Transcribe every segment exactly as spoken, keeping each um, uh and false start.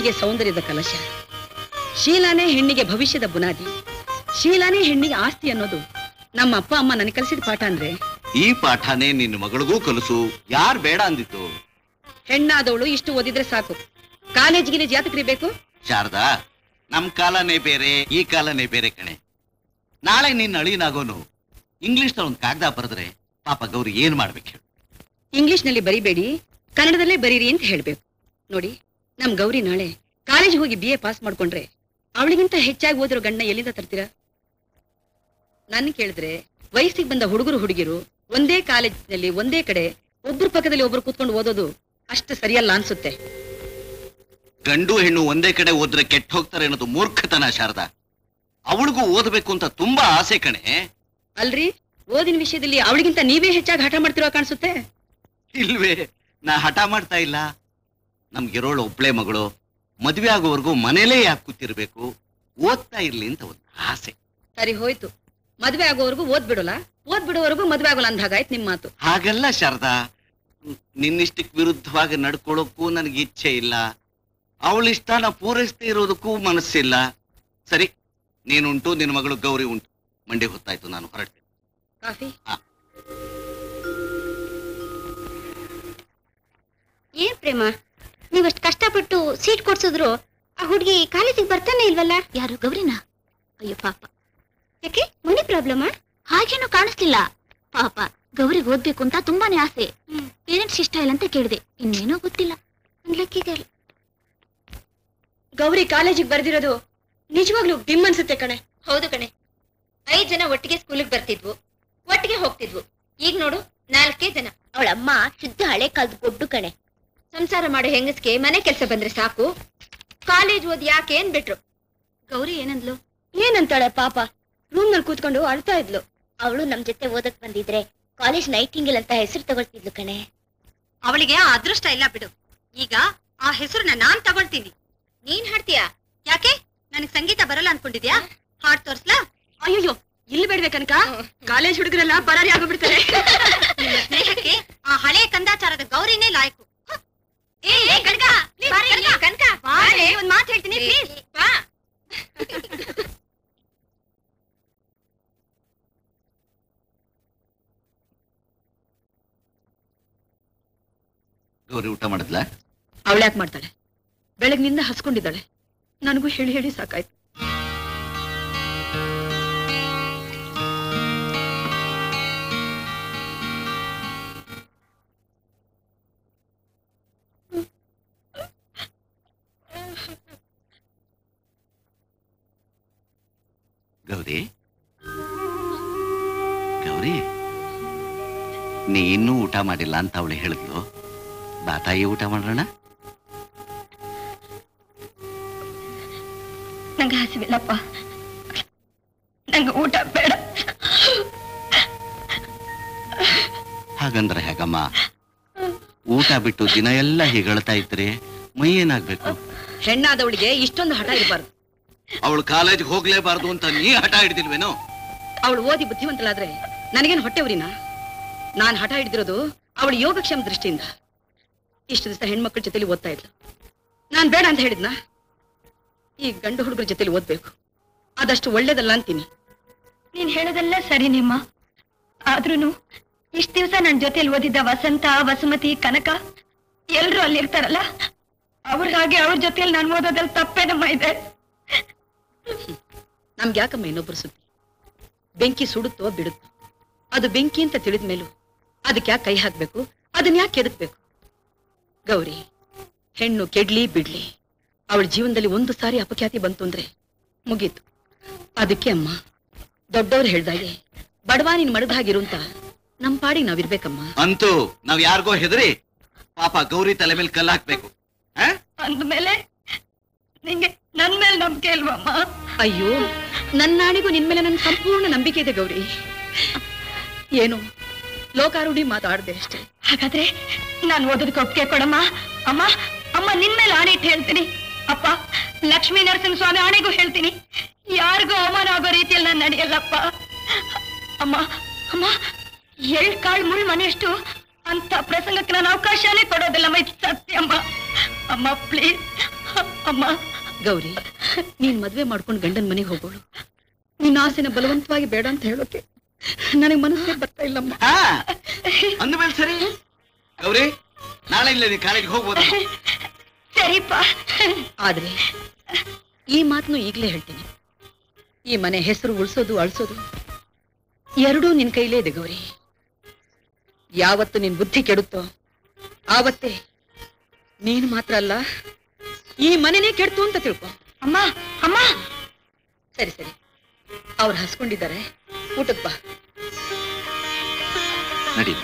ಹೆಣ್ಣಿಗೆ ಸೌಂದರ್ಯದ ಕಲಶ, ಶೀಲಾನೇ ಹೆಣ್ಣಿಗೆ ಭವಿಷ್ಯದ ಬುನಾದಿ, ಶೀಲಾನೇ ಹೆಣ್ಣಿಗೆ ಆಸ್ತಿ ಅನ್ನೋದು ನಮ್ಮ ಅಪ್ಪ ಅಮ್ಮ ನನಗೆ ಕಲಿಸಿದ ಪಾಠ ಅಂದ್ರೆ ಈ ಪಾಠನೇ ನಿನ್ನ ಮಗಳಿಗೂ ಕಲಿಸು. ಯಾರು ಬೇಡ ಅಂದಿತ್ತು? ಹೆಣ್ಣಾದವಳು ಇಷ್ಟು ಓದಿದ್ರೆ ಸಾಕು, ಕಾಲೇಜ್ಗಿನ ಜಾತಕರಿ ಬೇಕು. ಶಾರದಾ, ನಮ್ ಕಾಲನೇ ಬೇರೆ, ಈ ಕಾಲನೇ ಬೇರೆ ಕಣೆ. ನಾಳೆ ನಿನ್ನ ಅಳಿನಾಗೋನು ಇಂಗ್ಲಿಷ್ ಒಂದು ಕಾಗದ ಬರೆದ್ರೆ ಪಾಪ ಗೌರಿ ಏನ್ ಮಾಡ್ಬೇಕು ಹೇಳು? ಇಂಗ್ಲಿಷ್ ನಲ್ಲಿ ಬರಿಬೇಡಿ, ಕನ್ನಡದಲ್ಲೇ ಬರೀರಿ ಅಂತ ಹೇಳ್ಬೇಕು. ನೋಡಿ, ನಮ್ ಗೌರಿ ನಾಳೆ ಕಾಲೇಜ್ ಹೋಗಿ ಬಿ ಎ ಪಾಸ್ ಮಾಡ್ಕೊಂಡ್ರೆ ಅವಳಿಗಿಂತ ಹೆಚ್ಚಾಗಿ ಓದಿರೋ ಗಂಡ ಎಲ್ಲಿಂದ ತರ್ತೀರಾ? ನನ್ ಕೇಳಿದ್ರೆ ವಯಸ್ಸಿಗೆ ಬಂದ ಹುಡುಗರು ಹುಡುಗಿರು ಒಂದೇ ಕಾಲೇಜಿನಲ್ಲಿ ಒಂದೇ ಕಡೆ ಒಬ್ರು ಪಕ್ಕದಲ್ಲಿ ಒಬ್ರು ಕೂತ್ಕೊಂಡು ಓದೋದು ಅಷ್ಟು ಸರಿಯಲ್ಲ ಅನ್ಸುತ್ತೆ. ಗಂಡು ಹೆಣ್ಣು ಒಂದೇ ಕಡೆ ಓದ್ರೆ ಕೆಟ್ಟ ಹೋಗ್ತಾರೆ ಅನ್ನೋದು ಮೂರ್ಖತನ ಶಾರದಾ. ಅವಳಿಗೂ ಓದಬೇಕು ಅಂತ ತುಂಬಾ ಆಸೆ ಕಣೆ. ಅಲ್ರಿ, ಓದಿನ ವಿಷಯದಲ್ಲಿ ಅವಳಿಗಿಂತ ನೀವೇ ಹೆಚ್ಚಾಗಿ ಹಠ ಮಾಡ್ತಿರೋ ಕಾಣಿಸುತ್ತೆ. ಇಲ್ವೇ, ನಾ ಹಠ ಮಾಡ್ತಾ ಇಲ್ಲ. ನಮ್ಗಿರೋಳು ಒಬ್ಳೆ ಮಗಳು, ಮದ್ವೆ ಆಗೋವರೆಗೂ ಮನೇಲೇ ಯಾಕೆ ಕೂತಿರ್ಬೇಕು, ಓದ್ತಾ ಇರ್ಲಿ ಅಂತ ಒಂದು ಆಸೆ. ಸರಿ ಹೋಯ್ತು, ಮದ್ವೆ ಆಗೋವರೆಗೂ ಓದ್ ಬಿಡೋಲ್ಲ, ಓದ್ ಬಿಡೋವರೆಗೂ ಮದ್ವೆ ಆಗೋಲ್ಲ ಅಂದಾಗಾಯ್ತು ನಿಮ್ ಮಾತು. ಹಾಗಲ್ಲ ಶಾರದಾ, ನಿನ್ನಿಷ್ಟಕ್ಕೆ ವಿರುದ್ಧವಾಗಿ ನಡ್ಕೊಳ್ಳೋಕ್ಕೂ ನನಗೆ ಇಚ್ಛೆ ಇಲ್ಲ. ಅವಳಿಷ್ಟನ ಪೂರೈಸದೇ ಇರೋದಕ್ಕೂ ಮನಸ್ಸಿಲ್ಲ. ಸರಿ, ನೀನುಂಟು, ನಿನ್ನ ಮಗಳು ಗೌರಿ ಉಂಟು. ಮಂಡೆ ಹೊತ್ತಾಯ್ತು, ನಾನು ಹೊರಡ್ತೇನೆ. ಕಾಫಿ? ಏನ್ ಪ್ರೇಮ, ನೀವಷ್ಟು ಕಷ್ಟಪಟ್ಟು ಸೀಟ್ ಕೊಡ್ಸಿದ್ರು ಆ ಹುಡುಗಿ ಕಾಲೇಜಿಗೆ ಬರ್ತಾನೆ ಇಲ್ವಲ್ಲ? ಯಾರು, ಗೌರಿನಾ? ಅಯ್ಯೋ ಪಾಪ. ಯಾಕೆ, ಮನಿ ಪ್ರಾಬ್ಲಮಾ? ಹಾಗೇನು ಕಾಣಿಸ್ಲಿಲ್ಲ. ಪಾಪ ಗೌರಿಗೆ ಓದ್ಬೇಕು ಅಂತ ತುಂಬಾನೇ ಆಸೆ. ಪೇರೆಂಟ್ಸ್ ಇಷ್ಟ ಇಲ್ಲ ಅಂತ ಕೇಳಿದೆ, ಇನ್ನೇನೋ ಗೊತ್ತಿಲ್ಲ. ಲಕ್ಕಿಗಲ್ ಗೌರಿ ಕಾಲೇಜಿಗೆ ಬರ್ದಿರೋದು ನಿಜವಾಗ್ಲೂ ಬಿಮ್ ಅನ್ಸುತ್ತೆ ಕಣೆ. ಹೌದು ಕಣೆ, ಐದ್ ಜನ ಒಟ್ಟಿಗೆ ಸ್ಕೂಲಿಗೆ ಬರ್ತಿದ್ವು, ಒಟ್ಟಿಗೆ ಹೋಗ್ತಿದ್ವು. ಈಗ ನೋಡು, ನಾಲ್ಕೇ ಜನ. ಅವಳಮ್ಮ ಶುದ್ಧ ಹಳೆ ಕಾಲದ ಗೊಡ್ಡು ಕಣೆ. ಸಂಸಾರ ಮಾಡೋ ಹೆಂಗಸ್ಗೆ ಮನೆ ಕೆಲಸ ಬಂದ್ರೆ ಸಾಕು, ಕಾಲೇಜ್ ಓದಿ ಯಾಕೆ ಏನ್ ಬಿಟ್ರು. ಗೌರಿ ಏನಂದ್ಲು? ಏನಂತಾಳೆ ಪಾಪ, ರೂಮ್ ನಲ್ಲಿ ಕೂತ್ಕೊಂಡು ಅಳ್ತಾ ಇದ್ಲು. ಅವಳು ನಮ್ ಜೊತೆ ಓದಕ್ ಬಂದಿದ್ರೆ ಕಾಲೇಜ್ ನೈಟಿಂಗೇಲ್ ಅಂತ ಹೆಸರು ತಗೊಳ್ತಿದ್ಲು ಕಣೆ. ಅವಳಿಗೆ ಆ ಅದೃಷ್ಟ ಇಲ್ಲ ಬಿಡು. ಈಗ ಆ ಹೆಸರನ್ನ ನಾನ್ ತಗೊಳ್ತೀನಿ. ನೀನ್ ಹಾಡ್ತೀಯಾ? ಯಾಕೆ, ನನಗ್ ಸಂಗೀತ ಬರಲ್ಲ ಅನ್ಕೊಂಡಿದ್ಯಾ? ಹಾಡ್ ತೋರ್ಸ್ಲಾ? ಅಯ್ಯೋ, ಇಲ್ಲಿ ಬೇಡ್ಬೇಕನಕ, ಕಾಲೇಜ್ ಹುಡುಗರೆಲ್ಲ ಬರಾರಿ ಆಗೋಗ್ಬಿಡ್ತಾರೆ. ಸ್ನೇಹಕ್ಕೆ ಆ ಹಳೆ ಕಂದಾಚಾರದ ಗೌರಿನೇ ಲಾಯ್ಕು. ಒಂದ್ ಮಾತು ಹೇಳ್ತೀನಿ ಪ್ಲೀಸ್. ಗೌರಿ ಊಟ ಮಾಡಿದ್ಲ? ಅವಳ್ಯಾಕ್ ಮಾಡ್ತಾಳೆ? ಬೆಳಗ್ನಿಂದ ಹಸ್ಕೊಂಡಿದ್ದಾಳೆ. ನನಗೂ ಹೇಳಿ ಹೇಳಿ ಸಾಕಾಯ್ತು. ಗೌರಿ, ಗೌರಿ, ನೀ ಇನ್ನೂ ಊಟ ಮಾಡಿಲ್ಲ ಅಂತ ಅವಳು ಹೇಳಿದ್ಲು. ಬಾ ತಾಯಿ, ಊಟ ಮಾಡೋಣ. ನಂಗೆ ಹಸಿವಿಲ್ಲಪ್ಪ, ನಂಗೆ ಊಟ ಬೇಡ. ಹಾಗಂದ್ರೆ ಹೇಗಮ್ಮ? ಊಟ ಬಿಟ್ಟು ದಿನ ಎಲ್ಲ ಹೀಗಳ್ತಾ ಇದ್ರೆ ಮೈ ಏನಾಗ್ಬೇಕು? ಹೆಣ್ಣಾದವಳಿಗೆ ಇಷ್ಟೊಂದು ಹಠ ಇರಬಾರ್ದು. ಅವಳು ಕಾಲೇಜ್ ಹೋಗ್ಲೇಬಾರ್ದು ಅಂತ ನೀ ಹಠ ಹಿಡಿದಿಲ್ವೇನೋ? ಅವಳು ಓದಿ ಬುದ್ಧಿವಂತಲಾದ್ರೆ ನನಗೇನು ಹೊಟ್ಟೆ ಉರಿನಾ? ನಾನ್ ಹಠ ಹಿಡಿದಿರೋದು ಅವಳು ಯೋಗಕ್ಷೇಮ ದೃಷ್ಟಿಯಿಂದ. ಇಷ್ಟು ದಿವಸ ಹೆಣ್ಮಕ್ಳ ಜೊತೆಲಿ ಓದ್ತಾ ಇದ್ಲು, ನಾನ್ ಬೇಡ ಅಂತ ಹೇಳಿದ್ನ? ಈ ಗಂಡು ಹುಡುಗರ ಜೊತೆಲಿ ಓದ್ಬೇಕು, ಅದಷ್ಟು ಒಳ್ಳೇದಲ್ಲ ಅಂತೀನಿ. ನೀನ್ ಹೇಳೋದೆಲ್ಲ ಸರಿ ನಿಮ್ಮ, ಆದ್ರೂನು ಇಷ್ಟ ದಿವಸ ನನ್ ಜೊತೆಲಿ ಓದಿದ್ದ ವಸಂತ, ವಸುಮತಿ, ಕನಕ ಎಲ್ರು ಅಲ್ಲಿರ್ತಾರಲ್ಲ, ಅವ್ರ ಹಾಗೆ ಅವ್ರ ಜೊತೆಲಿ ನಾನು ಓದೋದ್ರಲ್ಲಿ ತಪ್ಪೇನಮ್ಮ ಇದೆ? ನಮ್ಗೆ ಯಾಕಮ್ಮ ಇನ್ನೊಬ್ರು ಸುದ್ದಿ? ಬೆಂಕಿ ಸುಡುತ್ತೋ ಬಿಡುತ್ತೋ, ಅದು ಬೆಂಕಿ ಅಂತ ತಿಳಿದ ಮೇಲೂ ಅದಕ್ಕೆ ಯಾಕೆ ಕೈ ಹಾಕ್ಬೇಕು? ಅದನ್ನ ಯಾಕೆ ಕೆದಕ್ಬೇಕು? ಗೌರಿ, ಹೆಣ್ಣು ಕೆಡ್ಲಿ ಬಿಡ್ಲಿ, ಅವಳ ಜೀವನದಲ್ಲಿ ಒಂದು ಸಾರಿ ಅಪಖ್ಯಾತಿ ಬಂತು ಅಂದ್ರೆ ಮುಗೀತು. ಅದಕ್ಕೆ ಅಮ್ಮ ದೊಡ್ಡವ್ರು ಹೇಳ್ದಾಗೆ ಬಡವ ನೀನ್ ಮಡದಾಗಿರು ಅಂತ ನಮ್ ಪಾಡಿಗೆ ನಾವಿರ್ಬೇಕಮ್ಮ. ಅಂತೂ ನಾವ್ ಯಾರಿಗೋ ಹೆದರಿ ಪಾಪ ಗೌರಿ ತಲೆ ಮೇಲೆ ಕಲ್ಲು ಹಾಕ್ಬೇಕು ಅಂದ್ಮೇಲೆ ನಿಂಗೆ ನನ್ ಮೇಲೆ ನಂಬಿಕೆ ಇಲ್ವಮ್ಮ? ಅಯ್ಯೋ, ನನ್ನಾಣಿಗೂ ನಿನ್ ಮೇಲೆ ನನ್ ಸಂಪೂರ್ಣ ನಂಬಿಕೆ ಇದೆ ಗೌರಿ. ಏನು ಲೋಕಾರೂಢಿ ಮಾತಾಡ್ದೆ ಅಷ್ಟೇ. ಹಾಗಾದ್ರೆ ನಾನು ಓದೋದಕ್ಕೆ ಒಪ್ಪಿಗೆ ಕೊಡಮ್ಮ. ಅಮ್ಮ ಅಮ್ಮ ನಿನ್ ಮೇಲೆ ಆಣೆ ಇಟ್ಟು ಹೇಳ್ತೀನಿ. ಅಪ್ಪ, ಲಕ್ಷ್ಮೀ ನರಸಿಂಹ ಸ್ವಾಮಿ ಆಣೆಗೂ ಹೇಳ್ತೀನಿ, ಯಾರಿಗೂ ಅವಮಾನ ಆಗೋ ರೀತಿಯಲ್ಲಿ ನಾನು ನಡೆಯಲ್ಲಪ್ಪ. ಅಮ್ಮ ಅಮ್ಮ ಎಳ್ ಕಾಳು ಮುಳ್ ಮನೆಯಷ್ಟು ಅಂತ ಪ್ರಸಂಗಕ್ಕೆ ನಾನು ಅವಕಾಶನೇ ಕೊಡೋದಿಲ್ಲಮ್ಮ. ಇದು ಸತ್ಯ ಅಮ್ಮ. ಅಮ್ಮ ಪ್ಲೀಸ್ ಅಮ್ಮ. ಗೌರಿ, ನೀನ್ ಮದ್ವೆ ಮಾಡ್ಕೊಂಡು ಗಂಡನ ಮನೆಗೆ ಹೋಗೋಳು. ನಿನ್ನ ಆಸೆನ ಬಲವಂತವಾಗಿ ಬೇಡ ಅಂತ ಹೇಳೋಕೆ ನನಗೆ ಮನಸ್ಸೇ ಬರ್ತಾ ಇಲ್ಲಮ್ಮ. ಅಂದ್ಮೇಲೆ ಸರಿ ಗೌರಿ, ನಾಳೆ ಇಲ್ಲ ನೀ ಕಾಲೇಜಿಗೆ ಹೋಗ್ಬೋದು. ಸರಿಪ್ಪ. ಆದ್ರೆ ಈ ಮಾತನ್ನು ಈಗಲೇ ಹೇಳ್ತೀನಿ, ಈ ಮನೆ ಹೆಸರು ಉಳಿಸೋದು ಅಳಿಸೋದು ಎರಡೂ ನಿನ್ ಕೈಲೇ ಇದೆ ಗೌರಿ. ಯಾವತ್ತು ನಿನ್ ಬುದ್ಧಿ ಕೆಡುತ್ತೋ ಆವತ್ತೇ ನೀನು ಮಾತ್ರ ಅಲ್ಲ, ಈ ಮನೆನೇ ಕೆಡ್ತು ಅಂತ ತಿಳ್ಕೊ. ಅಮ್ಮ ಅಮ್ಮ. ಸರಿ ಸರಿ, ಅವ್ರು ಹಸ್ಕೊಂಡಿದ್ದಾರೆ, ಊಟಕ್ಕೆ ಬಾ. ನಡಿ.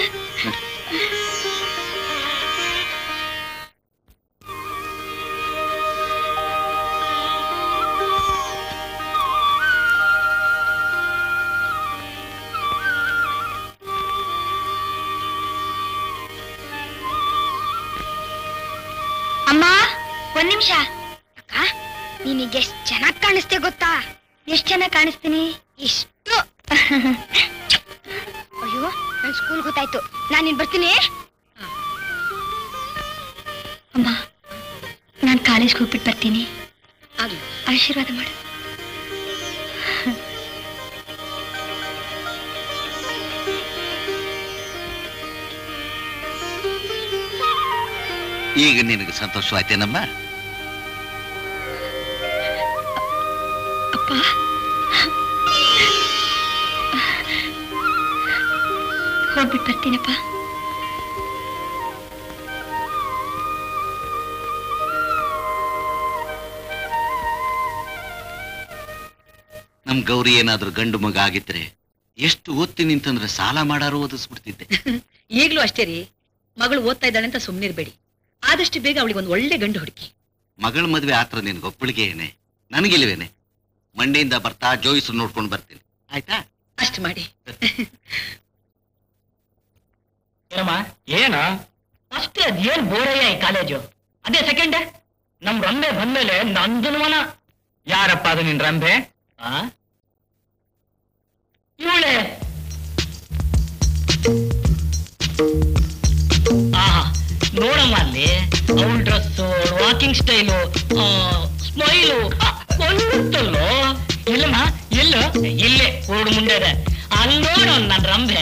ಅಮ್ಮ, ಒಂದ್ ನಿಮಿಷ. ಅಕ್ಕ, ನಿನಗೆ ಎಷ್ಟ್ ಚೆನ್ನಾಗ್ ಕಾಣಿಸ್ತೆ ಗೊತ್ತಾ? ಎಷ್ಟ್ ಚೆನ್ನಾಗ್ ಕಾಣಿಸ್ತೀನಿ? ಇಷ್ಟು. ಅಯ್ಯೋ, ನನ್ ಸ್ಕೂಲ್ ಗೊತ್ತಾಯ್ತು. ನಾನು ಇನ್ ಬರ್ತೀನಿ. ಅಮ್ಮ, ನಾನ್ ಕಾಲೇಜ್ಗೆ ಹೋಗ್ಬಿಟ್ಟು ಬರ್ತೀನಿ. ಆಗ್ಲಿ. ಆಶೀರ್ವಾದ ಮಾಡು. ಈಗ ನಿನಗೆ ಸಂತೋಷವಾಯ್ತೇನಮ್ಮ? ಅಪ್ಪ, ಹೋಗ್ಬಿಟ್ಟು ಬರ್ತೀನಪ್ಪ. ನಮ್ ಗೌರಿ ಏನಾದ್ರೂ ಗಂಡು ಮಗ ಆಗಿದ್ರೆ ಎಷ್ಟು ಓದ್ತೀನಿ ಅಂತಂದ್ರೆ ಸಾಲ ಮಾಡಾರು ಓದಿಸ್ಬಿಡ್ತಿದ್ದೆ. ಈಗ್ಲೂ ಅಷ್ಟೇ ರೀ, ಮಗಳು ಓದ್ತಾ ಇದ್ದಾಳೆ ಅಂತ ಸುಮ್ನಿರ್ಬೇಡಿ. ಆದಷ್ಟು ಬೇಗ ಅವಳಿಗೆ ಒಂದು ಒಳ್ಳೆ ಗಂಡು ಹುಡುಕಿ. ಮಗಳ ಮದ್ವೆ ಆತ್ರ ನಿನ್ಗೆ ಒಪ್ಪಳಿಗೆ ಏನೆ, ನನಗಿಲ್ವೇನೆ. ಮಂಡೆಯಿಂದ ಬರ್ತಾ ಜೋಯಿಸ್ ನೋಡ್ಕೊಂಡು ಬರ್ತೀನಿ, ಆಯ್ತಾ? ಅಷ್ಟು ಮಾಡಿ. ಏನಮ್ಮ ಏನ ಫಸ್ಟ್ ಅದೇನ್ ಬೋರಯ್ಯ ಈ ಕಾಲೇಜು, ಅದೇ ಸೆಕೆಂಡ್ ನಮ್ ರಂಬೆ ಬಂದ್ಮೇಲೆ ನಂದನವನ. ಯಾರಪ್ಪ ಅದು ನಿನ್ ರಂಬೆ? ಆ ಇವಳೆ ಆ ನೋಡಮ್ಮ ಅಲ್ಲಿ ಅವಳ ಡ್ರೆಸ್ಸು, ವಾಕಿಂಗ್ ಸ್ಟೈಲು, ಸ್ಮೈಲು ಒಂದಲ್ಲೋ. ಇಲ್ಲಮ್ಮ, ಎಲ್ಲೋ ಇಲ್ಲೇ ಓಡು ಮುಂದೆ ಅಲ್ಲಿ ನೋಡು ನನ್ ರಂಬೆ.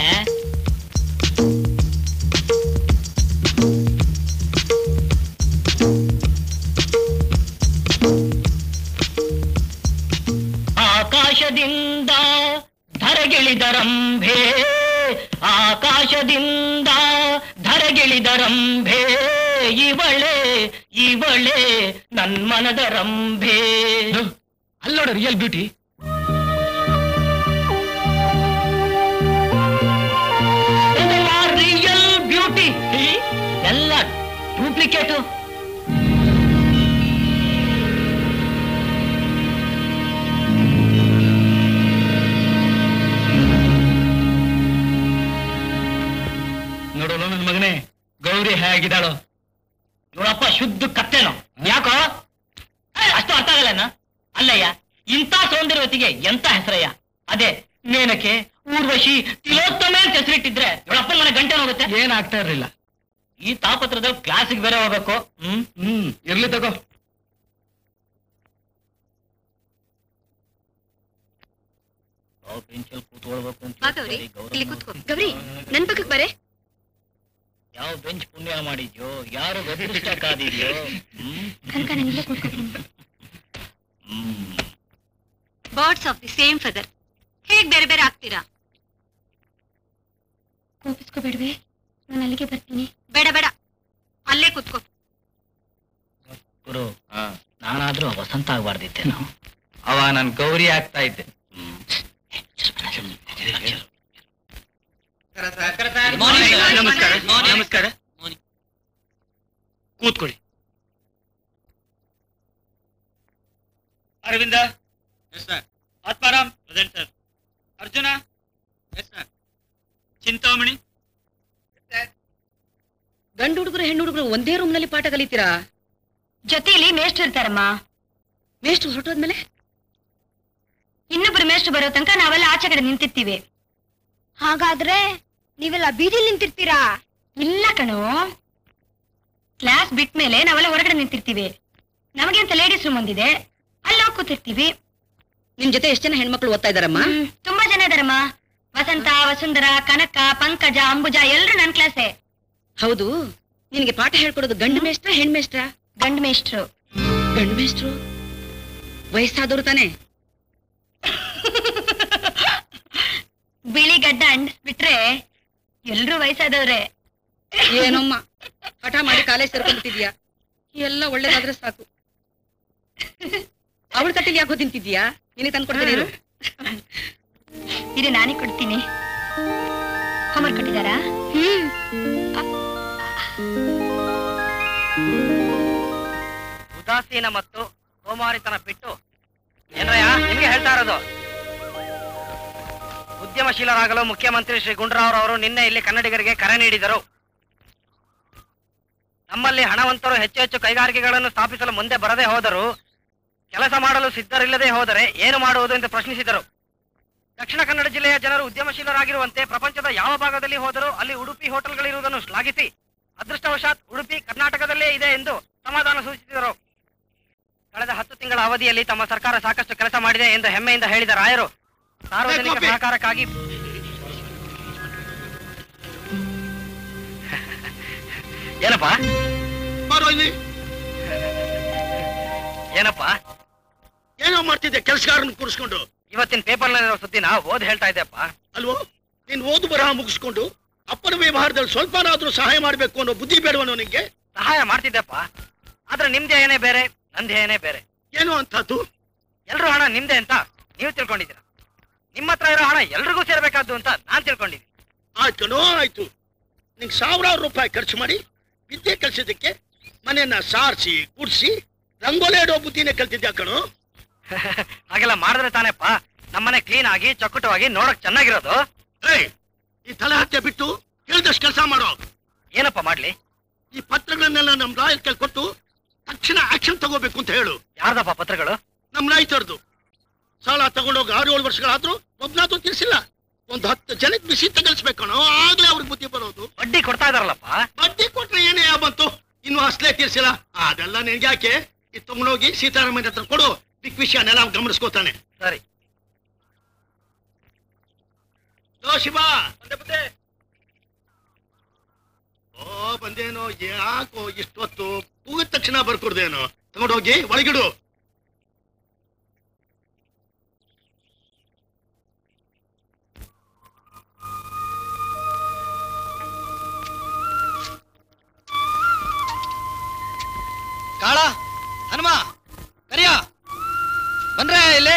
ಆಕಾಶದಿಂದ ಧರೆಗಿಳಿದ ರಂಭೆ, ಆಕಾಶದಿಂದ ಧರೆಗಿಳಿದ ರಂಭೆ, ಇವಳೆ ಇವಳೆ ನನ್ ಮನದ ರಂಭೆ. ಅಲ್ಲೋಡ ರಿಯಲ್ ಬ್ಯೂಟಿ. ರಿಯಲ್ ಬ್ಯೂಟಿ ಎಲ್ಲ ಡೂಪ್ಲಿಕೇಟು. ನೋಡು ನನ್ನ ಮಗನೇ, ಗೌರಿ ಹೇಗಿದ್ದಾಳು ನೋಡಪ್ಪ, ಶುದ್ಧ ಕತ್ತೆನೋ. ಯಾಕೋ ಅಷ್ಟು ಅರ್ಥ ಆಗಲ್ಲ? ಅಲ್ಲಯ್ಯ, ಇಂಥ ಸೌಂದರ್ಯವತಿಗೆ ಎಂತ ಹೆಸರಯ್ಯ. ಅದೇ ಮೇನಕೆ, ಊರ್ವಶಿ, ತಿಲೋತ್ತಮೆ ಅಂತ ಹೆಸರಿಟ್ಟಿದ್ರೆ ನೋಡಪ್ಪನ ಮನೆ ಗಂಟೆ ಹೋಗುತ್ತೆ. ಏನಾಗ್ತಾ ಇರ್ಲಿಲ್ಲ. ಈ ತಾಪತ್ರದಲ್ಲಿ ಕ್ಲಾಸಿಗೆ ಬೇರೆ ಹೋಗ್ಬೇಕು. ಹ್ಮ್ ಹ್ಮ್ ಇರ್ಲಿ ತಗೋ. ಗೌರಿ, ನನ್ ಪಕ್ಕಕ್ಕೆ ಬರೇ. ಯಾವ ಬೆಂಚ್ ಪುಣ್ಯ ಮಾಡಿದ್ಯೋ, ಯಾರು ಗದಿಷ್ಟ ಕಾದಿದ್ಯೋ. Birds of the same feather, ಹೇಗ್ ಬೇರೆ ಬೇರೆ ಆಗ್ತೀರಾ? ಕೋಪಿಸ್ಕೋಬೇಡ್ವೆ, ನಾನು ಅಲ್ಲಿಗೆ ಬರ್ತೀನಿ. ಬೇಡ ಬೇಡ, ಅಲ್ಲೇ ಕೂತ್ಕೋ. ಗುರು, ನಾನಾದ್ರೂ ವಸಂತ ಆಗ್ಬಾರ್ದಿತ್ತೇನೋ. ಅವ ನನ್ ಗೌರಿ ಆಗ್ತಾ ಇದ್ದೆ. ನಮಸ್ಕಾರ ನಮಸ್ಕಾರ. ಕೂತ್ಕೊಳ್ಳಿ. Aravinda, Atmaram, present sir. ಅರ್ಜುನ, ಚಿಂತಾಮಣಿ. ಗಂಡು ಹುಡುಗರು ಹೆಣ್ಣು ಹುಡುಗರು ಒಂದೇ ರೂಮ್ ನಲ್ಲಿ ಪಾಠ ಕಲಿತೀರಾ? ಜೊತೆಯಲ್ಲಿ ಮೇಷ್ಟ್ರು ಇರ್ತಾರಮ್ಮ. ಮೇಷ್ಟ್ರು ಹೊರಟೋದ್ಮೇಲೆ ಇನ್ನೊಬ್ರು ಮೇಷ್ಟ್ರು ಬರೋ ತನಕ ನಾವೆಲ್ಲ ಆಚೆ ಕಡೆ ನಿಂತಿರ್ತೀವಿ. ಹಾಗಾದ್ರೆ ನೀವೆಲ್ಲ ಬೀದಿಲಿ ನಿಂತಿರ್ತೀರಾ? ಇಲ್ಲ ಕಣೋ, ಕ್ಲಾಸ್ ಬಿಟ್ಮೇಲೆ ನಾವೆಲ್ಲ ಹೊರಗಡೆ ನಿಂತಿರ್ತೀವಿ. ನಮಗೆ ಅಂತ ಲೇಡೀಸ್ ರೂಮ್ ಒಂದಿದೆ, ಅಲ್ಲಿ ಹೋಗಿ ಕೂತಿರ್ತೀವಿ. ನಿಮ್ ಜೊತೆ ಎಷ್ಟು ಜನ ಹೆಣ್ಮಕ್ಳು ಓದ್ತಾ ಇದಾರಮ್ಮ? ಹ್ಮ್, ತುಂಬಾ ಜನ ಇದಾರಮ್ಮ. ವಸಂತ, ವಸುಂಧರ, ಕನಕ, ಪಂಕಜ, ಅಂಬುಜ ಎಲ್ರು ನನ್ ಕ್ಲಾಸೆ. ಹೌದು, ನಿನಗೆ ಪಾಠ ಹೇಳ್ಕೊಡೋದು ಗಂಡು ಮೇಷ್ಟ್ರ ಹೆಣ್ ಮೇಷ್ಟ್ರ? ಗಂಡು ಮೇಷ್ಟ್ರು. ಗಂಡು ಮೇಷ್ಟ್ರು ವಯಸ್ಸಾದವ್ರು ತಾನೆ? ಬಿಳಿ ಗಡ್ಡ ಅಂಡಿಸ್ಬಿಟ್ರೆ ಎಲ್ರು ವಯಸ್ಸಾದವ್ರೆ. ಏನಮ್ಮ ಹಠ ಮಾಡಿ ಕಾಲೇಜ್ ಸೇರ್ಕೊಂಡ್ಬಿಟ್ಟಿದ್ಯಾ? ಎಲ್ಲ ಒಳ್ಳೇದಾದ್ರೆ ಸಾಕು. ಅವಳ ತಟ್ಟಿಲ್ ಯಾಕೋ ತಿಂತಿದ್ಯಾ? ನಿನಗೆ ತಂದು ಕೊಡ್ತೀನಿ. ಇದು ನಾನೇ ಕೊಡ್ತೀನಿ. ಹೋಮ್ವರ್ಕ್ ಕೊಟ್ಟಿದ್ದಾರಾ? ಹ್ಮ್ ಉದಾಸೀನ ಮತ್ತು ಸೋಮಾರಿತನ ಬಿಟ್ಟು ಏನ್ರಯ್ಯ ನಿಮ್ಗೆ ಹೇಳ್ತಾ ಇರೋದು. ಉದ್ಯಮಶೀಲರಾಗಲು ಮುಖ್ಯಮಂತ್ರಿ ಶ್ರೀ ಗುಂಡೂರಾವ್ ಅವರು ನಿನ್ನೆ ಇಲ್ಲಿ ಕನ್ನಡಿಗರಿಗೆ ಕರೆ ನೀಡಿದರು. ನಮ್ಮಲ್ಲಿ ಹಣವಂತರು ಹೆಚ್ಚು ಹೆಚ್ಚು ಕೈಗಾರಿಕೆಗಳನ್ನು ಸ್ಥಾಪಿಸಲು ಮುಂದೆ ಬರದೇ ಹೋದರು, ಕೆಲಸ ಮಾಡಲು ಸಿದ್ಧರಿಲ್ಲದೆ ಹೋದರೆ ಏನು ಮಾಡುವುದು ಎಂದು ಪ್ರಶ್ನಿಸಿದರು. ದಕ್ಷಿಣ ಕನ್ನಡ ಜಿಲ್ಲೆಯ ಜನರು ಉದ್ಯಮಶೀಲರಾಗಿರುವಂತೆ ಪ್ರಪಂಚದ ಯಾವ ಭಾಗದಲ್ಲಿ ಹೋದರೂ ಅಲ್ಲಿ ಉಡುಪಿ ಹೋಟೆಲ್ಗಳಿರುವುದನ್ನು ಶ್ಲಾಘಿಸಿ ಅದೃಷ್ಟವಶಾತ್ ಉಡುಪಿ ಕರ್ನಾಟಕದಲ್ಲೇ ಇದೆ ಎಂದು ಸಮಾಧಾನ ಸೂಚಿಸಿದರು. ಕಳೆದ ಹತ್ತು ತಿಂಗಳ ಅವಧಿಯಲ್ಲಿ ತಮ್ಮ ಸರ್ಕಾರ ಸಾಕಷ್ಟು ಕೆಲಸ ಮಾಡಿದೆ ಎಂದು ಹೆಮ್ಮೆಯಿಂದ ಹೇಳಿದ ರಾಯರು ಸಾರ್ವಜನಿಕ ಸಹಕಾರಕ್ಕಾಗಿ ಏನಪ್ಪಾ ಏನಪ್ಪಾ ಏನೋ ಮಾಡ್ತಿದ್ದೆ ಕೆಲಸಗಾರನ ಕೂರಿಸ್ಕೊಂಡು? ಇವತ್ತಿನ ಪೇಪರ್ನಲ್ಲಿರೋ ಸುದ್ದಿನ ಓದ್ ಹೇಳ್ತಾ ಇದ್ದೆಪ್ಪ. ಅಲ್ವೋ, ನೀನ್ ಓದು ಬರಹ ಮುಗಿಸ್ಕೊಂಡು ಅಪ್ಪನ ವ್ಯವಹಾರದಲ್ಲಿ ಸ್ವಲ್ಪನಾದ್ರೂ ಸಹಾಯ ಮಾಡ್ಬೇಕು ಅನ್ನೋ ಬುದ್ಧಿ ಬೇಡವನೋ ನಿಂಗೆ? ಸಹಾಯ ಮಾಡ್ತಿದ್ದೆಪ್ಪ, ಆದ್ರೆ ನಿಮ್ದೇ ಏನೇ ಬೇರೆ, ನಂದೇ ಏನೇ ಬೇರೆ. ಏನೋ ಅಂತದ್ದು? ಎಲ್ರೂ ಹಣ ನಿಮ್ದೆ ಅಂತ ನೀವು ತಿಳ್ಕೊಂಡಿದ್ದೀರ, ನಿಮ್ಮ ಹತ್ರ ಇರೋ ಹಣ ಎಲ್ರಿಗೂ ಸೇರ್ಬೇಕಾದ್ದು ಅಂತ ನಾನ್ ತಿಳ್ಕೊಂಡಿದ್ದೀನಿ. ಆಯ್ತನೋ ಆಯ್ತು. ನಿಂಗೆ ಸಾವಿರಾರು ರೂಪಾಯಿ ಖರ್ಚು ಮಾಡಿ ವಿದ್ಯೆ ಕಲ್ಸಿದ್ದಕ್ಕೆ ಮನೆಯನ್ನ ಸಾರಿಸಿ ಗುಡ್ಸಿ ರಂಗೋಲಿ ಇಡೋ ಬುದ್ಧಿನೇ ಕಲ್ತಿದ್ಯಾ ಕಣೋ? ಹಾಗೆಲ್ಲ ಮಾಡಿದ್ರೆ ತಾನೇಪ್ಪ ನಮ್ಮನೆ ಕ್ಲೀನ್ ಆಗಿ ಚೊಕ್ಕಟವಾಗಿ ನೋಡಕ್ ಚೆನ್ನಾಗಿರೋದು. ಏಯ್, ಈ ತಲೆ ಹತ್ಯೆ ಬಿಟ್ಟು ಹೇಳಿದಷ್ಟು ಕೆಲಸ ಮಾಡೋ. ಏನಪ್ಪ ಮಾಡ್ಲಿ? ಈ ಪತ್ರಗಳನ್ನೆಲ್ಲ ನಮ್ ರಾಯಲ್ ಕೈಲಿ ಕೊಟ್ಟು ತಕ್ಷಣ ಆಕ್ಷನ್ ತಗೋಬೇಕು ಅಂತ ಹೇಳು. ಯಾರ್ದಪ್ಪ ಪತ್ರಗಳು? ನಮ್ ರೈತರದು. ಸಾಲ ತಗೊಂಡೋಗಿ ಆರು ಏಳು ವರ್ಷಗಳಾದ್ರೂ ಒಬ್ನಾದ್ರೂ ತಿರ್ಸಿಲ್ಲ. ಒಂದ್ ಹತ್ತು ಜನಕ್ಕೆ ಬಿಸಿ ತಗಲ್ಸ್ಬೇಕಣೋ, ಆಗ್ಲೇ ಅವ್ರಿಗೆ ಬುದ್ಧಿ ಬರೋದು. ಬಡ್ಡಿ ಕೊಡ್ತಾ ಇದಾರಲ್ಲಪ್ಪ. ಬಡ್ಡಿ ಕೊಟ್ರೆ ಏನೇ ಬಂತು, ಇನ್ನು ಅಸ್ಲೇ ತೀರ್ಸಿಲ್ಲ. ಅದೆಲ್ಲ ನಿನ್ಗೆ ಯಾಕೆ? ಇದು ತಗೊಂಡೋಗಿ ಸೀತಾರಾಮಯ್ಯ ಹತ್ರ ಕೊಡು, ಬಿಗ್ ವಿಷಯನೆಲ್ಲ ಗಮನಿಸ್ಕೋತಾನೆ. ಸರಿ. ಶಿವ ಓ ಬಂದೇನೋ, ಯಾಕೋ ಇಷ್ಟೊತ್ತು? ಕೂಗಿದ ತಕ್ಷಣ ಬರ್ಕೊಡ್ದೇನೋ? ತಗೊಂಡೋಗಿ ಒಳಗಿಡು. ಕಾಳ, ಹನುಮ, ಕರಿಯ ಬಂದ್ರೆ ಇಲ್ಲಿ.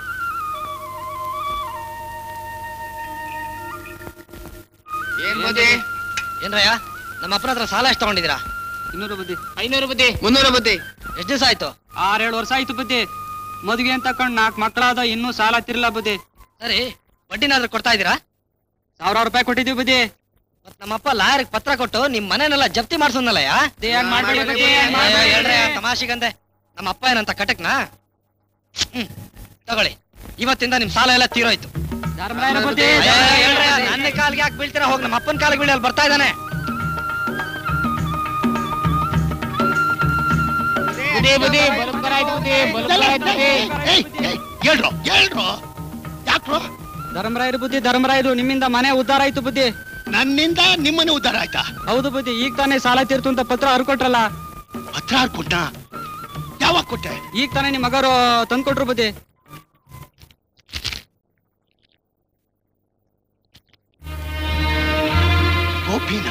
ಏನ್ ಬುದ್ಧಿ? ಏನ್ರಯ್ಯ, ನಮ್ಮ ಅಪ್ಪನ ಹತ್ರ ಸಾಲ ಎಷ್ಟು ತಗೊಂಡಿದ್ದೀರಾ? ಇನ್ನೂರು ಬುದ್ಧಿ, ಐನೂರು ಬುದ್ಧಿ, ಮುನ್ನೂರು ಬುದ್ಧಿ. ಎಷ್ಟು ದಿವಸ ಆಯ್ತು? ಆರೇಳು ವರ್ಷ ಆಯ್ತು ಬುದ್ಧಿ. ಮದುವೆ ಅಂತ ತಕೊಂಡ್ ನಾಲ್ಕು ಮಕ್ಕಳಾದ, ಇನ್ನೂ ಸಾಲ ತಿರ್ಲ ಬುದ್ಧಿ. ಸರಿ, ಬಡ್ಡಿನಾದ್ರೂ ಕೊಡ್ತಾ ಇದ್ದೀರಾ? ಸಾವಿರಾರು ರೂಪಾಯಿ ಕೊಟ್ಟಿದ್ದೀವಿ ಬುದ್ಧಿ. ಮತ್ ನಮ್ಮಪ್ಪ ಲಾಯರ್ಗೆ ಪತ್ರ ಕೊಟ್ಟು ನಿಮ್ ಮನೆನೆಲ್ಲ ಜಪ್ತಿ ಮಾಡ್ಸೋನಲ್ಲಯ್ಯ. ಮಾಡ್ಬೇಡಿ ಬುದ್ಧಿ, ಮಾಡ್ಬೇಡಿ. ತಮಾಷೆಗಂದೆ ನಮ್ಮ ಅಪ್ಪ ಏನಂತ ಕಟಕ್ನಾ? ಹ್ಮ್, ತಗೊಳ್ಳಿ, ಇವತ್ತಿಂದ ನಿಮ್ ಸಾಲ ಎಲ್ಲ ತೀರೋಯ್ತು. ಧರ್ಮರಾಯನ ಬುದ್ಧಿ. ನನ್ನ ಕಾಲಿಗೆ ಯಾಕೆ ಬೀಳ್ತೀರಾ? ಹೋಗಿ ನಮ್ಮ ಅಪ್ಪನ ಕಾಲಿಗೆ ಬೀಳಿ, ಅಲ್ಲಿ ಬರ್ತಾ ಇದ್ದಾನೆ. ಹೇಳ್ರೋ ಹೇಳ್ರೋ, ಯಾಕ್ರೋ? ಧರ್ಮರಾಯರ ಬುದ್ಧಿ, ಧರ್ಮರಾಯದು ನಿಮ್ಮಿಂದ ಮನೆ ಉದ್ಧಾರ ಆಯ್ತು ಬುದ್ಧಿ. ನನ್ನಿಂದ ನಿಮ್ಮನೆ ಉದ್ಧಾರ ಆಯ್ತಾ? ಹೌದು ಬುದ್ಧಿ, ಈಗ ತಾನೇ ಸಾಲ ತೀರ್ತು ಅಂತ ಪತ್ರ ಹರ್ಕೊಟ್ರಲ್ಲ. ಪತ್ರ ಕೊಟ್ಟ? ಯಾವಾಗ ಕೊಟ್ಟೆ? ಈಗ ತಾನೇ ನಿಮ್ ಮಗರು ತಂದ್ಕೊಟ್ರು ಬುದ್ಧಿ. ಗೋಪಿನ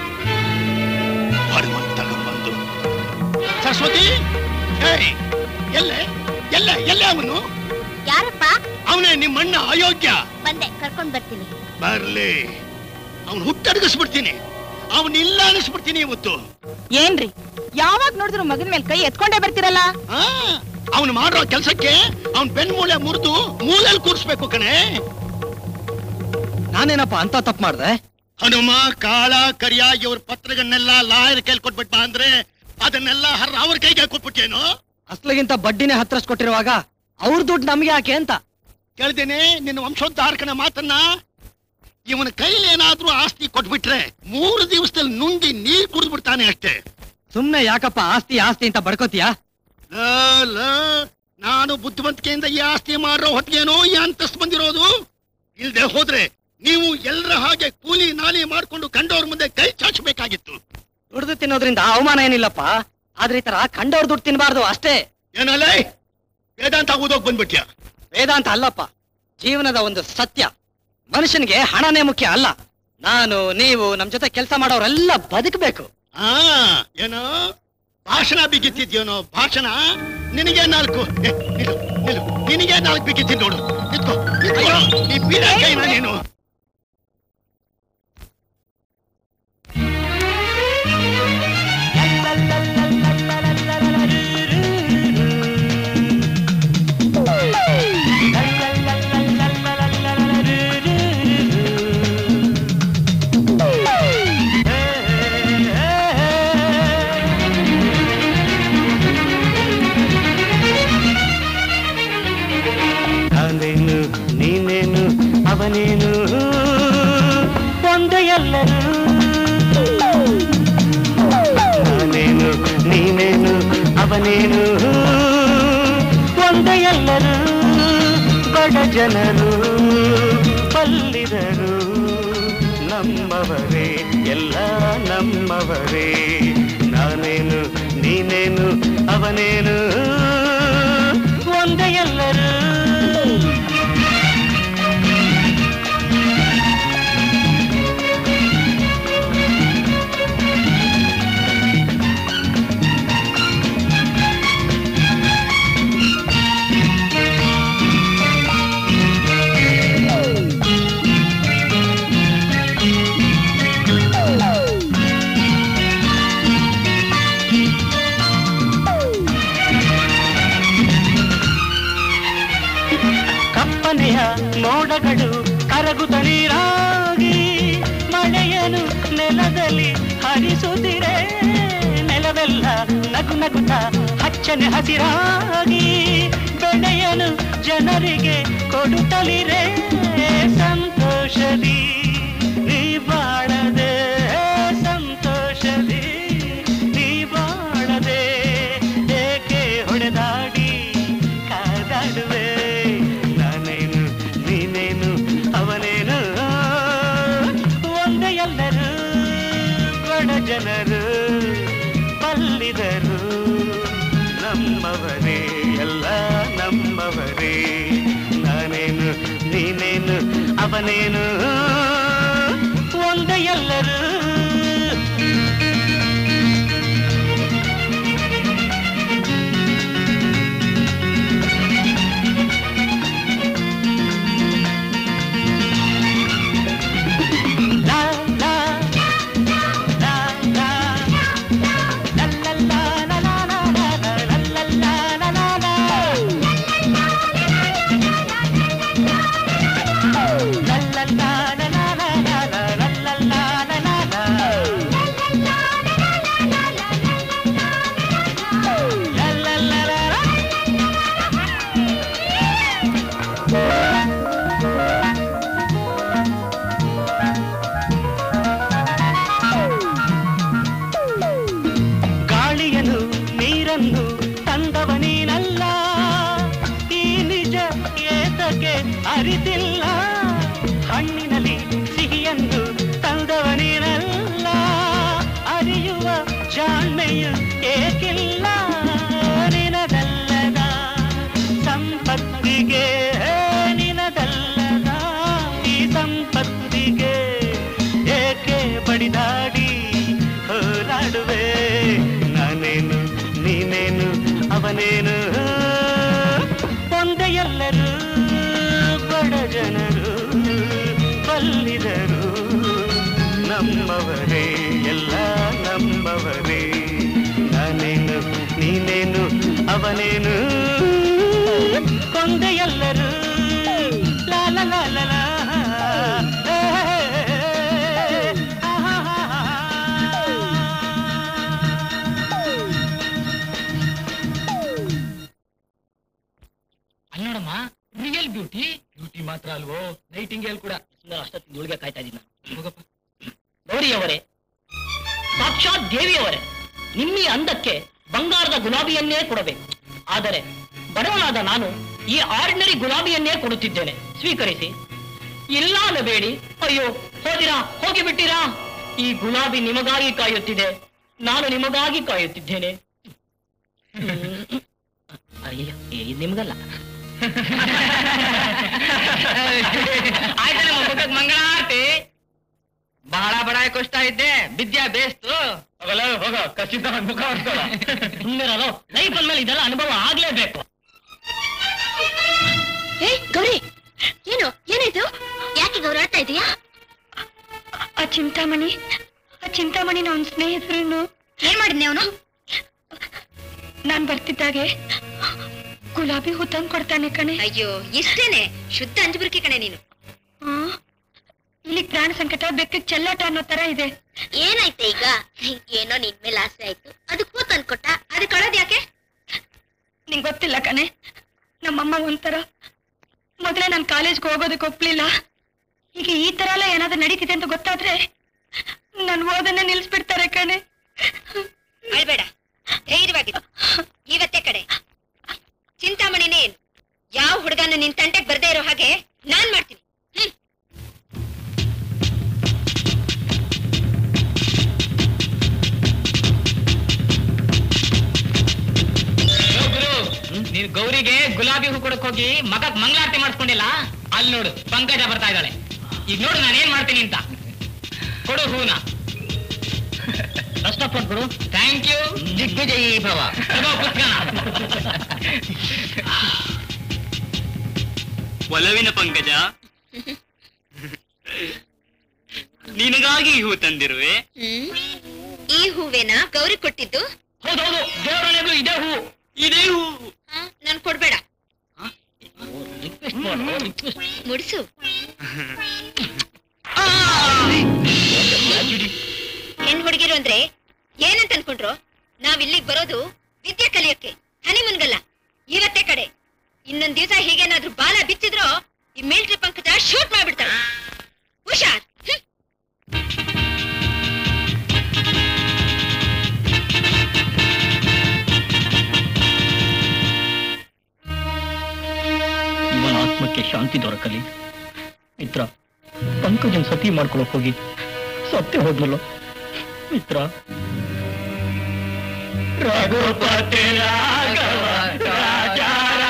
ತಗೊಂಡ್ಬಂದು ಸರಸ್ವತಿ, ಎಲ್ಲೆ ಎಲ್ಲೆ ಎಲ್ಲೆ ಅವನು? ಯಾರಪ್ಪ? ಅವನೇ ನಿಮ್ಮಣ್ಣ ಅಯೋಗ್ಯ. ಬಂದೆ, ಕರ್ಕೊಂಡ್ ಬರ್ತೀನಿ. ಬರ್ಲಿ, ಅವನು ಹುಟ್ಟಡಗಿಸ್ಬಿಡ್ತೀನಿ, ಅವನಿಲ್ಲ ಅನಿಸ್ಬಿಡ್ತೀನಿ ಇವತ್ತು. ಏನ್ರಿ ಯಾವಾಗ ನೋಡಿದ್ರು ಮಗನ ಮೇಲೆ ಕೈ ಎತ್ಕೊಂಡೇ ಬರ್ತಿರಲ್ಲ? ಅವನು ಮಾಡೋ ಕೆಲ್ಸಕ್ಕೆ ಅವನ್ ಬೆನ್ ಮೂಳೆ ಮುರಿದು ಮೂಲೆಯಲ್ಲಿ ಕೂರಿಸ್ಬೇಕು ಕಣೆ. ನಾನೇನಪ್ಪ ಅಂತ ತಪ್ಪು ಮಾಡ್ದೆ? ಹನುಮ, ಕಾಳ, ಕರಿಯ ಇವ್ರ ಪತ್ರಗಳನ್ನೆಲ್ಲ ಲಾಯರ್ ಕೈಲಿ ಕೊಟ್ಬಿಟ್ಟ ಅಂದ್ರೆ ಅದನ್ನೆಲ್ಲ ಹರ ಅವ್ರ ಕೈಗೆ ಕೊಟ್ಬಿಟ್ಟೇನು? ಅಸ್ಲಿಗಿಂತ ಬಡ್ಡಿನೇ ಹತ್ರಸ್ ಕೊಟ್ಟಿರುವಾಗ ಅವ್ರ ದುಡ್ಡು ನಮ್ಗೆ ಯಾಕೆ ಅಂತ ಕೇಳ್ದೇನೆ ನಿನ್ನ ವಂಶೋದ್ಧಾರಕನ ಮಾತನ್ನ. ಇವನ ಕೈಲಿ ಏನಾದ್ರೂ ಆಸ್ತಿ ಕೊಟ್ಬಿಟ್ರೆ ಮೂರು ದಿವಸದಲ್ಲಿ ನುಂಗಿ ನೀರ್ ಕುಡಿದ್ಬಿಡ್ತಾನೆ ಅಷ್ಟೇ. ಸುಮ್ನೆ ಯಾಕಪ್ಪ ಆಸ್ತಿ ಆಸ್ತಿ ಅಂತ ಬಡ್ಕೋತೀಯಾ? ನಾನು ಬುದ್ಧಿವಂತಿಕೆಯಿಂದ ಈ ಆಸ್ತಿ ಮಾಡೋ ಹೊತ್ತಿಗೇನೋ ಈ ಅಂತಸ್ತು ಬಂದಿರೋದು. ಇಲ್ದೆ ಹೋದ್ರೆ ನೀವು ಎಲ್ಲರ ಹಾಗೆ ಕೂಲಿ ನಾಲಿ ಮಾಡ್ಕೊಂಡು ಕಂಡವ್ರ ಮುಂದೆ ಕೈ ಚಾಚಬೇಕಾಗಿತ್ತು. ದುಡ್ದು ತಿನ್ನೋದ್ರಿಂದ ಅವಮಾನ ಏನಿಲ್ಲಪ್ಪ, ಆದ್ರೆ ಈ ತರ ಕಂಡವ್ರ ದುಡ್ಡು ತಿನ್ನಬಾರ್ದು ಅಷ್ಟೇ. ಏನಲ್ಲ ವೇದಾಂತ ಓದೋಕ್ ಬಂದ್ಬಿಟ್ಯಾ? ವೇದಾಂತ ಅಲ್ಲಪ್ಪ, ಜೀವನದ ಒಂದು ಸತ್ಯ. ಮನುಷ್ಯನಿಗೆ ಹಣನೇ ಮುಖ್ಯ ಅಲ್ಲ. ನಾನು ನೀವು ನಮ್ ಜೊತೆ ಕೆಲಸ ಮಾಡೋರೆಲ್ಲ ಬದುಕಬೇಕು. ಆ ಏನೋ ಭಾಷಣ ಬಿಗಿತ್ತಿದ್ಯೋನೋ ಭಾಷಣ. ನಿನಗೆ ನಾಲ್ಕು ಏ, ನಿಲ್ಲು, ನಿಲ್ಲು. ನಿನಗೆ ನಾಲ್ಕು ಬಿಗಿತ್ತೀನಿ ನೋಡು. ನಿತ್ಕೋ, ನಿತ್ಕೋ. ನೀ ಬೀಡ ಕೈನ ನೀನು. ಅವನೇನು ಒಂದೇ ಎಲ್ಲರೂ, ನಾನೇನು ನೀನೇನು ಅವನೇನು ಒಂದೇ ಎಲ್ಲರೂ, ಬಡ ಜನರು ಬಲ್ಲಿದರು ನಮ್ಮವರೇ ಎಲ್ಲ ನಮ್ಮವರೇ. ನಾನೇನು ನೀನೇನು ಅವನೇನು ಒಂದೇ ಎಲ್ಲರೂ. ಮೋಡಗಳು ಕರಗುತ್ತ ನೀರಾಗಿ ಮಳೆಯನು ನೆಲದಲ್ಲಿ ಹರಿಸುತ್ತಿರೆ, ನೆಲವೆಲ್ಲ ನಗು ನಗುತ್ತ ಹಚ್ಚನೆ ಹಸಿರಾಗಿ ಬೆಳೆಯನು ಜನರಿಗೆ ಕೊಡುತ್ತಲಿರೆ. ಸಂತೋಷದಿ ನೀ ಬಾಳದೆ, ಸಂತೋಷದಿ ನೀ ಬಾಳದೆ, ಏಕೆ ಹೊಡೆದಾಡಿ ಕಾದಾಡುವೆ. ಅವನೇನು ಒಂದೇ ಎಲ್ಲರೂ, ಬಡ ಜನರು ಬಲ್ಲಿದರು ನಮ್ಮವರೇ ಎಲ್ಲ ನಮ್ಮವರೇ. ನಾನೇನು ನೀನೇನು ಅವನೇನು ಒಂದೇ ಎಲ್ಲರೂ. ಅರಿತಿಲ್ಲ ಹಣ್ಣಿನಲ್ಲಿ ಸಿಹಿಯನ್ನು ತಂದವನೇನಲ್ಲ, ಅರಿಯುವ ಜಾಣ್ಮೆಯು ಏಕಿಲ್ಲ. ನಿನದಲ್ಲದ ಸಂಪತ್ತಿಗೆ, ನಿನದಲ್ಲದ ಈ ಸಂಪತ್ತಿಗೆ ಏಕೆ ಬಡಿದಾಡಿ ಹೋರಾಡುವೆ. ನಾನೇನು ನೀನೇನು ಅವನೇನು ಒಂದೇ ಎಲ್ಲರೂ, ಬಡ ಜನರು ಬಲ್ಲಿದರು ನಮ್ಮವರೇ ಎಲ್ಲ ನಮ್ಮವರೇ. ನಾನೇನು ನೀನೇನು ಅವನೇನು ಒಂದೇ ಎಲ್ಲರೂ. ಲಾ ಲಾ ಲಾ ಲಾ ಲಾ. ಅಲ್ಲೋಡಮ್ಮ, ರಿಯಲ್ ಬ್ಯೂಟಿ ಬ್ಯೂಟಿ ಮಾತ್ರ ಅಲ್ವೋ, ನೈಟಿಂಗೇಲ್ ಕೂಡ. ಅಷ್ಟೊತ್ತಿಗೆ ಇವಳಿಗೆ ಕಾಯ್ತಾ ಇದ್ದೀನಿ. ಹೋಗಪ್ಪ. ಗೌರಿಯವರೇ, ಸಾಕ್ಷಾತ್ ದೇವಿಯವರೇ, ನಿಮ್ಮಿ ಅಂದಕ್ಕೆ ಬಂಗಾರದ ಗುಲಾಬಿಯನ್ನೇ ಕೊಡಬೇಕು. ಆದರೆ ಬಡವನಾದ ನಾನು ಈ ಆರ್ಡಿನರಿ ಗುಲಾಬಿಯನ್ನೇ ಕೊಡುತ್ತಿದ್ದೇನೆ, ಸ್ವೀಕರಿಸಿ. ಇಲ್ಲ ಅನ್ನಬೇಡಿ. ಅಯ್ಯೋ, ಹೋದಿರಾ, ಹೋಗಿ ಬಿಟ್ಟಿರಾ? ಈ ಗುಲಾಬಿ ನಿಮಗಾಗಿ ಕಾಯುತ್ತಿದೆ, ನಾನು ನಿಮಗಾಗಿ ಕಾಯುತ್ತಿದ್ದೇನೆ. ಅಯ್ಯೋ, ಇದು ನಿಮ್ಗಲ್ಲ. ಆಯ್ತು, ನಮ್ಮ ಮುಖಕ್ಕೆ ಮಂಗಳಾರತಿ. ಬಹಳ ಬಡಾಯಿ ಕಷ್ಟ ಇದ್ದೆ, ವಿದ್ಯಾ ಬೇಸ್ತು. ಹೋಗಲ್ಲ, ಹೋಗ ಕಚ್ಚಿದ್ದ ಮುಖ ಹೊಡ್ಕೊಳ್ಳ. ಸುಮ್ಮನೆ ಲೈಫ್ ಅಂದ್ಮೇಲೆ ಇದೆಲ್ಲ ಅನುಭವ ಆಗ್ಲೇಬೇಕು. ಏ ಗೌರಿ, ಏನು ಏನಾಯ್ತು? ಯಾಕೆ ಗೌರಿ ಆಡ್ತಾ ಇದೀಯಾ? ಆ ಚಿಂತಾಮಣಿ ಆ ಚಿಂತಾಮಣಿ ಅವನ ಸ್ನೇಹಿತರನ್ನು ಏನ್ ಮಾಡಿದ್ನಿ ಅವನು? ನಾನ್ ಬರ್ತಿದ್ದಾಗೆ ಗುಲಾಬಿ ಹೂ ತಂದು ಕೊಡ್ತಾನೆ ಕಣೆ. ಅಯ್ಯೋ, ಇಷ್ಟೇನೆ? ಶುದ್ಧ ಅಂಜಬುರ್ಕಿ ಕಣೆ ನೀನು. ಆ, ಇಲ್ಲಿ ಪ್ರಾಣ ಸಂಕಟ, ಬೆಕ್ಕಕ್ಕೆ ಚೆಲ್ಲಾಟ ಅನ್ನೋ ತರ ಇದೆ. ಏನಾಯ್ತೆ ಈಗ? ಏನೋ ನಿನ್ ಮೇಲೆ ಆಸೆ ಆಯ್ತು, ಅದಕ್ಕೆ ಹೂ ತಂದು ಕೊಟ್ಟ, ಅದಕ್ಕೆ ಅಳೋದ್ ಯಾಕೆ? ನಿಂಗೆ ಗೊತ್ತಿಲ್ಲ ಕಣೆ, ನಮ್ಮಮ್ಮ ಒಂಥರ. ಮೊದಲೇ ನಾನು ಕಾಲೇಜ್ಗೆ ಹೋಗೋದಕ್ಕೆ ಒಪ್ಲಿಲ್ಲ. ಈಗ ಈ ತರ ಎಲ್ಲ ಏನಾದ್ರು ನಡೀತಿದೆ ಅಂತ ಗೊತ್ತಾದ್ರೆ ನನ್ ಓದನ್ನ ನಿಲ್ಸ್ಬಿಡ್ತಾರೆ ಕಣೆ. ಅಳ್ಬೇಡ, ಧೈರ್ಯವಾಗಿರು. ಇವತ್ತೇ ಕಡೆ ಚಿಂತಾಮಣಿನೇ ಏನು, ಯಾವ ಹುಡುಗನ ನಿನ್ ತಂಟೆಗೆ ಬರ್ದೇ ಇರೋ ಹಾಗೆ ನಾನ್ ಮಾಡ್ತೀನಿ. ಹ್ಮ್ ನೀನ್ ಗೌರಿಗೆ ಗುಲಾಬಿ ಹೂ ಕೊಡಕ್ ಹೋಗಿ ಮಗಕ್ ಮಂಗಳಾರತಿ ಮಾಡಿಸ್ಕೊಂಡಿಲ್ಲ? ಅಲ್ಲಿ ನೋಡು, ಪಂಕಜ ಬರ್ತಾ ಇದ್ದಾಳೆ. ಈಗ ನೋಡು ನಾನು ಏನ್ ಮಾಡ್ತೀನಿ ಅಂತ. ಕೊಡು ಹೂನ. ಕಷ್ಟಪಟ್ಟು ಕೊಡು. Thank you. ದಿಗ್ವಿಜಯೀ ಭವ. ಒಲವಿನ ಪಂಕಜ, ನಿನಗಾಗಿ ಹೂ ತಂದಿರುವೆ. ಈ ಹೂವೇನ ಗೌರಿ ಕೊಟ್ಟಿದ್ದು? ಹೌದೌದು, ದೇವರನೆಗೂ ಇದೇ ಹೂ. ಇದೇ ಹೂ ನನ್ ಕೊಡ್ಬೇಡ, ಮುಡ್ಸು. ಹೆಣ್ ಹುಡುಗಿರು ಅಂದ್ರೆ ಏನಂತ ಅನ್ಕೊಂಡ್ರು? ನಾವ್ ಇಲ್ಲಿಗ್ ಬರೋದು ವಿದ್ಯೆ ಕಲಿಯೋಕೆ, ಹನಿಮುನ್ಗಲ್ಲ. ಇವತ್ತೇ ಕಡೆ ಇನ್ನೊಂದ್ ದಿವಸ ಹೀಗೇನಾದ್ರೂ ಬಾಲ ಬಿಚ್ಚಿದ್ರು ಈ ಮಿಲ್ಟ್ರಿ ಪಂಕಜ ಶೂಟ್ ಮಾಡ್ಬಿಡ್ತಾಳೆ. ಹುಷಾರ್. ಇವನ ಆತ್ಮಕ್ಕೆ ಶಾಂತಿ ದೊರಕಲಿ. ಮಿತ್ರ, ಪಂಕಜನ್ ಸತಿ ಮಾಡ್ಕೊಳಕ್ ಹೋಗಿ ಸತ್ಯ ಹೋದ್ನಲ್ಲ ಮಿತ್ರ. ರಘುಪತಿ ರಾಘವ ರಾಜಾರಾಮ.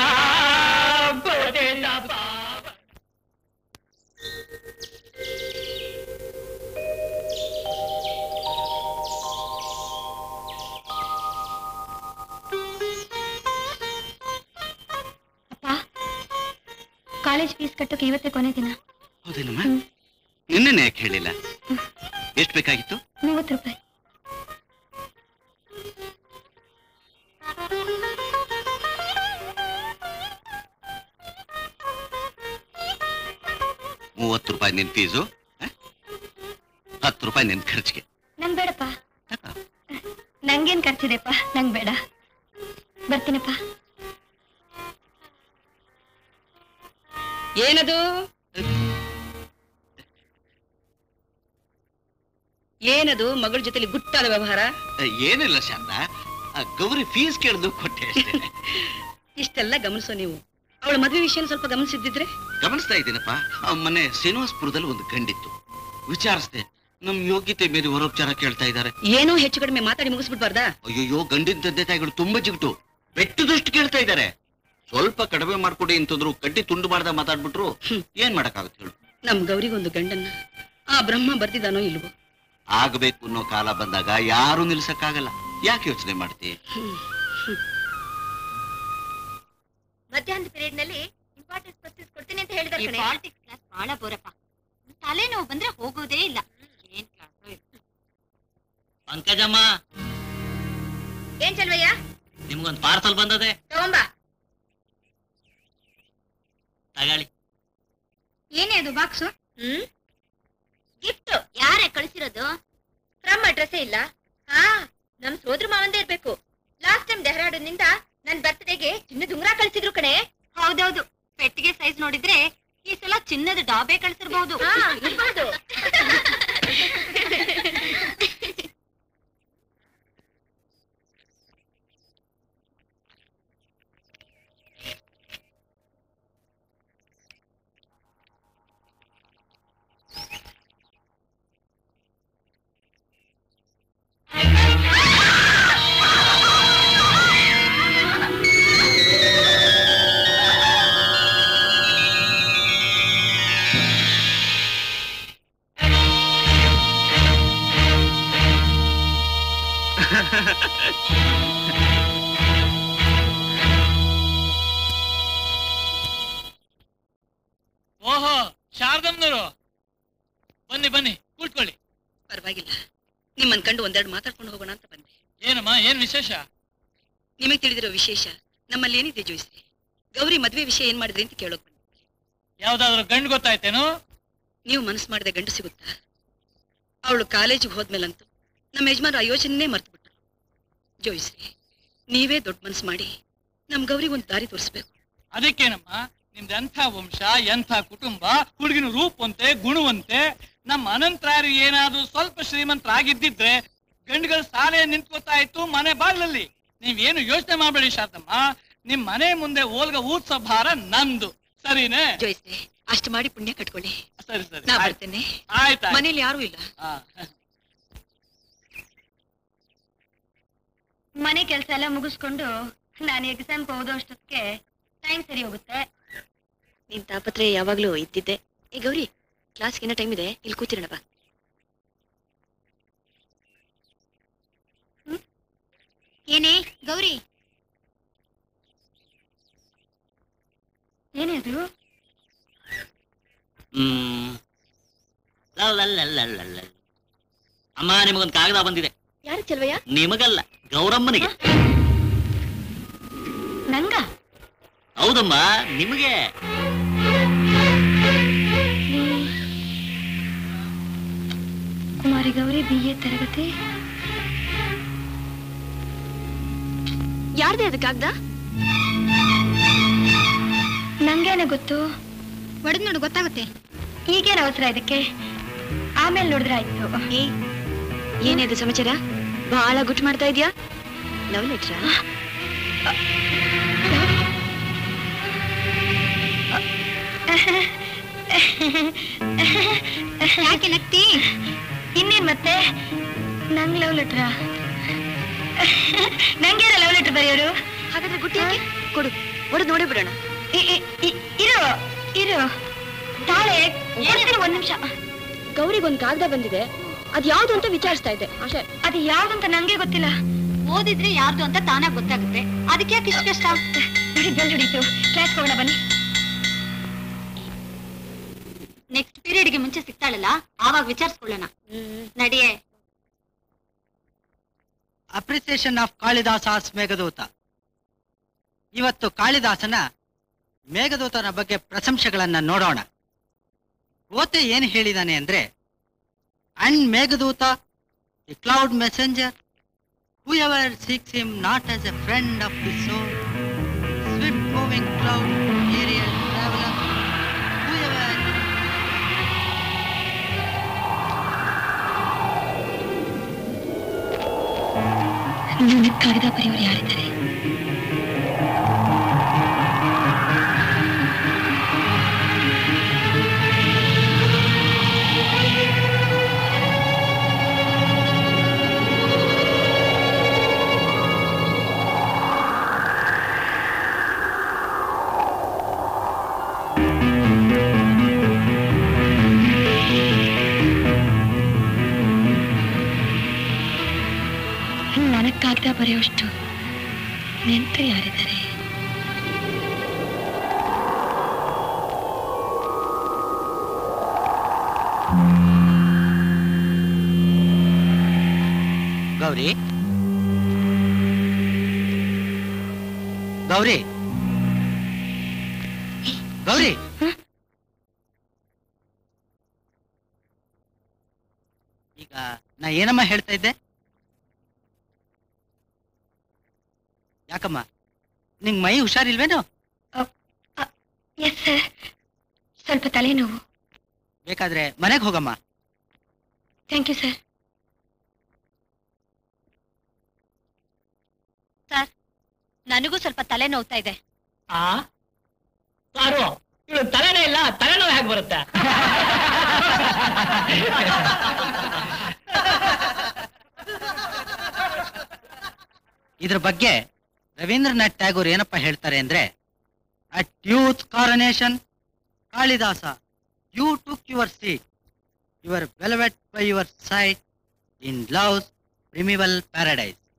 ಕಾಲೇಜ್ ಫೀಸ್ ಕಟ್ಟೋಕೆ ಇವತ್ತೇ ಕೊನೆ ದಿನ. ಹೌದೇನಮ್ಮ? ನಿನ್ನೆ ಯಾಕೆ ಹೇಳಿಲ್ಲ? ಎಷ್ಟು ಬೇಕಾಗಿತ್ತು? ಮೂವತ್ತು ರೂಪಾಯಿ. ಮೂವತ್ತು ರೂಪಾಯಿ ನಿನ್ ಫೀಸು, ಹತ್ತು ರೂಪಾಯಿ ನಿನ್ ಖರ್ಚಿಗೆ. ನಂಗ್ ಬೇಡಪ್ಪ. ನಂಗೇನ್ ಖರ್ಚಿದೆಪ್ಪ, ನಂಗ್ ಬೇಡ. ಬರ್ತೀನಪ್ಪ. ಏನದು? ಏನದು ಮಗಳ ಜೊತೆಲಿ ಗುಟ್ಟಾದ ವ್ಯವಹಾರ? ಏನಿಲ್ಲ ಶಾರದಾ, ಗೌರಿ ಫೀಸ್ ಕೇಳಿದು ಕೊಟ್ಟೆ ಅಷ್ಟೇ. ಇಷ್ಟೆಲ್ಲ ಗಮನಿಸೋ ನೀವು ಅವಳ ಮದುವೆ ವಿಷಯ ಸ್ವಲ್ಪ ಗಮನಿಸಿದ್ದಿದ್ರೆ? ಗಮನಿಸ್ತಾ ಇದ್ದೀನಪ್ಪ. ಮೊನ್ನೆ ಶ್ರೀನಿವಾಸಪುರದಲ್ಲಿ ಒಂದು ಗಂಡಿತ್ತು, ವಿಚಾರಿಸ್ದೆ. ನಮ್ ಯೋಗ್ಯತೆ ಮೇಲೆ ವರೋಪಚಾರ ಕೇಳ್ತಾ ಇದ್ದಾರೆ. ಏನೋ ಹೆಚ್ಚು ಕಡಿಮೆ ಮಾತಾಡಿ ಮುಗಿಸ್ಬಿಡ್ಬಾರ್ದಾ? ಅಯ್ಯೋ, ಗಂಡಿನ ತಂದೆ ತಾಯಿಗಳು ತುಂಬಾ ಜಿಗುಟು, ಬೆಟ್ಟದಷ್ಟು ಕೇಳ್ತಾ ಇದ್ದಾರೆ. ಸ್ವಲ್ಪ ಕಡಿಮೆ ಮಾಡ್ಕೊಡಿ ಅಂತಂದ್ರು ಕಡ್ಡಿ ತುಂಡು ಮಾಡ್ದ ಮಾತಾಡ್ಬಿಟ್ರು. ಏನ್ ಮಾಡಕ್ಕಾಗುತ್ತೆ ಹೇಳು? ನಮ್ ಗೌರಿಗೊಂದು ಗಂಡನ್ನ ಆ ಬ್ರಹ್ಮ ಬರ್ದಿದ್ದಾನೋ ಇಲ್ವೋ? ಆಗ್ಬೇಕು ಅನ್ನೋ ಕಾಲ ಬಂದಾಗ ಯಾರು ನಿಲ್ಸಕ್ಕಾಗಲ್ಲ. ಯಾಕೆ ಯೋಚನೆ ಮಾಡ್ತಿ? ಮಧ್ಯಾಹ್ನದ ಪೀರಿಯಡ್ ನಲ್ಲಿ ಇಂಪಾರ್ಟೆಂಟ್ ಕ್ವಶನ್ಸ್ ಕೊಡ್ತೀನಿ ಅಂತ ಹೇಳಿದಾರೆ. ಪಾಲಿಟಿಕ್ಸ್ ಕ್ಲಾಸ್ ಬಹಳ ಬೋರಪ್ಪ. ತಲೆನೋವು ಬಂದ್ರೆ ಹೋಗೋದೇ ಇಲ್ಲ. ಏನ್ ಕ್ಲಾಸ್? ಪಂಕಜಮ್ಮ, ಏನ್ ಚಲ್ವಯ್ಯ? ನಿಮ್ಗೊಂದು ಪಾರ್ಸಲ್ ಬಂದದೆ, ತಗೊಂಬಾ. ತಗೊಳ್ಳಿ. ಏನೇ ಅದು ಬಾಕ್ಸು? ಹ್ಮ್, ಗಿಫ್ಟ್. ಯಾರೇ ಕಳಿಸಿರೋದು? ಫ್ರಮ್ ಅಡ್ರೆಸ್ಸೇ ಇಲ್ಲ. ಹಾ, ನಮ್ ಸೋದ್ರ ಮಾವಂದೇ ಇರ್ಬೇಕು. ಲಾಸ್ಟ್ ಟೈಮ್ ಡೆಹ್ರಾಡೂನ್ನಿಂದ ನನ್ ಬರ್ತ್ಡೇಗೆ ಚಿನ್ನದ ಉಂಗ್ರ ಕಳಿಸಿದ್ರು ಕಣೆ. ಹೌದೌದು, ಪೆಟ್ಟಿಗೆ ಸೈಜ್ ನೋಡಿದ್ರೆ ಈ ಸಲ ಚಿನ್ನದ ಡಾಬೆ ಕಳಿಸಿರ್ಬಹುದು. ಇರ್ಬಹುದು. ಓಹೋ ಶಾರದಮ್ಮನವರು, ಬನ್ನಿ ಬನ್ನಿ ಕೂತ್ಕೊಳ್ಳಿ. ಪರವಾಗಿಲ್ಲ, ನಿಮ್ಮನ್ ಕಂಡು ಒಂದೆರಡು ಮಾತಾಡ್ಕೊಂಡು ಹೋಗೋಣ ಅಂತ ಬಂದೆ. ಏನಮ್ಮ, ಏನ್ ವಿಶೇಷ? ನಿಮಗೆ ತಿಳಿದಿರೋ ವಿಶೇಷ ನಮ್ಮಲ್ಲಿ ಏನಿದೆ ಜೋಯಿಸ್ರಿ? ಗೌರಿ ಮದ್ವೆ ವಿಷಯ ಏನ್ ಮಾಡಿದ್ರಿ ಅಂತ ಕೇಳೋಕ್ ಬಂದೆ. ಯಾವ್ದಾದ್ರು ಗಂಡು ಗೊತ್ತಾಯ್ತೇನು? ನೀವು ಮನಸ್ಸು ಮಾಡದೆ ಗಂಡು ಸಿಗುತ್ತಾ? ಅವಳು ಕಾಲೇಜಿಗೆ ಹೋದ್ಮೇಲಂತೂ ನಮ್ಮ ಯಜಮಾನ್ರ ಆ ಯೋಚನೆ ಮರ್ತು ಬಿಟ್ರು. ಜೋಯಿಸ್ರಿ, ನೀವೇ ದೊಡ್ಡ ಮನಸ್ಸು ಮಾಡಿ ನಮ್ ಗೌರಿಗೆ ಒಂದು ದಾರಿ ತೋರಿಸ್ಬೇಕು. ಅದಕ್ಕೇನಮ್ಮ, ನಿಮ್ದು ಎಂಥ ವಂಶ, ಎಂಥ ಕುಟುಂಬ, ಹುಡುಗಿನ ರೂಪವಂತೆ ಗುಣವಂತೆ. ನಮ್ಮ ಅನಂತರಾಯರು ಏನಾದ್ರೂ ಸ್ವಲ್ಪ ಶ್ರೀಮಂತರಾಗಿದ್ದಿದ್ರೆ ಗಂಡುಗಳ ಸಾಲೆ ನಿಂತ್ಕೋತಾ ಇತ್ತು ಮನೆ ಬಾಗ್ಲಲ್ಲಿ. ನೀವೇನು ಯೋಚನೆ ಮಾಡ್ಬೇಡಿ ಶಾರದಮ್ಮ, ನಿಮ್ ಮನೆ ಮುಂದೆ ಓಲ್ಗ ಉತ್ಸವ ಭಾರ ನಂದು, ಸರಿನೇ? ಜೋಯಿಸ್ರಿ, ಅಷ್ಟು ಮಾಡಿ ಪುಣ್ಯ ಕಟ್ಕೊಳ್ಳಿ. ಸರಿ ಸರಿ, ನಾ ಬರ್ತೇನೆ. ಆಯ್ತಾ? ಮನೇಲಿ ಯಾರು ಇಲ್ಲ. ಮನೆ ಕೆಲಸ ಎಲ್ಲ ಮುಗಿಸ್ಕೊಂಡು ನಾನು ಎಕ್ಸಾಮ್ಗೆ ಓದೋಷ್ಟೊತ್ತಿಗೆ ಟೈಮ್ ಸರಿ ಹೋಗುತ್ತೆ. ನಿನ್ ತಾಪತ್ರೆ ಯಾವಾಗ್ಲೂ ಇದ್ದಿದ್ದೆ. ಏ ಗೌರಿ, ಕ್ಲಾಸ್ಗೆ ಏನೋ ಟೈಮ್ ಇದೆ, ಇಲ್ಲಿ ಕೂತಿರೋಣ ಬಾ. ಏನೇ ಗೌರಿ? ಏನೇ ಅದು? ಹ್ಮ್ ಅಮ್ಮ, ನಿಮಗೊಂದು ಕಾಗದ ಬಂದಿದೆ. ಯಾರು ಚೆಲ್ವಯ್ಯ? ನಿಮಗಲ್ಲ, ಗೌರಮ್ಮನಿಗೆ. ನಂಗ? ಹೌದಮ್ಮ, ನಿಮಗೆ. ಕುಮಾರಿ ಗೌರಿ, ಬಿ ಎ ತರಗತಿ. ಯಾರ್ದೇ ಅದು ಕಾಗ್ದ? ನಂಗೇನೆ ಗೊತ್ತು. ಒಡೆದ್ ನೋಡು, ಗೊತ್ತಾಗುತ್ತೆ. ಈಗೇನು ಅವಸರ ಇದಕ್ಕೆ? ಆಮೇಲೆ ನೋಡಿದ್ರೆ ಆಯ್ತು. ಏ, ಏನಿದು ಸಮಾಚಾರ? ಬಹಳ ಗುಟ್ಟು ಮಾಡ್ತಾ ಇದ್ಯಾ? ಲವ್ ಲೆಟ್ರಾ? ಯಾಕೆ ನಗ್ತಿ? ಇನ್ನೇನ್ ಮತ್ತೆ? ನಂಗ್ ಲವ್ ಲೆಟ್ರಾ? ನಂಗೇನ ಲವ್ ಲೆಟರ್ ಬರೆಯೋರು? ಹಾಗಾದ್ರೆ ಗುಟ್ಟಿ ಯಾಕೆ? ಕೊಡು, ಹೊಡೆದು ನೋಡೇ ಬಿಡೋಣ. ಇರೋ ಇರೋ ತಾಳೆ, ಒಂದ್ ನಿಮಿಷ. ಗೌರಿಗೊಂದು ಕಾಗದ ಬಂದಿದೆ, ಅದ್ ಯಾವ್ದು ಅಂತ ವಿಚಾರಿಸ್ತಾ ಇದ್ದೆ ಅಷ್ಟೇ. ಅದು ಯಾವ್ದಂತ ನಂಗೆ ಗೊತ್ತಿಲ್ಲ. ಓದಿದ್ರೆ ಯಾರ್ದು ಅಂತ ತಾನಾಗ್ ಗೊತ್ತಾಗುತ್ತೆ. ಅದಕ್ಕೆ ಯಾಕೆ ಇಷ್ಟು ಕಷ್ಟ? ನೋಡಿ, ಬೆಲ್ ಹಿಡೀತು. ಕ್ಲಾಸ್ ಹೋಗೋಣ ಬನ್ನಿ. ನೆಕ್ಸ್ಟ್ ಪೀರಿಯಡ್ಗೆ ಮುಂಚೆ ಸಿಗ್ತಾಳಲ್ಲ, ಆವಾಗ ವಿಚಾರಿಸ್ಕೊಳ್ಳೋಣ. ನಡಿಯೇ. Appreciation of Kalidasa's Meghaduta. ಇವತ್ತು ಕಾಳಿದಾಸನ ಮೇಘದೂತನ ಬಗ್ಗೆ ಪ್ರಶಂಸೆಗಳನ್ನ ನೋಡೋಣ. ಓತೆ ಏನು ಹೇಳಿದಾನೆ ಅಂದ್ರೆ, and Meghaduta, a cloud messenger, whoever seeks him not as a friend of his soul, swift moving cloud, aerial traveler, whoever. ನನಗೆ ಕಾಗದ ಬರೆಯೋರು ಯಾರಿದ್ದಾರೆ? ನನಗೆ ಕಾಗದ ಬರೆಯೋಷ್ಟು ನೆಂಟರು ಯಾರಿದ್ದಾರೆ? ಗೌರಿ, ಗೌರಿ, ಗೌರಿ, ಈಗ ನಾ ಏನಮ್ಮ ಹೇಳ್ತಾ ಇದ್ದೆ? ಯಾಕಮ್ಮ, ನಿಂಗ್ ಮೈ ಹುಷಾರಿಲ್ವೇನೋ? ಎಸ್ ಸರ್, ಸ್ವಲ್ಪ ತಲೆನೋವು. ಬೇಕಾದ್ರೆ ಮನೆಗೆ ಹೋಗಮ್ಮ. Thank you sir. ಸರ್, ನನಗೂ ಸ್ವಲ್ಪ ತಲೆ ನೋವ್ತಾ ಇದೆ. ಆ ಸಾರು, ಇವಳು ತಲೆನೇ ಇಲ್ಲ, ತಲೆನೋವು ಹೇಗೆ ಬರುತ್ತೆ? ಇದ್ರ ಬಗ್ಗೆ ರವೀಂದ್ರನಾಥ್ ಟ್ಯಾಗೋರ್ ಏನಪ್ಪ ಹೇಳ್ತಾರೆ ಅಂದ್ರೆ, at youth coronation Kalidasa, you took your seat, your velvet by your side, in love's primeval paradise.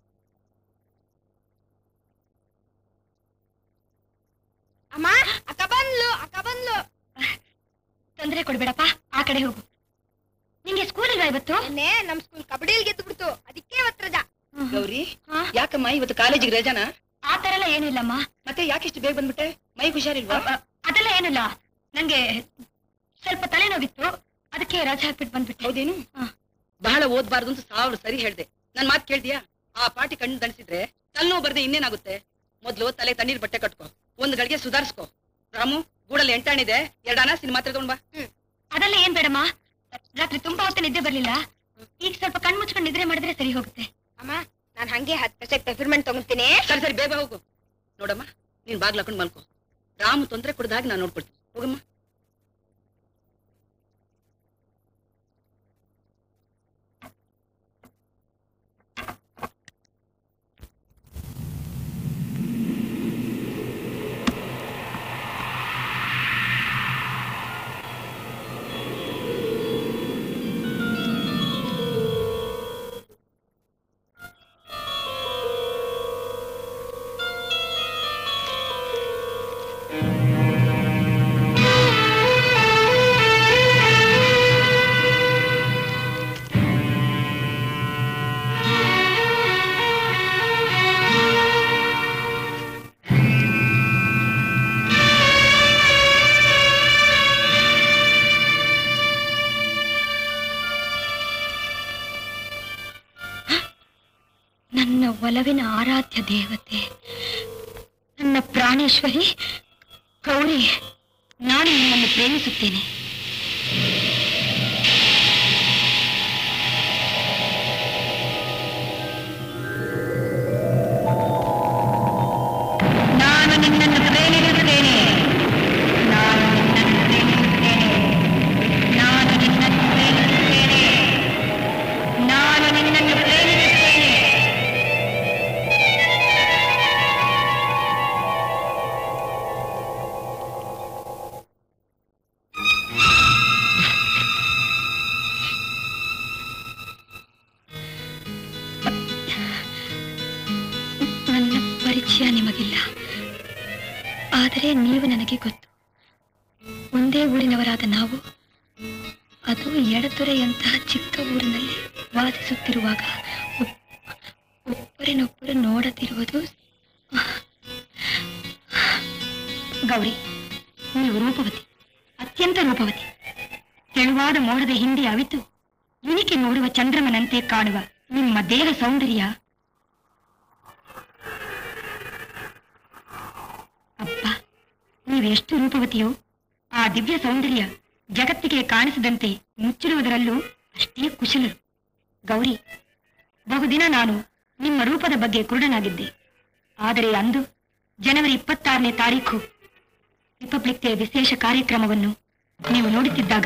ಅಮ್ಮ ಅಕ್ಕ ಬಂದ್ಲು ಅಕ್ಕ ಬಂದ್ಲು. ತೊಂದರೆ ಕೊಡ್ಬೇಡಪ್ಪ, ಆ ಕಡೆ ಹೋಗು. ನಿಂಗೆ ಸ್ಕೂಲ್ ಇಲ್ವಾ ಇವತ್ತು? ನಮ್ ಸ್ಕೂಲ್ ಕಬಡ್ಡಿಯಲ್ಲಿ ಗೆದ್ದು ಬಿಡ್ತು, ಅದಕ್ಕೆ ಇವತ್ತು ರಜಾ. ಗೌರಿ, ಯಾಕಮ್ಮ ಇವತ್ತು ಕಾಲೇಜಿಗೆ ರಜಾನ? ಆ ತರ ಎಲ್ಲ ಏನು ಇಲ್ಲಮ್ಮ. ಮತ್ತೆ ಯಾಕಿಷ್ಟು ಬೇಗ ಬಂದ್ಬಿಟ್ಟೆ? ಮೈ ಹುಷಾರಿಲ್ವಾ? ಅದೆಲ್ಲ ಏನಿಲ್ಲ, ನಂಗೆ ಸ್ವಲ್ಪ ತಲೆನೋವಿತ್ತು, ಅದಕ್ಕೆ ರಜೆ ಹಾಕ್ಬಿಟ್ಟು ಬಂದ್ಬಿಟ್ಟೆ. ಹೌದೇನು? ಬಹಳ ಓದ್ಬಾರ್ದು ಅಂತ ಸಾವಿರ ಸರಿ ಹೇಳ್ದೆ. ನನ್ ಮಾತು ಕೇಳ್ದಿಯಾ? ಆ ಪಾಟಿ ಕಣ್ಣು ದಣಿಸಿದ್ರೆ ತಲೆನೋವು ಬರ್ದೆ ಇನ್ನೇನಾಗುತ್ತೆ? ಮೊದ್ಲು ತಲೆ ತಣ್ಣೀರ್ ಬಟ್ಟೆ ಕಟ್ಕೋ, ಒಂದ್ ಗಳಿಗೆ ಸುಧಾರಿಸ್ಕೋ. ರಾಮು, ಗೂಡಲ್ಲಿ ಎಂಟಾಣಿದೆ, ಎರಡಾನ ಸಿನಿಮಾ ತಗೊಂಡ್ ಬಾ. ಅದೆಲ್ಲ ಏನ್ ಬೇಡಮ್ಮ, ರಾತ್ರಿ ತುಂಬಾ ಹೊತ್ತು ನಿದ್ದೆ ಬರ್ಲಿಲ್ಲ, ಈಗ ಸ್ವಲ್ಪ ಕಣ್ ಮುಚ್ಕೊಂಡು ನಿದ್ರೆ ಮಾಡಿದ್ರೆ ಸರಿ ಹೋಗುತ್ತೆ. ಅಮ್ಮ ನಾನ್ ಹಂಗೆ ಹತ್ತು ಪೈಸೆ ಪೆಪರ್ಮೆಂಟ್ ತಗೊಂತೀನಿ. ಸರಿ ಸರಿ ಬೇಗ ಹೋಗು. ನೋಡಮ್ಮ, ನೀನ್ ಬಾಗ್ಲ ಹಾಕೊಂಡ್ ಮಲ್ಕೋ. ರಾಮು ತೊಂದ್ರೆ ಕೊಡ್ದಾಗ ನಾನ್ ನೋಡ್ಕೊಡ್ತೀನಿ. ಹೋಗಮ್ಮ. ನನ್ನ ಒಲವಿನ ಆರಾಧ್ಯ ದೇವತೆ, ನನ್ನ ಪ್ರಾಣೇಶ್ವರಿ ಗೌರಿ, ನಾನು ನಿನ್ನನ್ನು ಪ್ರೇಮಿಸುತ್ತೇನೆ. ನಾನು ನಿನ್ನನ್ನು ಪ್ರೇಮಿಸುತ್ತೇನೆ. ನಾನು ನಿನ್ನನ್ನು ಪ್ರೇಮಿಸುತ್ತೇನೆ. ನಾನು ನಿನ್ನನ್ನು ಪ್ರೇಮಿಸುತ್ತೇನೆ. ನಾನು ನಿನ್ನನ್ನು ಪ್ರೇಮಿಸುತ್ತೇನೆ. ನನ್ನ ಪರಿಚಯ ನಿಮಗಿಲ್ಲ, ಆದರೆ ನೀವು ನನಗೆ ಗೊತ್ತು. ಒಂದೇ ಊರಿನವರಾದ ನಾವು, ಅದು ಎಡದೊರೆಯಂತಹ ಚಿಕ್ಕ ಊರಿನಲ್ಲಿ ವಾಸಿಸುತ್ತಿರುವಾಗ ಒಬ್ಬರನ್ನೊಬ್ಬರು ನೋಡದಿರುವುದು. ಗೌರಿ, ನೀವು ರೂಪವತಿ, ಅತ್ಯಂತ ರೂಪವತಿ. ತೆಳುವಾದ ಮೋಡದ ಹಿಂದೆ ಅವಿತು ಇಣಿಕೆ ನೋಡುವ ಚಂದ್ರಮನಂತೆ ಕಾಣುವ ನಿಮ್ಮ ದೇಹ ಸೌಂದರ್ಯ, ಅಪ್ಪ, ನೀವೆಷ್ಟು ರೂಪವತಿಯೋ ಆ ದಿವ್ಯ ಸೌಂದರ್ಯ ಜಗತ್ತಿಗೆ ಕಾಣಿಸದಂತೆ ಮುಚ್ಚಿಡುವುದರಲ್ಲೂ ಅಷ್ಟೇ ಕುಶಲರು. ಗೌರಿ, ಬಹುದಿನ ನಾನು ನಿಮ್ಮ ರೂಪದ ಬಗ್ಗೆ ಕುರುಡನಾಗಿದ್ದೆ. ಆದರೆ ಅಂದು ಜನವರಿ ಇಪ್ಪತ್ತಾರನೇ ತಾರೀಖು ರಿಪಬ್ಲಿಕ್ ಡೇ ವಿಶೇಷ ಕಾರ್ಯಕ್ರಮವನ್ನು ನೀವು ನೋಡುತ್ತಿದ್ದಾಗ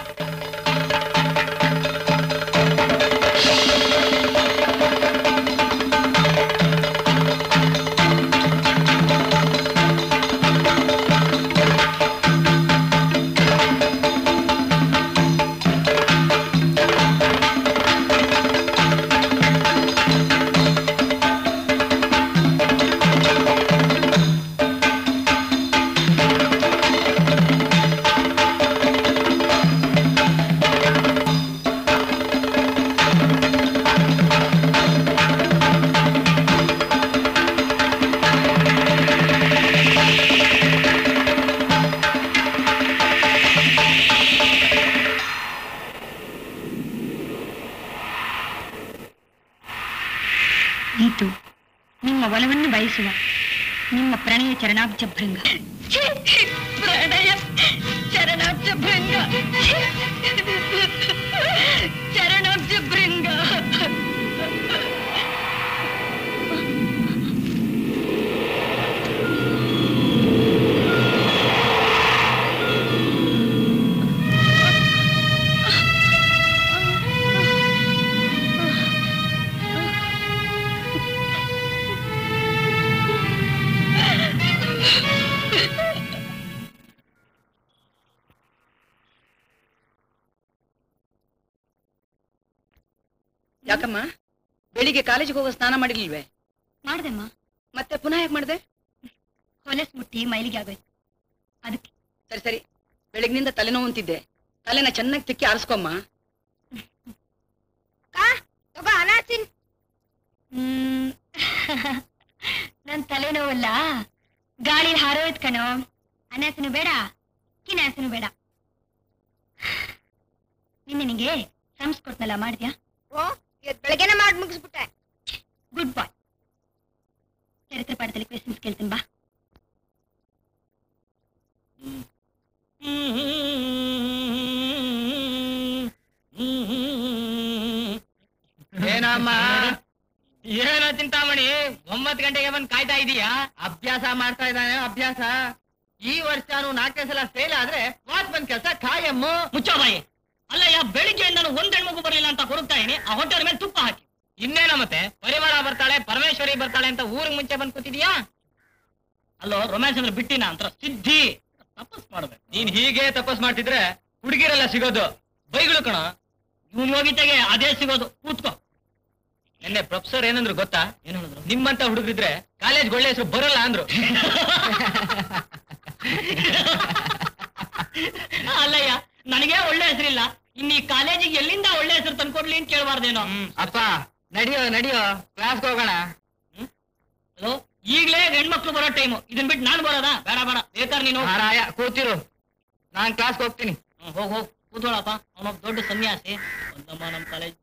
ನೀತು ನಿಮ್ಮ ಒಲವನ್ನು ಬಯಸುವ ನಿಮ್ಮ ಪ್ರಣಯ ಚರಣಾಬ್ಜ ಭೃಂಗ. ಪ್ರಣಯ ಚರಣಾಬ್ಜ ಭೃಂಗ, ಚರಣಾಬ್ಜ ಭೃಂಗ. ಯಾಕಮ್ಮ, ಬೆಳಿಗ್ಗೆ ಕಾಲೇಜಿಗೆ ಹೋಗೋ ಸ್ನಾನ ಮಾಡಿರ್ಲಿಲ್ವೇ? ಮಾಡ್ದೆಮ್ಮ. ಮತ್ತೆ ಪುನಃ ಯಾಕೆ ಮಾಡ್ದೆ? ಹೊಲಸ್ ಮುಟ್ಟಿ ಮೈಲಿಗೆ ಆಗೋಯ್ತು. ಅದಕ್ಕೆ. ಸರಿ ಸರಿ, ಬೆಳಗ್ನಿಂದ ತಲೆನೋವು ಅಂತಿದ್ದೆ, ತಲೆನ ಚೆನ್ನಾಗಿ ತಿಕ್ಕಿ ಆರಿಸ್ಕೊಮ್ಮ. ಹ್ಮ್ ನನ್ ತಲೆನೋವಲ್ಲ, ಗಾಳಿ ಹಾರೋಯ್ತ್ ಕಣೋ. ಅನಾಸನು ಬೇಡ, ಕಿನಾಸನು ಬೇಡ. ನಿನ್ನೆ ನಿಂಗೆ ಸಂಸ್ಕೊಡ್ತಲ್ಲ, ಮಾಡಿದ್ಯಾ? ಓ ಬೆಳಗ್ಗೆನೆ ಮಾಡಿ ಮುಗಿಸ್ಬಿಟ್ಟೆ. ಗುಡ್ ಬಾಯ್. ಚರಿತ್ರೆ ಪಾಠದಲ್ಲಿ ಕ್ವೆಶನ್ಸ್ ಕೇಳ್ತೀನಿ ಬಾ. ಏನಮ್ಮ ಏನೋ ಚಿಂತಾಮಣಿ, ಒಂಬತ್ತು ಗಂಟೆಗೆ ಬಂದು ಕಾಯ್ತಾ ಇದೀಯಾ? ಅಭ್ಯಾಸ ಮಾಡ್ತಾ ಇದ್ದಾನೆ, ಅಭ್ಯಾಸ. ಈ ವರ್ಷನು ನಾಲ್ಕನೇ ಸಲ ಫೇಲ್ ಆದ್ರೆ ವಾಚ್ ಬಂದ್ ಕೆಲಸ ಖಾಯಮ್ಮು. ಮುಚ್ಚೋ ಬಾಯಿ. ಅಲ್ಲಯ್ಯ, ಬೆಳಿಗ್ಗೆಯಿಂದ ಒಂದ್ ಹೆಣ್ಮಗು ಬರಲಿಲ್ಲ ಅಂತ ಕೊರಗ್ತಾ ಇದೀನಿ, ಆ ಹೊಟ್ಟೆ ಮೇಲೆ ತುಪ್ಪ ಹಾಕಿ. ಇನ್ನೇನ ಮತ್ತೆ ಪರಿಮಳ ಬರ್ತಾಳೆ, ಪರಮೇಶ್ವರಿ ಬರ್ತಾಳೆ ಅಂತ ಊರಿಗೆ ಮುಂಚೆ ಬಂದ್ ಕೂತಿದ್ಯಾ? ಅಲ್ಲೋ, ರೊಮ್ಯಾನ್ಸ್ ಅಂದ್ರೆ ಬಿಟ್ಟಿನ ಅಂತ ಸಿದ್ಧಿ ತಪಸ್ ಮಾಡ್ಬೇಕು. ನೀನ್ ಹೀಗೆ ತಪಸ್ ಮಾಡ್ತಿದ್ರೆ ಹುಡುಗಿರೆಲ್ಲ ಸಿಗೋದು ಬೈಗಳು ಕಣ. ಇವನ್ ಹೋಗಿದ್ದಾಗೆ ಅದೇ ಸಿಗೋದು. ಕೂತ್ಕೋ. ನಿನ್ನೆ ಪ್ರೊಫೆಸರ್ ಏನಂದ್ರು ಗೊತ್ತಾ? ಏನ್ ಹೇಳಿದ್ರು? ನಿಮ್ಮಂತ ಹುಡುಗರಿದ್ರೆ ಕಾಲೇಜ್ ಒಳ್ಳೆ ಹೆಸರು ಬರಲ್ಲ ಅಂದ್ರು. ಅಲ್ಲಯ್ಯ, ನನಗೆ ಒಳ್ಳೆ ಹೆಸರಿಲ್ಲ, ಇನ್ನು ಈ ಕಾಲೇಜಿಗೆ ಎಲ್ಲಿಂದ ಒಳ್ಳೆ ಹೆಸರು ತಂದ್ಕೊಡ್ಲಿ ಅಂತ ಕೇಳಬಾರ್ದೇನೋ. ಅಪ್ಪ ನಡಿಯೋ ನಡಿಯೋ, ಕ್ಲಾಸ್ಗೆ ಹೋಗೋಣ. ಹಲೋ, ಈಗ್ಲೇ ಹೆಣ್ಮಕ್ಳು ಬರೋ ಟೈಮು, ಇದನ್ ಬಿಟ್ಟು ನಾನ್ ಬರೋದಾ? ಬೇಡ ಬೇಡ, ಬೇಕಾದ್ರೆ ನೀನು ಹಾರಾಯ ಕೂತಿರು, ನಾನ್ ಕ್ಲಾಸ್ಗೆ ಹೋಗ್ತೀನಿ. ಹೋಗ್ ಹೋಗ್ ಕೂತ್ಕೊಳ್ಳಪ್ಪ, ಅವನೊಬ್ಬ ದೊಡ್ಡ ಸನ್ಯಾಸಿ. ಒಂದಮ್ಮ ನಮ್ ಕಾಲೇಜ್.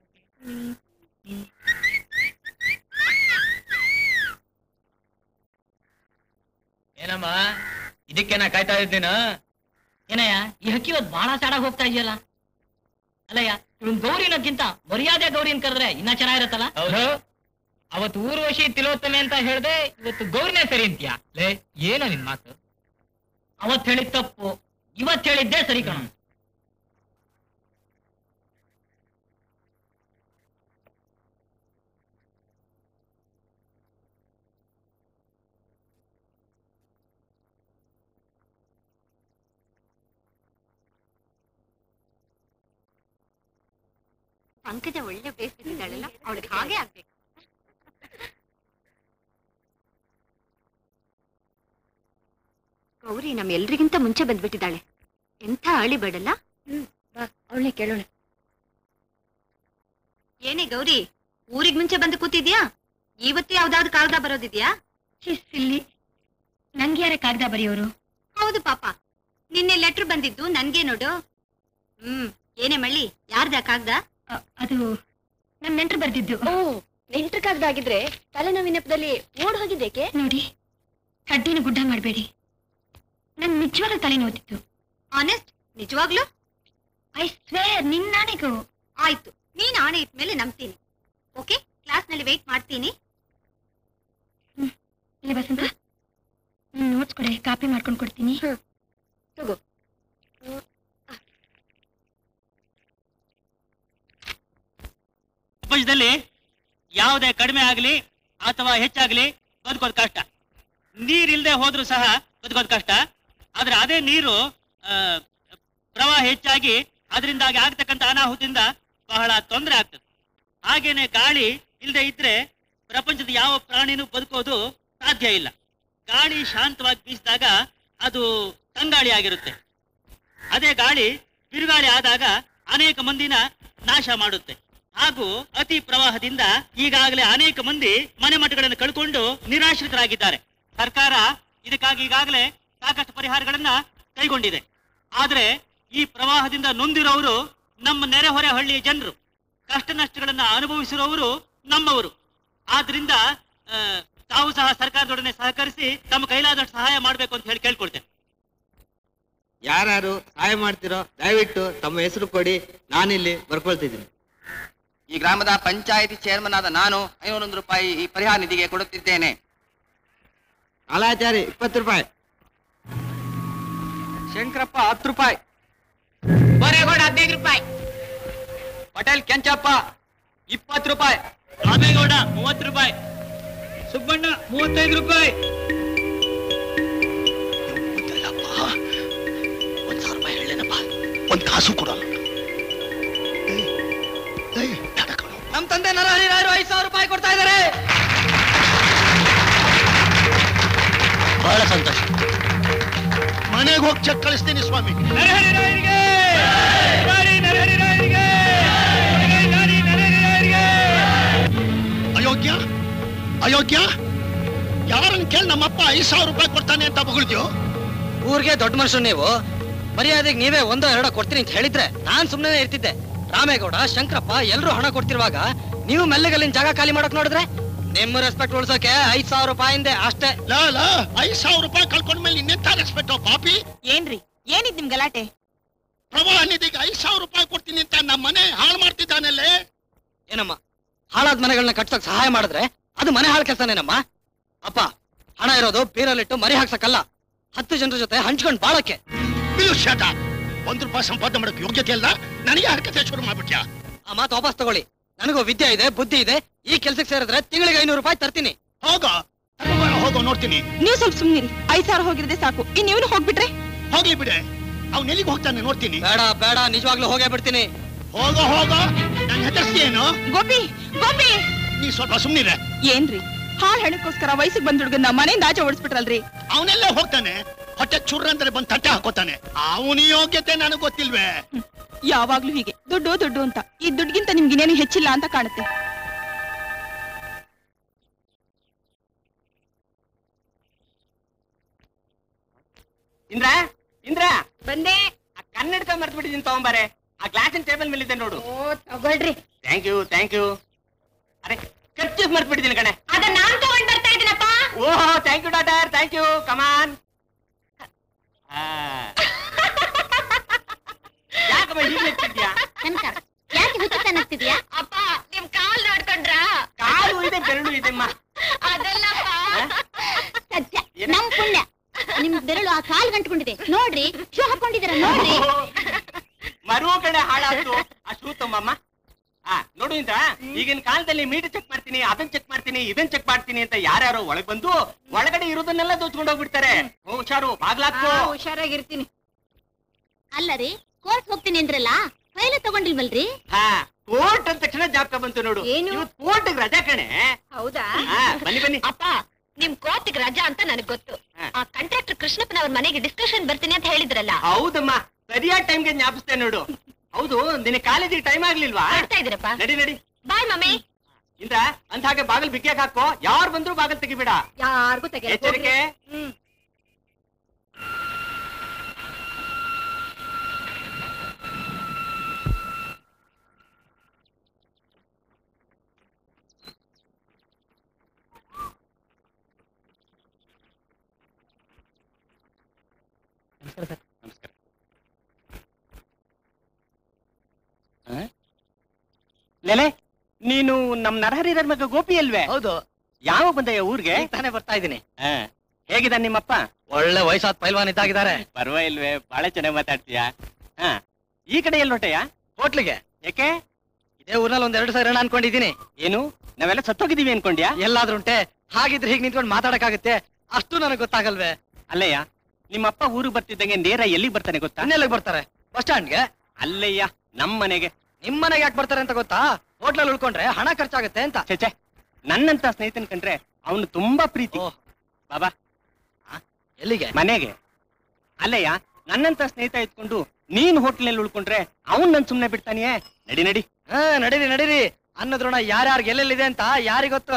ಏನಮ್ಮ, ಇದಕ್ಕೇನ ಕಾಯ್ತಾ ಇದ್ದೀನ? ಏನಯ್ಯ, ಈ ಹಕ್ಕಿ ಇವತ್ತು ಬಹಳ ಸ್ಯಾಡಾಗಿ ಹೋಗ್ತಾ ಇದೆಯಲ್ಲ. ಅಲ್ಲಯ್ಯ, ಇವನ್ ಗೌರಿನಕ್ಕಿಂತ ಮರ್ಯಾದೆ ಗೌರಿನ್ ಕರೆದ್ರೆ ಇನ್ನ ಚೆನ್ನಾಗಿರತ್ತಲ್ಲ. ಹೌದು, ಅವತ್ತು ಊರ್ವಶಿ ತಿಲೋತ್ತಮೆ ಅಂತ ಹೇಳ್ದೆ, ಇವತ್ತು ಗೌರಿನೇ ಸರಿ ಅಂತೀಯ? ಲೇ, ಏನೋ ನಿನ್ ಮಾತು? ಅವತ್ ಹೇಳಿದ್ ತಪ್ಪು, ಇವತ್ ಹೇಳಿದ್ದೆ ಸರಿ ಕಣ. ಪಂಕಜ ಒಳ್ಳೆ ಬೇಯಿಸ್ತಿದ್ದಾಳಲ್ಲ, ಅವಳಿಗೆ ಹಾಗೆ ಆಗ್ಬೇಕು. ಗೌರಿ ನಮ್ ಎಲ್ರಿಗಿಂತ ಮುಂಚೆ ಬಂದ್ಬಿಟ್ಟಿದ್ದಾಳೆ. ಎಂಥ ಅಳಿ ಬೇಡಲ್ಲ. ಹ್ಮ್ ಬಾ, ಅವಳನ್ನೇ ಕೇಳೋಣ. ಏನೇ ಗೌರಿ, ಊರಿಗ್ ಮುಂಚೆ ಬಂದು ಕೂತಿದ್ಯಾ? ಇವತ್ತು ಯಾವ್ದಾವ್ದು ಕಾಗದ ಬರೋದಿದ್ಯಾ? ಇಲ್ಲಿ ನಂಗೆ ಯಾರ ಕಾಗದ ಬರೆಯೋರು? ಹೌದು ಪಾಪ, ನಿನ್ನೆ ಲೆಟರ್ ಬಂದಿದ್ದು ನನ್ಗೆ ನೋಡು. ಹ್ಮ್ ಏನೇ ಮಳ್ಳಿ, ಯಾರ್ದ ಕಾಗದ? ಅದು ನಮ್ ನೆಂಟ್ರು ಬರ್ದಿದ್ದು. ಓ, ನೆಂಟ್ರ ಕಾಗದ ಆಗಿದ್ರೆ ತಲೆನೋವಿನ ನೆಪದಲ್ಲಿ ಓಡ್ ಹೋಗಿದ್ದೇಕೆ? ನೋಡಿ, ಕಡ್ಡಿನ ಗುಡ್ಡ ಮಾಡ್ಬೇಡಿ, ನನ್ ನಿಜವಾಗ್ಲೂ ತಲೆ ನೋತಿತ್ತು. ಆನೆಸ್ಟ್? ನಿಜವಾಗ್ಲು? ಐ ಸ್ವೇರ್, ನಿನ್ನಾಣೆಗೂ. ಆಯ್ತು, ನೀನ್ ಆಣೆ ಇಟ್ಮೇಲೆ ನಂಬ್ತೀನಿ. ಓಕೆ, ಕ್ಲಾಸ್ ನಲ್ಲಿ ವೇಟ್ ಮಾಡ್ತೀನಿ. ಹ್ಮ್ ಇಲ್ಲಿ ಬಸಂತ, ನೋಟ್ಸ್ ಕೊಡೆ, ಕಾಪಿ ಮಾಡ್ಕೊಂಡು ಕೊಡ್ತೀನಿ. ತಗೋ. ಪ್ರಪಂಚದಲ್ಲಿ ಯಾವುದೇ ಕಡಿಮೆ ಆಗಲಿ ಅಥವಾ ಹೆಚ್ಚಾಗ್ಲಿ ಬದುಕೋದು ಕಷ್ಟ. ನೀರಿಲ್ದೆ ಹೋದ್ರೂ ಸಹ ಬದುಕೋದು ಕಷ್ಟ. ಆದ್ರೆ ಅದೇ ನೀರು ಪ್ರವಾಹ ಹೆಚ್ಚಾಗಿ ಅದರಿಂದಾಗಿ ಆಗ್ತಕ್ಕಂಥ ಅನಾಹುತಿಯಿಂದ ಬಹಳ ತೊಂದರೆ ಆಗ್ತದೆ. ಹಾಗೇನೆ ಗಾಳಿ ಇಲ್ಲದೆ ಇದ್ರೆ ಪ್ರಪಂಚದ ಯಾವ ಪ್ರಾಣಿನೂ ಬದುಕೋದು ಸಾಧ್ಯ ಇಲ್ಲ. ಗಾಳಿ ಶಾಂತವಾಗಿ ಬೀಸಿದಾಗ ಅದು ತಂಗಾಳಿ ಆಗಿರುತ್ತೆ. ಅದೇ ಗಾಳಿ ಬಿರುಗಾಳಿ ಆದಾಗ ಅನೇಕ ಮಂದಿನ ನಾಶ ಮಾಡುತ್ತೆ. ಹಾಗೂ ಅತಿ ಪ್ರವಾಹದಿಂದ ಈಗಾಗಲೇ ಅನೇಕ ಮಂದಿ ಮನೆ ಮಠಗಳನ್ನು ಕಳ್ಕೊಂಡು ನಿರಾಶ್ರಿತರಾಗಿದ್ದಾರೆ. ಸರ್ಕಾರ ಇದಕ್ಕಾಗಿ ಈಗಾಗಲೇ ಸಾಕಷ್ಟು ಪರಿಹಾರಗಳನ್ನ ಕೈಗೊಂಡಿದೆ. ಆದ್ರೆ ಈ ಪ್ರವಾಹದಿಂದ ನೊಂದಿರೋರು ನಮ್ಮ ನೆರೆಹೊರೆ ಹಳ್ಳಿಯ ಜನರು, ಕಷ್ಟ ನಷ್ಟಗಳನ್ನ ಅನುಭವಿಸಿರೋರು ನಮ್ಮವರು. ಆದ್ರಿಂದ ತಾವು ಸಹ ಸರ್ಕಾರದೊಡನೆ ಸಹಕರಿಸಿ ತಮ್ಮ ಕೈಲಾದಷ್ಟು ಸಹಾಯ ಮಾಡ್ಬೇಕು ಅಂತ ಹೇಳಿ ಕೇಳ್ಕೊಳ್ತೇನೆ. ಯಾರು ಸಹಾಯ ಮಾಡ್ತಿರೋ ದಯವಿಟ್ಟು ತಮ್ಮ ಹೆಸರು ಕೊಡಿ, ನಾನಿಲ್ಲಿ ಬರ್ಕೊಳ್ತಿದ್ದೀನಿ. ಈ ಗ್ರಾಮದ ಪಂಚಾಯಿತಿ ಚೇರ್ಮನ್ ಆದ ನಾನು ಐನೂರೊಂದು ರೂಪಾಯಿ ಈ ಪರಿಹಾರ ನಿಧಿಗೆ ಕೊಡುತ್ತಿದ್ದೇನೆ. ಅಲಾಚಾರಿ ಇಪ್ಪತ್ತು ರೂಪಾಯಿ, ಶಂಕರಪ್ಪ ಹತ್ತು ರೂಪಾಯಿ, ಬರೇಗೌಡ ಹದಿನೈದು ರೂಪಾಯಿ, ಪಟೇಲ್ ಕೆಂಚಪ್ಪ ಇಪ್ಪತ್ತು ರೂಪಾಯಿ, ರಾಮೇಗೌಡ ಮೂವತ್ತು ರೂಪಾಯಿ, ಸುಬ್ಬಣ್ಣ ಮೂವತ್ತೈದು ರೂಪಾಯಿ, ಒಂದ್ ಸಾವಿರ ರೂಪಾಯಿ ಹೇಳೇನಪ್ಪ, ಒಂದ್ ಕಾಸು ಕೊಡಲ್ಲ. ನಮ್ ತಂದೆ ನರಹರಿ ರಾಯರು ಐದು ಸಾವಿರ ರೂಪಾಯಿ ಕೊಡ್ತಾ ಇದ್ದಾರೆ. ಬಹಳ ಸಂತೋಷ. ಮನೆಗೆ ಹೋಗಿ ಚೆಕ್ ಕಳಿಸ್ತೀನಿ ಸ್ವಾಮಿ. ಅಯೋಗ್ಯ ಅಯೋಗ್ಯ ಯಾರನ್ನ ಕೇಳಿ ನಮ್ಮಪ್ಪ ಐದ್ ಸಾವಿರ ರೂಪಾಯಿ ಕೊಡ್ತಾನೆ ಅಂತ ಬಗಳಿದ್ಯೋ? ಊರಿಗೆ ದೊಡ್ಡ ಮನುಷ್ಯರು ನೀವು, ಮರ್ಯಾದೆಗೆ ನೀವೇ ಒಂದೋ ಎರಡೋ ಕೊಡ್ತೀನಿ ಅಂತ ಹೇಳಿದ್ರೆ ನಾನ್ ಸುಮ್ಮನೆ ಇರ್ತಿದ್ದೆ. ರಾಮೇಗೌಡ, ಶಂಕರಪ್ಪ ಎಲ್ರು ಹಣ ಕೊಡ್ತಿರುವಾಗ ನೀವು ಮೆಲ್ಲಗಲ್ಲಿನ ಜಾಗ ಖಾಲಿ ಮಾಡಕ್ ನೋಡಿದ್ರೆ ನಿಮ್ಮ ರೆಸ್ಪೆಕ್ಟ್ ಉಳ್ಸೋಕೆ ಐದ್ ಸಾವಿರ ರೂಪಾಯಿಂದೆ ಅಷ್ಟೇ. ಲಾ ಲಾ ಐದ್ ಸಾವಿರ ರೂಪಾಯಿ ಕಳ್ಕೊಂಡ್ಮೇಲೆ ಇನ್ನೆಂತ ರೆಸ್ಪೆಕ್ಟ್ ಪಾಪಿ? ಏನ್ರಿ ಏನಿದ್ ನಿಮ್ ಗಲಾಟೆ? ಪ್ರವಾಹ ನಿಧಿಗೆ ಐದ್ ಸಾವಿರ ರೂಪಾಯಿ ಕೊಡ್ತೀನಿ ಅಂತ ನಮ್ಮ ಮನೆ ಹಾಳು ಮಾಡ್ತಿದ್ದಾನಲ್ಲೇ. ಏನಮ್ಮ, ಹಾಳಾದ ಮನೆಗಳನ್ನ ಕಟ್ಸಕ್ ಸಹಾಯ ಮಾಡಿದ್ರೆ ಅದು ಮನೆ ಹಾಳು ಕೆಲಸನೇನಮ್ಮ? ಅಪ್ಪ, ಹಣ ಇರೋದು ಬೀರಲ್ಲಿಟ್ಟು ಮರಿ ಹಾಕ್ಸಕ್ಕಲ್ಲ, ಹತ್ತು ಜನರ ಜೊತೆ ಹಂಚ್ಕೊಂಡ್ ಬಾಳಕ್ಕೆ. ಶಾಟ ಒಂದ್ ರೂಪಾಯಿ ಸಂಪಾದನೆ ಮಾಡಕ್ ಯೋಗ್ಯತೆ ಅಲ್ಲ, ನನಗೆ ಹರಕತೆ ಶುರು ಮಾಡ್ಬಿಟ್ಯಾ? ಆ ಮಾತು ವಾಪಸ್ ತಗೊಳ್ಳಿ. ನನಗೂ ವಿದ್ಯೆ ಇದೆ, ಬುದ್ಧಿ ಇದೆ. ಈ ಕೆಲ್ಸಕ್ಕೆ ಸೇರಿದ್ರೆ ತಿಂಗಳಿಗೆ ಐನೂರು ರೂಪಾಯಿ ತರ್ತೀನಿ. ಹೋಗ ಹೋಗೋ ನೋಡ್ತೀನಿ. ನೀವು ಸ್ವಲ್ಪ ಸುಮ್ನಿರಿ. ಐದ್ ಸಾವಿರ ಹೋಗಿರದೆ ಸಾಕು. ಇನ್ ನೀವು ಹೋಗ್ಬಿಟ್ರೆ ಹೋಗ್ಲಿ ಬಿಡೆ, ಅವ್ನ ಎಲ್ಲಿಗೆ ಹೋಗ್ತಾನೆ ನೋಡ್ತೀನಿ. ಬೇಡ ಬೇಡ, ನಿಜವಾಗ್ಲೂ ಹೋಗೇ ಬಿಡ್ತೀನಿ. ಹೋಗ ಹೋಗ, ನನ್ ಹೆದರ್ಸ್ತೀಯೇನು? ಗೋಪಿ ಗೋಪಿ ನೀ ಸ್ವಲ್ಪ ಸುಮ್ನಿರೆ. ಏನ್ರಿ ಹಾಲ್ ಹೆಣಕ್ಕೋಸ್ಕರ ವಯಸ್ಸಿಗೆ ಬಂದ್ ಹುಡುಗನ್ನ ಮನೆಯಿಂದ ಆಚೆ ಓಡಿಸ್ಬಿಟ್ರಲ್ರಿ? ಅವನೆಲ್ಲ ಹೋಗ್ತಾನೆ, ಹೊಟ್ಟೆ ಚುರ್ರ ಅಂದ್ರೆ ಬಂದ್ ತಟ್ಟೆ ಹಾಕೋತಾನೆ. ಅವನ ಯೋಗ್ಯತೆ ನನಗ್ ಗೊತ್ತಿಲ್ವೇ? ಯಾವಾಗ್ಲೂ ಹೀಗೆ ದುಡ್ಡು ದುಡ್ಡು ಅಂತ. ಈ ದುಡ್ಗಿಂತ ನಿಮ್ಗಿನೇನು ಹೆಚ್ಚಿಲ್ಲ ಅಂತ ಕಾಣುತ್ತೆ. ಇಂದ್ರ ಇಂದ್ರ ಬಂದೆ. ಆ ಕನ್ನಡಕ ಮರ್ತು ಬಿಟ್ಟಿದ್ದೀನಿ, ತಗೊಂಬಾರೆ. ಆ ಗ್ಲಾಸಿನ ಟೇಬಲ್ ಮೇಲೆ ಇದೆ ನೋಡು. ಓ ತಗೊಳ್ರಿ. Thank you thank you. ಅರೆ ಖರ್ಚು ಮರ್ತು ಬಿಟ್ಟಿದ್ದೀನಿ ಕಣೆ. ಅದ ನಾನ್ ತಗೊಂಡ್ ಬರ್ತಾ ಇದೀನಪ್ಪ. ಓಹೋ thank you daughter, thank you. Come on. ಯಾಕಮ್ಮ ಹೀಗೆ ಇರ್ತಿದ್ಯಾ? ಯಾಕೆ ಹುಚ್ಚುತ್ತಾನಗ್ತಿದ್ಯಾ? ಅಪ್ಪ ನಿಮ್ ಕಾಲ್ ನೋಡ್ಕೊಂಡ್ರ? ಕಾಲು ಇದೆ, ಬೆರಳು ಇದೆಮ್ಮ. ಅದಲ್ಲಪ್ಪ, ಸತ್ಯ ನಮ್ ಪುಣ್ಯ. ನಿಮ್ ಬೆರಳು ಆ ಕಾಲ್ ಗಂಟ್ಕೊಂಡಿದೆ ನೋಡ್ರಿ. ಶೂ ಹಾಕೊಂಡಿದ್ದೀರ ನೋಡ್ರಿ. ಮರು ಕಡೆ ಹಾಳಾಯ್ತು ಆ ಶೂ ತಮ್ಮಮ್ಮ. ಆ ನೋಡು ಇಂದ್ರ, ಈಗಿನ ಕಾಲದಲ್ಲಿ ಮೀಟರ್ ಚೆಕ್ ಮಾಡ್ತೀನಿ, ಅದನ್ನ ಚೆಕ್ ಮಾಡ್ತೀನಿ, ಇದನ್ನ ಚೆಕ್ ಮಾಡ್ತೀನಿ ಅಂತ ಯಾರ್ಯಾರೋ ಒಳಗ್ ಬಂದು ಒಳಗಡೆ ಇರೋದನ್ನೆಲ್ಲ ದೋಚ್ಕೊಂಡು ಹೋಗ್ಬಿಡ್ತಾರೆ. ಹುಷಾರು, ಬಾಗ್ಲಾಕು. ಹುಷಾರಾಗಿರ್ತೀನಿ. ಅಲ್ಲರಿ, ಕೋರ್ಟ್ ಹೋಗ್ತೀನಿ ಅಂದ್ರಲ್ಲ, ಫೈಲ್ ತಗೊಂಡಿಲ್ವಲ್ರಿ? ಹಾ, ಕೋರ್ಟ್ ಅಂದ ತಕ್ಷಣ ಜಾಬ್ ಬಂತು ನೋಡು. ಏನು? ಕೋರ್ಟ್ ರಜಾ ಕಣೆ. ಹೌದಾ? ಬನ್ನಿ ಬನ್ನಿ. ಅಪ್ಪ, ನಿಮ್ ಕೋರ್ಟ್ಗೆ ರಜಾ ಅಂತ ನನಗ್ ಗೊತ್ತು. ಆ ಕಾಂಟ್ರಾಕ್ಟರ್ ಕೃಷ್ಣಪ್ಪನವ್ರ ಮನೆಗೆ ಡಿಸ್ಕಷನ್ ಬರ್ತೀನಿ ಅಂತ ಹೇಳಿದ್ರಲ್ಲ? ಹೌದಮ್ಮ, ಸರಿಯಾದ ಟೈಮ್ಗೆ ಜ್ಞಾಪಿಸ್ತೇ ನೋಡು. ಹೌದು, ನಿನ್ನ ಕಾಲೇಜಿಗೆ ಟೈಮ್ ಆಗ್ಲಿಲ್ವಾ? ಬರ್ತಾ ಇದೀರಪ್ಪ. ನಡಿ ನಡಿ. ಬಾಯ್ ಮಮ್ಮಿ. ಇಂದ್ರ, ಅಂತ ಹಾಗೆ ಬಾಗಿಲು ಬಿಗ್ಯಾಕ್ ಹಾಕೋ. ಯಾರು ಬಂದ್ರು ಬಾಗಿಲು ತೆಗಿಬೇಡ. ಯಾರಿಗೂ ತೆಗಿಯಲ್ಲ. ಎಚ್ಚರಿಕೆ. ಹ್ಮ್. ನಮಸ್ಕಾರ ಸರ್. ನಮಸ್ಕಾರ. ಲೇಲೆ, ನೀನು ನಮ್ ನರಹರಿರ ಮಗ ಗೋಪಿ ಅಲ್ವೇ? ಹೌದು. ಯಾವ ಬಂದಯ್ಯ ಊರ್ಗೆ? ತಾನೇ ಬರ್ತಾ ಇದ್ದೀನಿ. ಹೇಗಿದ ನಿಮ್ಮಪ್ಪ? ಒಳ್ಳೆ ವಯಸ್ಸಾದ ಪೈಲ್ವಾನ್ ಇದ್ದಾಗಿದ್ದಾರೆ. ಪರವಾಗಿಲ್ವೇ, ಬಹಳ ಚೆನ್ನಾಗಿ ಮಾತಾಡ್ತೀಯಾ. ಹ, ಈ ಕಡೆ ಎಲ್ಲಿ ಹೊಟ್ಟೆಯ? ಹೋಟ್ಲಿಗೆ. ಯಾಕೆ? ಇದೇ ಊರಲ್ಲಿ ಒಂದ್ ಎರಡು ಸಾವಿರ ಅನ್ಕೊಂಡಿದ್ದೀನಿ. ಏನು, ನಾವೆಲ್ಲ ಸತ್ತೋಗಿದೀವಿ ಅನ್ಕೊಂಡ್ಯಾ? ಎಲ್ಲಾದ್ರೂ ಉಂಟೆ? ಹಾಗಿದ್ರೆ ಹೀಗೆ ನಿಂತ್ಕೊಂಡು ಮಾತಾಡಕ್ಕಾಗುತ್ತೆ? ಅಷ್ಟು ನನಗೆ ಗೊತ್ತಾಗಲ್ವೇ? ಅಲ್ಲಯ್ಯ, ನಿಮ್ಮಪ್ಪ ಊರಿಗೆ ಬರ್ತಿದ್ದಂಗೆ ನೇರ ಎಲ್ಲಿಗೆ ಬರ್ತಾನೆ ಗೊತ್ತಾ? ಅನ್ನೆಲ್ಲಿಗೆ ಬರ್ತಾರೆ? ಬಸ್ ಸ್ಟ್ಯಾಂಡ್ಗೆ? ಅಲ್ಲಯ್ಯ, ನಮ್ ಮನೆಗೆ. ನಿಮ್ ಮನೆಗೆ ಯಾಕೆ ಬರ್ತಾರೆ ಅಂತ ಗೊತ್ತಾ? ಹೋಟ್ಲಲ್ಲಿ ಉಳ್ಕೊಂಡ್ರೆ ಹಣ ಖರ್ಚಾಗುತ್ತೆ ಅಂತ. ಚೇಚೆ, ನನ್ನಂತ ಸ್ನೇಹಿತನ್ ಕಂಡ್ರೆ ಅವನು ತುಂಬಾ ಪ್ರೀತಿ. ಬಾಬಾ, ಎಲ್ಲಿಗೆ? ಮನೆಗೆ. ಅಲ್ಲಯ್ಯ, ನನ್ನಂತ ಸ್ನೇಹಿತ ಇದ್ಕೊಂಡು ನೀನ್ ಹೋಟ್ಲಲ್ಲಿ ಉಳ್ಕೊಂಡ್ರೆ ಅವನ್ ನನ್ ಸುಮ್ನೆ ಬಿಡ್ತಾನಿಯೇ? ನಡಿ ನಡಿ. ಹಾ, ನಡೀರಿ ನಡೀರಿ. ಅನ್ನದ್ರೋಣ ಯಾರ್ಯಾರ್ಗೆ ಎಲ್ಲೆಲ್ಲಿದೆ ಅಂತ ಯಾರಿಗೊತ್ತು?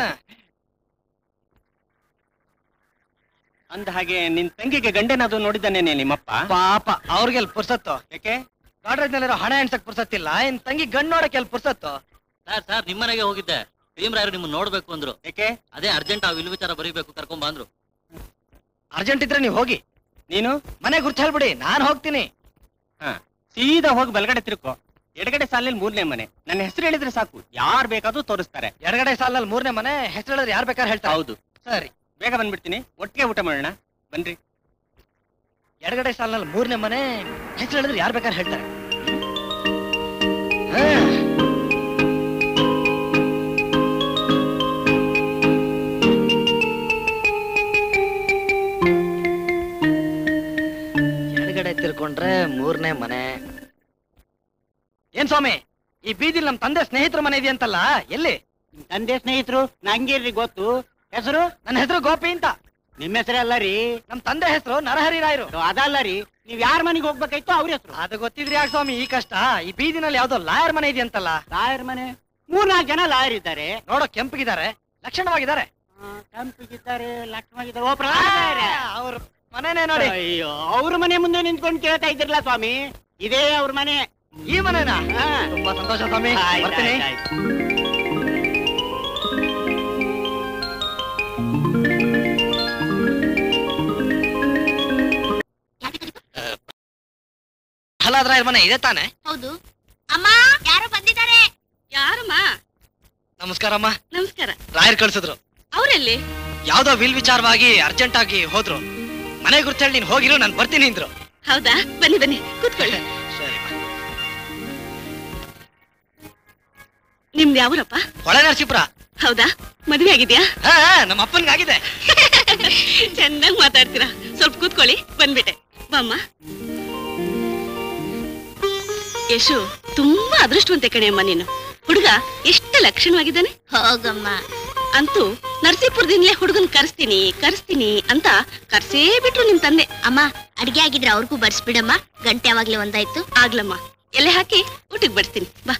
ಅಂದ ಹಾಗೆ ನಿನ್ ತಂಗಿಗೆ ಗಂಡನಾದ್ರು ನೋಡಿದ್ದಾನೇನೆ ನಿಮ್ಮಪ್ಪ? ಪಾಪ, ಅವ್ರಿಗೆಲ್ ಪುರ್ಸತ್ತು? ಯಾಕೆ? ಗಾಡ್ರೇಜ್ ನಲ್ಲಿರೋ ಹಣ ಎಣ್ಸಕ್ ಪುರ್ಸತ್ತಿಲ್ಲ, ಇನ್ ತಂಗಿ ಗಂಡ್ ನೋಡಕ್ಕೆ ಎಲ್ ಪುರ್ಸತ್ತು? ಸರ್ ಸರ್ ನಿಮ್ಮನೆಗೆ ಹೋಗಿದ್ದೆ. ಭೀಮರಾಯರು ನಿಮ್ಮನ್ನ ನೋಡ್ಬೇಕು ಅಂದ್ರು. ಯಾಕೆ? ಅದೇ ಅರ್ಜೆಂಟ್ ಆ ವಿಲ್ ವಿಚಾರ ಬರೀಬೇಕು, ಕರ್ಕೊಂಡ್ ಬಂದ್ರು. ಅರ್ಜೆಂಟ್ ಇದ್ರೆ ನೀವು ಹೋಗಿ. ನೀನು ಮನೆ ಗುರ್ತು ಹೇಳ್ಬಿಡಿ, ನಾನ್ ಹೋಗ್ತೀನಿ. ಹಾ, ಸೀದಾ ಹೋಗಿ ಬಲಗಡೆ ತಿರ್ಕೋ. ಎಡಗಡೆ ಸಾಲಿನಲ್ಲಿ ಮೂರನೇ ಮನೆ. ನನ್ನ ಹೆಸರು ಹೇಳಿದ್ರೆ ಸಾಕು, ಯಾರ್ ಬೇಕಾದ್ರೂ ತೋರಿಸ್ತಾರೆ. ಎಡಗಡೆ ಸಾಲಲ್ಲಿ ಮೂರನೇ ಮನೆ, ಹೆಸರು ಹೇಳಿದ್ರೆ ಯಾರ್ ಬೇಕಾದ್ರೆ ಹೇಳ್ತಾರೆ? ಹೌದು. ಸರಿ, ಬೇಗ ಬಂದ್ಬಿಡ್ತೀನಿ, ಒಟ್ಟಿಗೆ ಊಟ ಮಾಡೋಣ. ಬನ್ರಿ. ಎಡಗಡೆ ಸಾಲಿನಲ್ಲಿ ಮೂರನೇ ಮನೆ, ಹೆಸರು ಹೇಳಿದ್ರೆ ಯಾರ್ ಬೇಕಾದ್ರೆ ಹೇಳ್ತಾರೆ. ಎಡಗಡೆ ತಿರ್ಕೊಂಡ್ರೆ ಮೂರನೇ ಮನೆ. ಏನ್ ಸ್ವಾಮಿ, ಈ ಬೀದಿಲ್ ನಮ್ ತಂದೆ ಸ್ನೇಹಿತರ ಮನೆ ಇದೆಯಂತಲ್ಲ, ಎಲ್ಲಿ? ತಂದೆ ಸ್ನೇಹಿತರು ನಂಗೇನ್ರಿ ಗೊತ್ತು? ಹೆಸರು? ನನ್ನ ಹೆಸರು ಗೋಪಿ ಅಂತ. ನಿಮ್ಮ ಹೆಸರೇ ಅಲ್ಲ ರೀ. ನಮ್ ತಂದೆ ಹೆಸರು ನರಹರಿ ರಾಯರು. ಅದಲ್ಲ ರೀ, ನೀವ್ ಯಾರ ಮನೆಗೆ ಹೋಗ್ಬೇಕಾಯ್ತು ಅವ್ರ ಹೆಸರು. ಅದು ಗೊತ್ತಿದ್ರಿ ಯಾಕೆ ಸ್ವಾಮಿ ಈ ಕಷ್ಟ? ಈ ಬೀದಿನಲ್ಲಿ ಯಾವ್ದೋ ಲಾಯರ್ ಮನೆ ಇದೆಯಂತಲ್ಲ. ಲಾಯರ್ ಮನೆ? ಮೂರ್ನಾಲ್ಕು ಜನ ಲಾಯರ್ ಇದ್ದಾರೆ. ನೋಡೋ ಕೆಂಪಗಿದ್ದಾರೆ, ಲಕ್ಷಣವಾಗಿದ್ದಾರೆ. ಕೆಂಪಗಿದ್ದಾರೆ, ಲಕ್ಷಣವಾಗಿದ್ದಾರೆ. ಅವ್ರ ಮನೆನೇ ನೋಡಿ. ಅಯ್ಯೋ, ಅವ್ರ ಮನೆ ಮುಂದೆ ನಿಂತ್ಕೊಂಡು ಕೇಳ್ತಾ ಇದ್ರಲ್ಲ ಸ್ವಾಮಿ, ಇದೇ ಅವ್ರ ಮನೆ. ಈ ಮನೆನಾ? ತುಂಬಾ ಸಂತೋಷ ಸ್ವಾಮಿ, ಬರ್ತೀನಿ. ಪ್ರಹ್ಲಾದರಾಯರ ಮನೆ ಇದೆ ತಾನೆ? ಹೌದು. ಅಮ್ಮ, ಯಾರೋ ಬಂದಿದ್ದಾರೆ. ಯಾರಮ್ಮ? ನಮಸ್ಕಾರಮ್ಮ. ನಮಸ್ಕಾರ. ರಾಯರ್ ಕಳ್ಸಿದ್ರು. ಅವರೆಲ್ಲಿ? ಯಾವ್ದೋ ವಿಲ್ ವಿಚಾರವಾಗಿ ಅರ್ಜೆಂಟ್ ಆಗಿ ಹೋದ್ರು. ಮನೆ ಗುರ್ತ ಹೇಳಿ ನೀನ್ ಹೋಗಿರು, ನಾನು ಬರ್ತೀನಿ ಅಂದ್ರು. ಹೌದಾ? ಬನ್ನಿ ಬನ್ನಿ, ಕೂತ್ಕೊಳ್ಳಿ. ಸರಿ. ನಿಮ್ದು ಯಾವೂರಪ್ಪ? ಹೊಳೆ ನರಸೀಪುರ. ಹೌದಾ? ಮದುವೆ ಆಗಿದ್ಯಾ? ಹಾ, ನಮ್ಮ ಅಪ್ಪನ್ಗಾಗಿದೆ. ಚೆನ್ನಾಗಿ ಮಾತಾಡ್ತೀರಾ. ಸ್ವಲ್ಪ ಕೂತ್ಕೊಳ್ಳಿ, ಬಂದ್ಬಿಟ್ಟೆ. ಬಾಮ್ಮ. ಯಶು, ತುಂಬಾ ಅದೃಷ್ಟವಂತೆ ಕಣೆಯಮ್ಮ ನೀನು. ಹುಡುಗ ಎಷ್ಟು ಲಕ್ಷಣವಾಗಿದ್ದಾನೆ. ಹೋಗಮ್ಮ. ಅಂತೂ ನರಸೀಪುರದಿಂದಲೇ ಹುಡುಗನ್ ಕರ್ಸ್ತೀನಿ ಕರ್ಸ್ತೀನಿ ಅಂತ ಕರ್ಸೇ ಬಿಟ್ರು ನಿಮ್ ತಂದೆ. ಅಮ್ಮ, ಅಡ್ಗೆ ಆಗಿದ್ರೆ ಅವ್ರಿಗೂ ಬರ್ಸ್ಬಿಡಮ್ಮ. ಗಂಟೆ ಯಾವಾಗ್ಲೇ ಒಂದಾಯ್ತು. ಆಗ್ಲಮ್ಮ, ಎಲೆ ಹಾಕಿ ಊಟಕ್ಕೆ ಬಡಿಸ್ತೀನಿ. ಬಾ.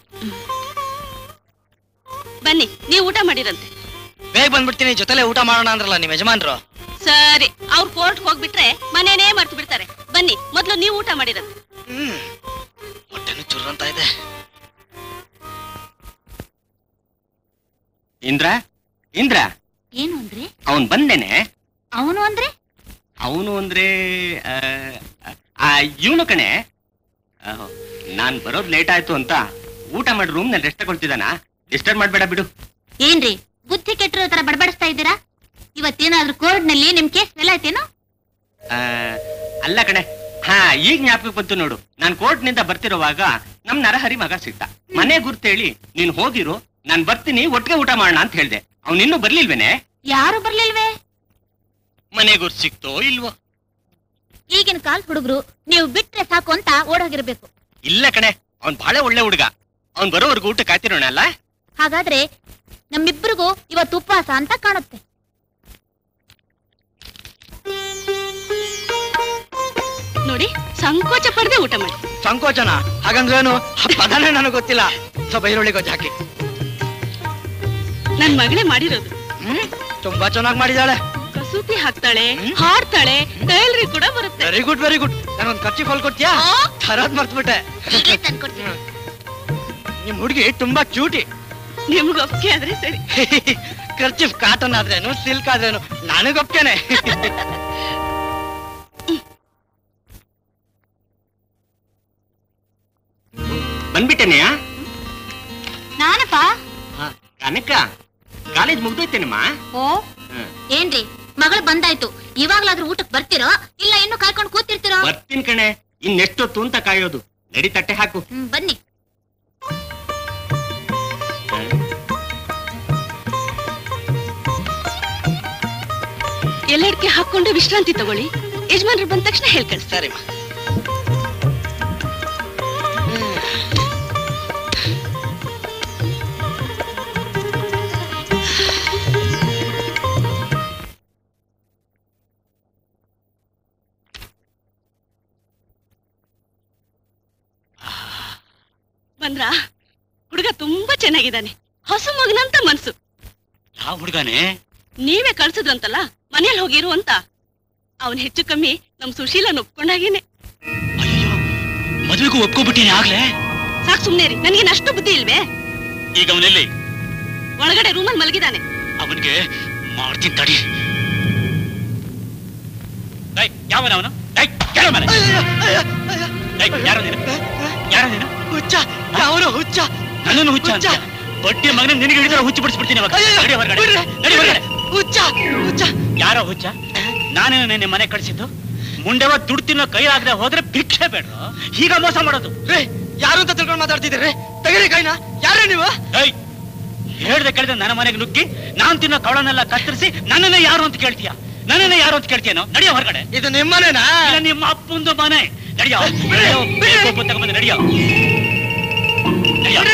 ಬನ್ನಿ, ನೀವು ಊಟ ಮಾಡಿರಂತೆ. ಬೇಗ ಬಂದ್ಬಿಡ್ತೀನಿ, ಜೊತೆಲೆ ಊಟ ಮಾಡೋಣ ಅಂದ್ರಲ್ಲ ನಿಮ್ ಯಜಮಾನ್ರು. ಸರಿ, ಅವ್ರು ಕೋರ್ಟ್ ಹೋಗ್ಬಿಟ್ರೆ ಮನೇನೇ ಮರ್ತು ಬಿಡ್ತಾರೆ. ಬನ್ನಿ, ಮೊದ್ಲು ನೀವು ಊಟ ಮಾಡಿರಂತೆ. ಹ್ಮ್, ಹೊಟ್ಟೆನು ಚುರ್ರಂತ ಇದೆ. ಇಂದ್ರ ಇಂದ್ರ ಏನು ಅಂದ್ರೆ? ಅವನ್ ಬಂದೇನೆ. ಅವನು ಅಂದ್ರೆ? ಅವನು ಅಂದ್ರೆ ಇವನು ಕಣೆ. ನಾನ್ ಬರೋದ್ ಲೇಟ್ ಆಯ್ತು ಅಂತ ಊಟ ಮಾಡಿ ರೂಮ್ ನಲ್ಲಿ ರೆಸ್ಟ್ ತಗೊಳ್ತಿದ್ದಾನ. ಡಿಸ್ಟರ್ಬ್ ಮಾಡ್ಬೇಡ ಬಿಡು. ಏನ್ರಿ ಬುದ್ಧಿ ಕೆಟ್ಟಿರೋ ತರ ಬಡಬಡಿಸ್ತಾ ಇದ್ದೀರಾ? ಇವತ್ತೇನಾದ್ರೂ ಕೋರ್ಟ್ ನಲ್ಲಿ ನಿಮ್ ಕೇಸ್ ಫೇಲ್ ಆಯ್ತೇನೋ? ಅಲ್ಲ ಕಣೆ, ಹಾ ಈಗ ಜ್ಞಾಪಕ ಬಂತು ನೋಡು. ನಾನ್ ಕೋರ್ಟ್ ನಿಂದ ಬರ್ತಿರುವಾಗ ನಮ್ ನರಹರಿ ಮಗ ಸಿಗ್ತ. ಮನೆ ಗುರ್ತೇಳಿ ನೀನ್ ಹೋಗಿರು, ನಾನ್ ಬರ್ತೀನಿ, ಒಟ್ಟಿಗೆ ಊಟ ಮಾಡೋಣ ಅಂತ ಹೇಳ್ದೆ. ಅವ್ನ್ ಇನ್ನೂ ಬರ್ಲಿಲ್ವೇನೆ? ಯಾರು ಬರ್ಲಿಲ್ವೇ? ಮನೆ ಗುರ್ತು ಸಿಕ್ತೋ ಇಲ್ವೋ? ಈಗಿನ ಕಾಲ್ ಹುಡುಗರು ನೀವು ಬಿಟ್ರೆ ಸಾಕು ಅಂತ ಓಡೋಗಿರ್ಬೇಕು. ಇಲ್ಲ ಕಣೆ, ಅವ್ನ್ ಬಹಳ ಒಳ್ಳೆ ಹುಡುಗ. ಅವ್ನ್ ಬರೋವರ್ಗು ಊಟ ಕಾಯ್ತಿರೋಣ ಅಲ್ಲ. ಹಾಗಾದ್ರೆ ನಮ್ಮಿಬ್ಬರಿಗೂ ಇವತ್ತು ಉಪವಾಸ ಅಂತ ಕಾಣುತ್ತೆ. ನೋಡಿ, ಸಂಕೋಚ ಪಡೆದೆ ಊಟ ಮಾಡಿ. ಸಂಕೋಚನ? ಹಾಗಂದ್ರೇನು? ಪದನೇ ನನಗೆ ಗೊತ್ತಿಲ್ಲ. ಸ್ವಲ್ಪ ಈರುಳ್ಳಿ ಗೊಜ್ಜು ಹಾಕಿ. ನನ್ ಮಗಳೇ ಮಾಡಿರೋದು. ಹ್ಮ್, ತುಂಬಾ ಚೆನ್ನಾಗಿ ಮಾಡಿದಾಳೆ. ಕಸೂತಿ ಹಾಕ್ತಾಳೆ, ಹಾಡ್ತಾಳೆ, ಟೈಲರಿ ಕೂಡ ಬರುತ್ತೆ. Very good very good. ನಾನೊಂದ್ ಖರ್ಚಿ ಫಾಲ್ ಕೊಡ್ತೀಯಾ? ತರದ್ ಮರ್ತ್ಬಿಟ್ಟೆ. ನಿಮ್ ಹುಡುಗಿ ತುಂಬಾ ಕ್ಯೂಟಿ. ನಿಮ್ಗೆ ಒಪ್ಪಿಗೆ ಆದ್ರೆ ಸರಿ. ಖರ್ಚಿಫ್ ಕಾಟನ್ ಆದ್ರೇನು ಸಿಲ್ಕ್ ಆದ್ರೇನು ನನಗೊಪ್ಕೆನೆ. ಬಂದ್ಬಿಟ್ಟೆನೆಯಾ? ನಾನಪ್ಪ. ಕನಕ, ಕಾಲೇಜ್ ಮುಗ್ದೋಯ್ತೇನಮ್ಮ? ಓ, ಏನ್ರಿ ಮಗಳು ಬಂದಾಯ್ತು, ಇವಾಗ್ಲಾದ್ರೂ ಊಟಕ್ ಬರ್ತಿರೋ ಇಲ್ಲ ಇನ್ನು ಕಾಯ್ಕೊಂಡು ಕೂತಿರ್ತಿರೋ? ಬರ್ತೀನಿ ಕಣೆ, ಇನ್ನೆಷ್ಟೊತ್ತು ಅಂತ ಕಾಯೋದು. ನಡಿ, ತಟ್ಟೆ ಹಾಕು. ಬನ್ನಿ. ಎಲ್ಲೆಡ್ಕೆ ಹಾಕೊಂಡು ವಿಶ್ರಾಂತಿ ತಗೊಳ್ಳಿ. ಯಜಮಾನ್ರು ಬಂದ ತಕ್ಷಣ ಹೇಳ್ಕಳಿ. ಸರಿ. ಬಂದ್ರ? ಹುಡುಗ ತುಂಬಾ ಚೆನ್ನಾಗಿದ್ದಾನೆ, ಹೊಸ ಮಗನಂತ ಮನ್ಸು. ಯಾವ ಹುಡುಗನೇ? ನೀವೇ ಕಳ್ಸಿದ್ರಂತಲ್ಲ ಮನೇಲಿ ಹೋಗಿರು ಅಂತ. ಅವನ್ ಹೆಚ್ಚು ಕಮ್ಮಿ ನಮ್ ಸುಶೀಲನ್ ಒಪ್ಕೊಂಡಾಗೇನೆ. ಅಯ್ಯೋ, ಮದುವೆಗೂ ಒಪ್ಕೊಬಿಟ್ಟಿನಿ ಆಗ್ಲೇ. ಸಾಕ್ ಸುಮ್ನೆ ರೀ, ನನ್ಗೇನ್ ಅಷ್ಟು ಬುದ್ಧಿ ಇಲ್ವೇ? ಈಗ ಅವನೆಲ್ಲಿ? ಒಳಗಡೆ ರೂಮಲ್ಲಿ ಮಲಗಿದಾನೆ. ಅವನ್ಗೆ ಮಾಡ್ತೀನಿ ತಡಿ. ಯಾವನವನು? ಯಾರೋ ನೀನು? ಯಾರೋ ನೀನು? ಹುಚ್ಚ. ಯಾವನು ಹುಚ್ಚ? ನನ್ನನ್ನು ಹುಚ್ಚ ಅಂತ? ಬಡ್ಡಿ ಮಗನ ನಿನಗೆ ಹಿಡಿದ್ರೆ ಹುಚ್ಚು ಬಿಡಿಸ್ಬಿಡ್ತೀನಿ. ಹುಚ್ಚ ಹುಚ್ಚ. ಯಾರೋ ಹುಚ್ಚ? ನಾನೇನು ನಿನ್ನೆ ಮನೆ ಕಳಿಸಿದ್ದು? ಮುಂಡೆವ ದುಡ್ಡು ತಿನ್ನೋ ಕೈ ಆಗದೆ ಹೋದ್ರೆ ಭಿಕ್ಷೆ ಬೇಡ್ರು. ಈಗ ಮೋಸ ಮಾಡೋದು. ರೇ, ಯಾರು ಅಂತ ತಿಳ್ಕೊಂಡು ಮಾತಾಡ್ತಿದ್ದೀರಿ? ತೆಗೀರಿ ಕೈನ. ಯಾರೇ ನೀವು? ಹೇಳ್ದೆ ಕೇಳಿದ್ರೆ ನನ್ನ ಮನೆಗೆ ನುಗ್ಗಿ ನಾನ್ ತಿನ್ನೋ ಕವಳನ್ನೆಲ್ಲ ಕತ್ತರಿಸಿ ನನ್ನನ್ನೇ ಯಾರು ಅಂತ ಕೇಳ್ತೀಯ? ನನ್ನನ್ನೇ ಯಾರು ಅಂತ ಕೇಳ್ತೀಯನೋ? ನಡಿಯೋ ಹೊರಗಡೆ. ಇದು ನಿಮ್ಮನೇನಾ? ನಿಮ್ಮ ಅಪ್ಪಂದು ಮನೆ. ನಡಿಯೋ ತಗೊಂಬಂದು ನಡಿಯೋ.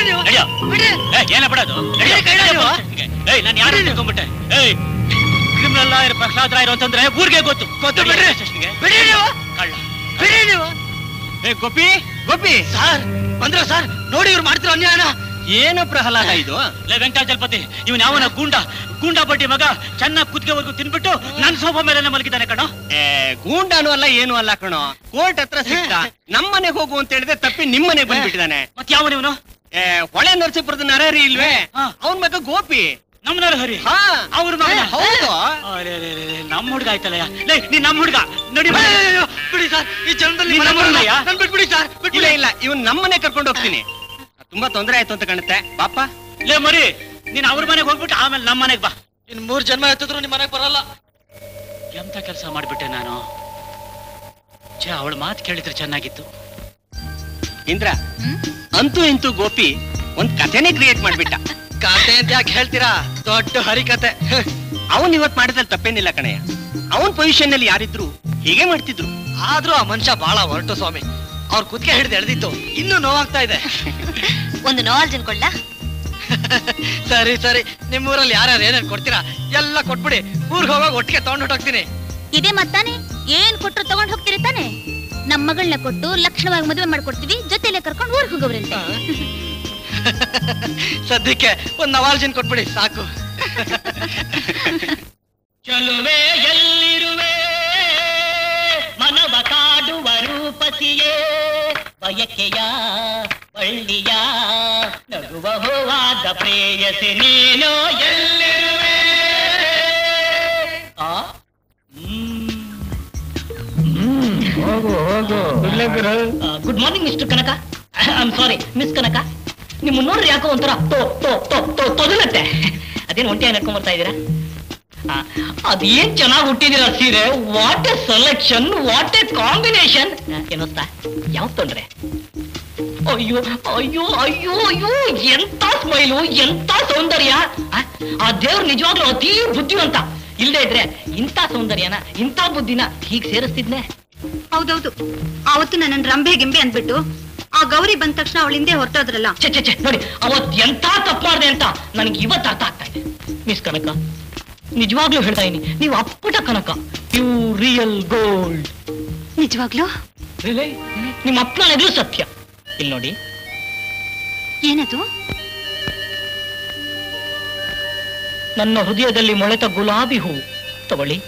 ಏನ ಬಿಡೋದು? ನಾನು ಯಾರು ತಿಳ್ಕೊಂಡ್ಬಿಟ್ಟೆ? ಏಯ್, ನೀವೆಲ್ಲ ಪ್ರಹ್ಲಾದ್ ರಾಯರು ಅಂತಂದ್ರೆ ಊರಿಗೆ ಗೊತ್ತು ಗೊತ್ತು ಬಿಡ್ರಿ ಬಿಡಿ ನೀವು ಕಳ್ಳ ಬಿಡಿ ನೀವು. ಏ ಗೋಪಿ ಗೋಪಿ ಸರ್ ಬಂದ್ರ ಸರ್ ನೋಡಿ ಇವ್ರು ಮಾಡ್ತಿರೋ ಅನ್ಯಾಯನ. ಏನು ಪ್ರಹ್ಲಾದ ಇದು? ಲೇ ವೆಂಕಟಾಚಲಪತಿ, ಇವನ್ ಯಾವನ ಗೂಂಡ ಗೂಂಡಾ ಬಡ್ಡಿ ಮಗ ಚೆನ್ನಾಗಿ ಕುತ್ತಿಗೆವರೆಗೂ ತಿನ್ಬಿಟ್ಟು ನನ್ ಸೋಫಾ ಮೇಲೆ ಮಲಗಿದ್ದಾನೆ ಕಣೋ. ಏ ಗೂಂಡಾನು ಅಲ್ಲ ಏನು ಅಲ್ಲ ಕಣೋ, ಕೋರ್ಟ್ ಹತ್ರ ಸಿಕ್ತ ನಮ್ಮನೆಗೆ ಹೋಗು ಅಂತ ಹೇಳಿದ್ರೆ ತಪ್ಪಿ ನಿಮ್ಮನೆಗೆ ಬಂದ್ಬಿಟ್ಟಿದ್ದಾನೆ. ಮತ್ ಯಾವ ಇವನು? ಏ ಹೊಳೆ ನರಸೀಪುರದ ನರಹರಿ ಇಲ್ವೇ, ಅವನ್ ಮಗ ಗೋಪಿ. ನಮ್ ನರಹರಿ? ಹಾ ಅವ್ರ ಮಗ? ಹೌದು. ನಮ್ ಹುಡ್ಗ ಆಯ್ತಲ್ಲ. ಲೇ ನೀ ನಮ್ ಹುಡ್ಗ ನೋಡಿ. ಬಿಡಿ ಸರ್, ಈ ಜನದಲ್ಲಿ ಬಿಟ್ಬಿಡಿ ಸರ್. ಇಲ್ಲ ಇಲ್ಲ, ಇವನ್ ನಮ್ಮನೆ ಕರ್ಕೊಂಡು ಹೋಗ್ತೀನಿ. ತುಂಬಾ ತೊಂದರೆ ಆಯ್ತು ಅಂತ ಕಾಣುತ್ತೆ. ಬಾಪ ಲೇ ಮರಿ, ನೀನ್ ಅವ್ರ ಮನೆಗೆ ಹೋಗ್ಬಿಟ್ಟು ಆಮೇಲೆ ನಮ್ ಮನೆಗ್ ಬಾ. ಇನ್ ಮೂರ್ ಜನ್ಮ ಎತ್ತಿದ್ರು ನಿಮ್ ಮನೆಗ್ ಬರಲ್ಲ. ಎಂತ ಕೆಲಸ ಮಾಡ್ಬಿಟ್ಟೆ ನಾನು. ಛೇ, ಅವಳ ಮಾತು ಕೇಳಿದ್ರೆ ಚೆನ್ನಾಗಿತ್ತು. ಇಂದ್ರ, ಅಂತೂ ಇಂತೂ ಗೋಪಿ ಒಂದ್ ಕಥೆನೇ ಕ್ರಿಯೇಟ್ ಮಾಡ್ಬಿಟ್ಟ. ಕತೆ ಅಂತ ಯಾಕೆ ಹೇಳ್ತೀರಾ? ದೊಡ್ಡ ಹರಿಕತೆ. ಅವನ್ ಇವತ್ ಮಾಡಿದ್ರಲ್ಲಿ ತಪ್ಪೇನಿಲ್ಲ ಕಣಯ್ಯ. ಅವನ್ ಪೊಸಿಷನ್ ನಲ್ಲಿ ಯಾರಿದ್ರು ಹೀಗೆ ಮಾಡ್ತಿದ್ರು. ಆದ್ರೂ ಆ ಮನುಷ್ಯ ಬಹಳ ಹೊರಟು ಸ್ವಾಮಿ. ಅವ್ರ ಕುತ್ತಿಗೆ ಹಿಡಿದು ಎಳೆದಿತ್ತು, ಇನ್ನೂ ನೋವಾಗ್ತಾ ಇದೆ. ಒಂದು ನೋವಾಲ್ ಜನ್ಕೊಳ್ಳ. ಸರಿ ಸರಿ, ನಿಮ್ಮೂರಲ್ಲಿ ಯಾರ್ಯಾರು ಏನೇನ್ ಕೊಡ್ತೀರಾ ಎಲ್ಲ ಕೊಟ್ಬಿಡಿ. ಊರ್ಗ್ ಹೋಗೋಗ ಒಟ್ಟಿಗೆ ತಗೊಂಡ್ ಹೊಟ್ಟೋಗ್ತೀನಿ. ಇದೇ ಮತ್ತಾನೆ, ಏನ್ ಕೊಟ್ರು ತಗೊಂಡ್ ಹೋಗ್ತೀರಿ ತಾನೆ? ನಮ್ ಮಗಳನ್ನ ಕೊಟ್ಟು ಲಕ್ಷಣವಾಗಿ ಮದುವೆ ಮಾಡ್ಕೊಡ್ತೀವಿ, ಜೊತೆಲೆ ಕರ್ಕೊಂಡು ಊರ್ಗ್ ಹೋಗೋವ್ರಂತ. ಸದ್ಯಕ್ಕೆ ಒಂದ್ ನವಾಲ್ಜಿನ್ ಕೊಟ್ಬಿಡಿ ಸಾಕು. ಚಲುವೆ ಎಲ್ಲಿರುವೆ ಮನವ ಕಾಡುವ ರೂಪಸಿಯೇ, ಬಯಕೆಯ ಬಳ್ಳಿಯ ನಗುವ ಹೂವಾದ ಪ್ರೇಯಸಿ ನೀನು ಎಲ್ಲಿರುವೆ. Good morning mister Kanaka. I am sorry miss Kanaka. ನಿಮ್ಮ ನೋಡ್ರಿ ಯಾಕೋ ಒಂಥರ ತೋ ತೋ ತೋ ತೋ ತೊದಲತ್ತೆ. ಅದೇನು ಒಂಟಿ ನಡ್ಕೊಂಡ್ ಬರ್ತಾ ಇದ್ದೀರಾ? ಅದೇನ್ ಚೆನ್ನಾಗಿ ಹುಟ್ಟಿದಿರ ಸೀರೆ. What a selection, what a combination. ಏನೋಸ್ತಾ ಯಾವ ತೊಂದ್ರೆ? ಅಯ್ಯೋ ಅಯ್ಯೋ ಅಯ್ಯೋ ಅಯ್ಯೋ, ಎಂತ ಸ್ಮೈಲು, ಎಂತ ಸೌಂದರ್ಯ. ಆ ದೇವ್ರು ನಿಜವಾಗ್ಲೂ ಅತೀ ಬುದ್ಧಿವಂತ. ಇಲ್ಲದೆ ಇದ್ರೆ ಇಂಥ ಸೌಂದರ್ಯನ ಇಂಥ ಬುದ್ಧಿನ ಹೀಗ್ ಸೇರಿಸ್ತಿದ್ನೆ. ಹೌದೌದು, ಅವತ್ತು ನನ್ನ ರಂಬೆ ಗಿಂಬೆ ಅಂದ್ಬಿಟ್ಟು ಆ ಗೌರಿ ಬಂದ ತಕ್ಷಣ ಅವಳ ಹಿಂದೆ ಹೊರಟೋದ್ರಲ್ಲ. ಚೆ ಚೆ ಚೆ ನೋಡಿ, ಅವತ್ ಎಂತ ತಪ್ಪು ಮಾಡಿದೆ ಅಂತ ನನಗೆ ಇವತ್ತು ಅರ್ಥ ಆಗ್ತಾ ಇದೆ. ಮಿಸ್ ಕನಕ, ನಿಜವಾಗ್ಲೂ ಹೇಳ್ತಾ ಇದೀನಿ, ನೀವು ಅಪ್ಪಟ ಕನಕ, ಯು ರಿಯಲ್ ಗೋಲ್ಡ್. ನಿಜವಾಗ್ಲೂ? ನಿಮ್ಮ ಅಪ್ಪನಾಗ್ಲೂ ಸತ್ಯ. ಇಲ್ಲಿ ನೋಡಿ. ಏನದು? ನನ್ನ ಹೃದಯದಲ್ಲಿ ಮೊಳೆತ ಗುಲಾಬಿ ಹೂ. ತಗೊಳ್ಳಿ.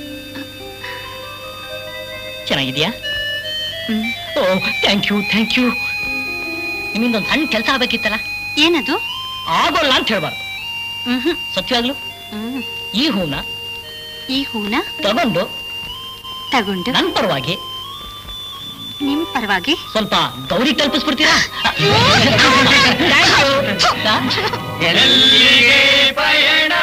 ಚೆನ್ನಾಗಿದ್ಯಾ? ಓ ಥ್ಯಾಂಕ್ ಯು ಥ್ಯಾಂಕ್ ಯು. ನಿಮ್ಮಿಂದ ಒಂದು ಸಣ್ಣ ಕೆಲಸ ಆಗ್ಬೇಕಿತ್ತಲ್ಲ. ಏನದು? ಆಗೋಲ್ಲ ಅಂತ ಹೇಳ್ಬಾರ್ದು. ಸತ್ಯವಾಗ್ಲು ಈ ಹೂನ ಈ ಹೂನ ತಗೊಂಡು ತಗೊಂಡು ನನ್ ಪರವಾಗಿ ನಿಮ್ ಪರವಾಗಿ ಸ್ವಲ್ಪ ಗೌರಿ ತಲುಪಿಸ್ಬಿಡ್ತೀರಾ? ಪಯಣ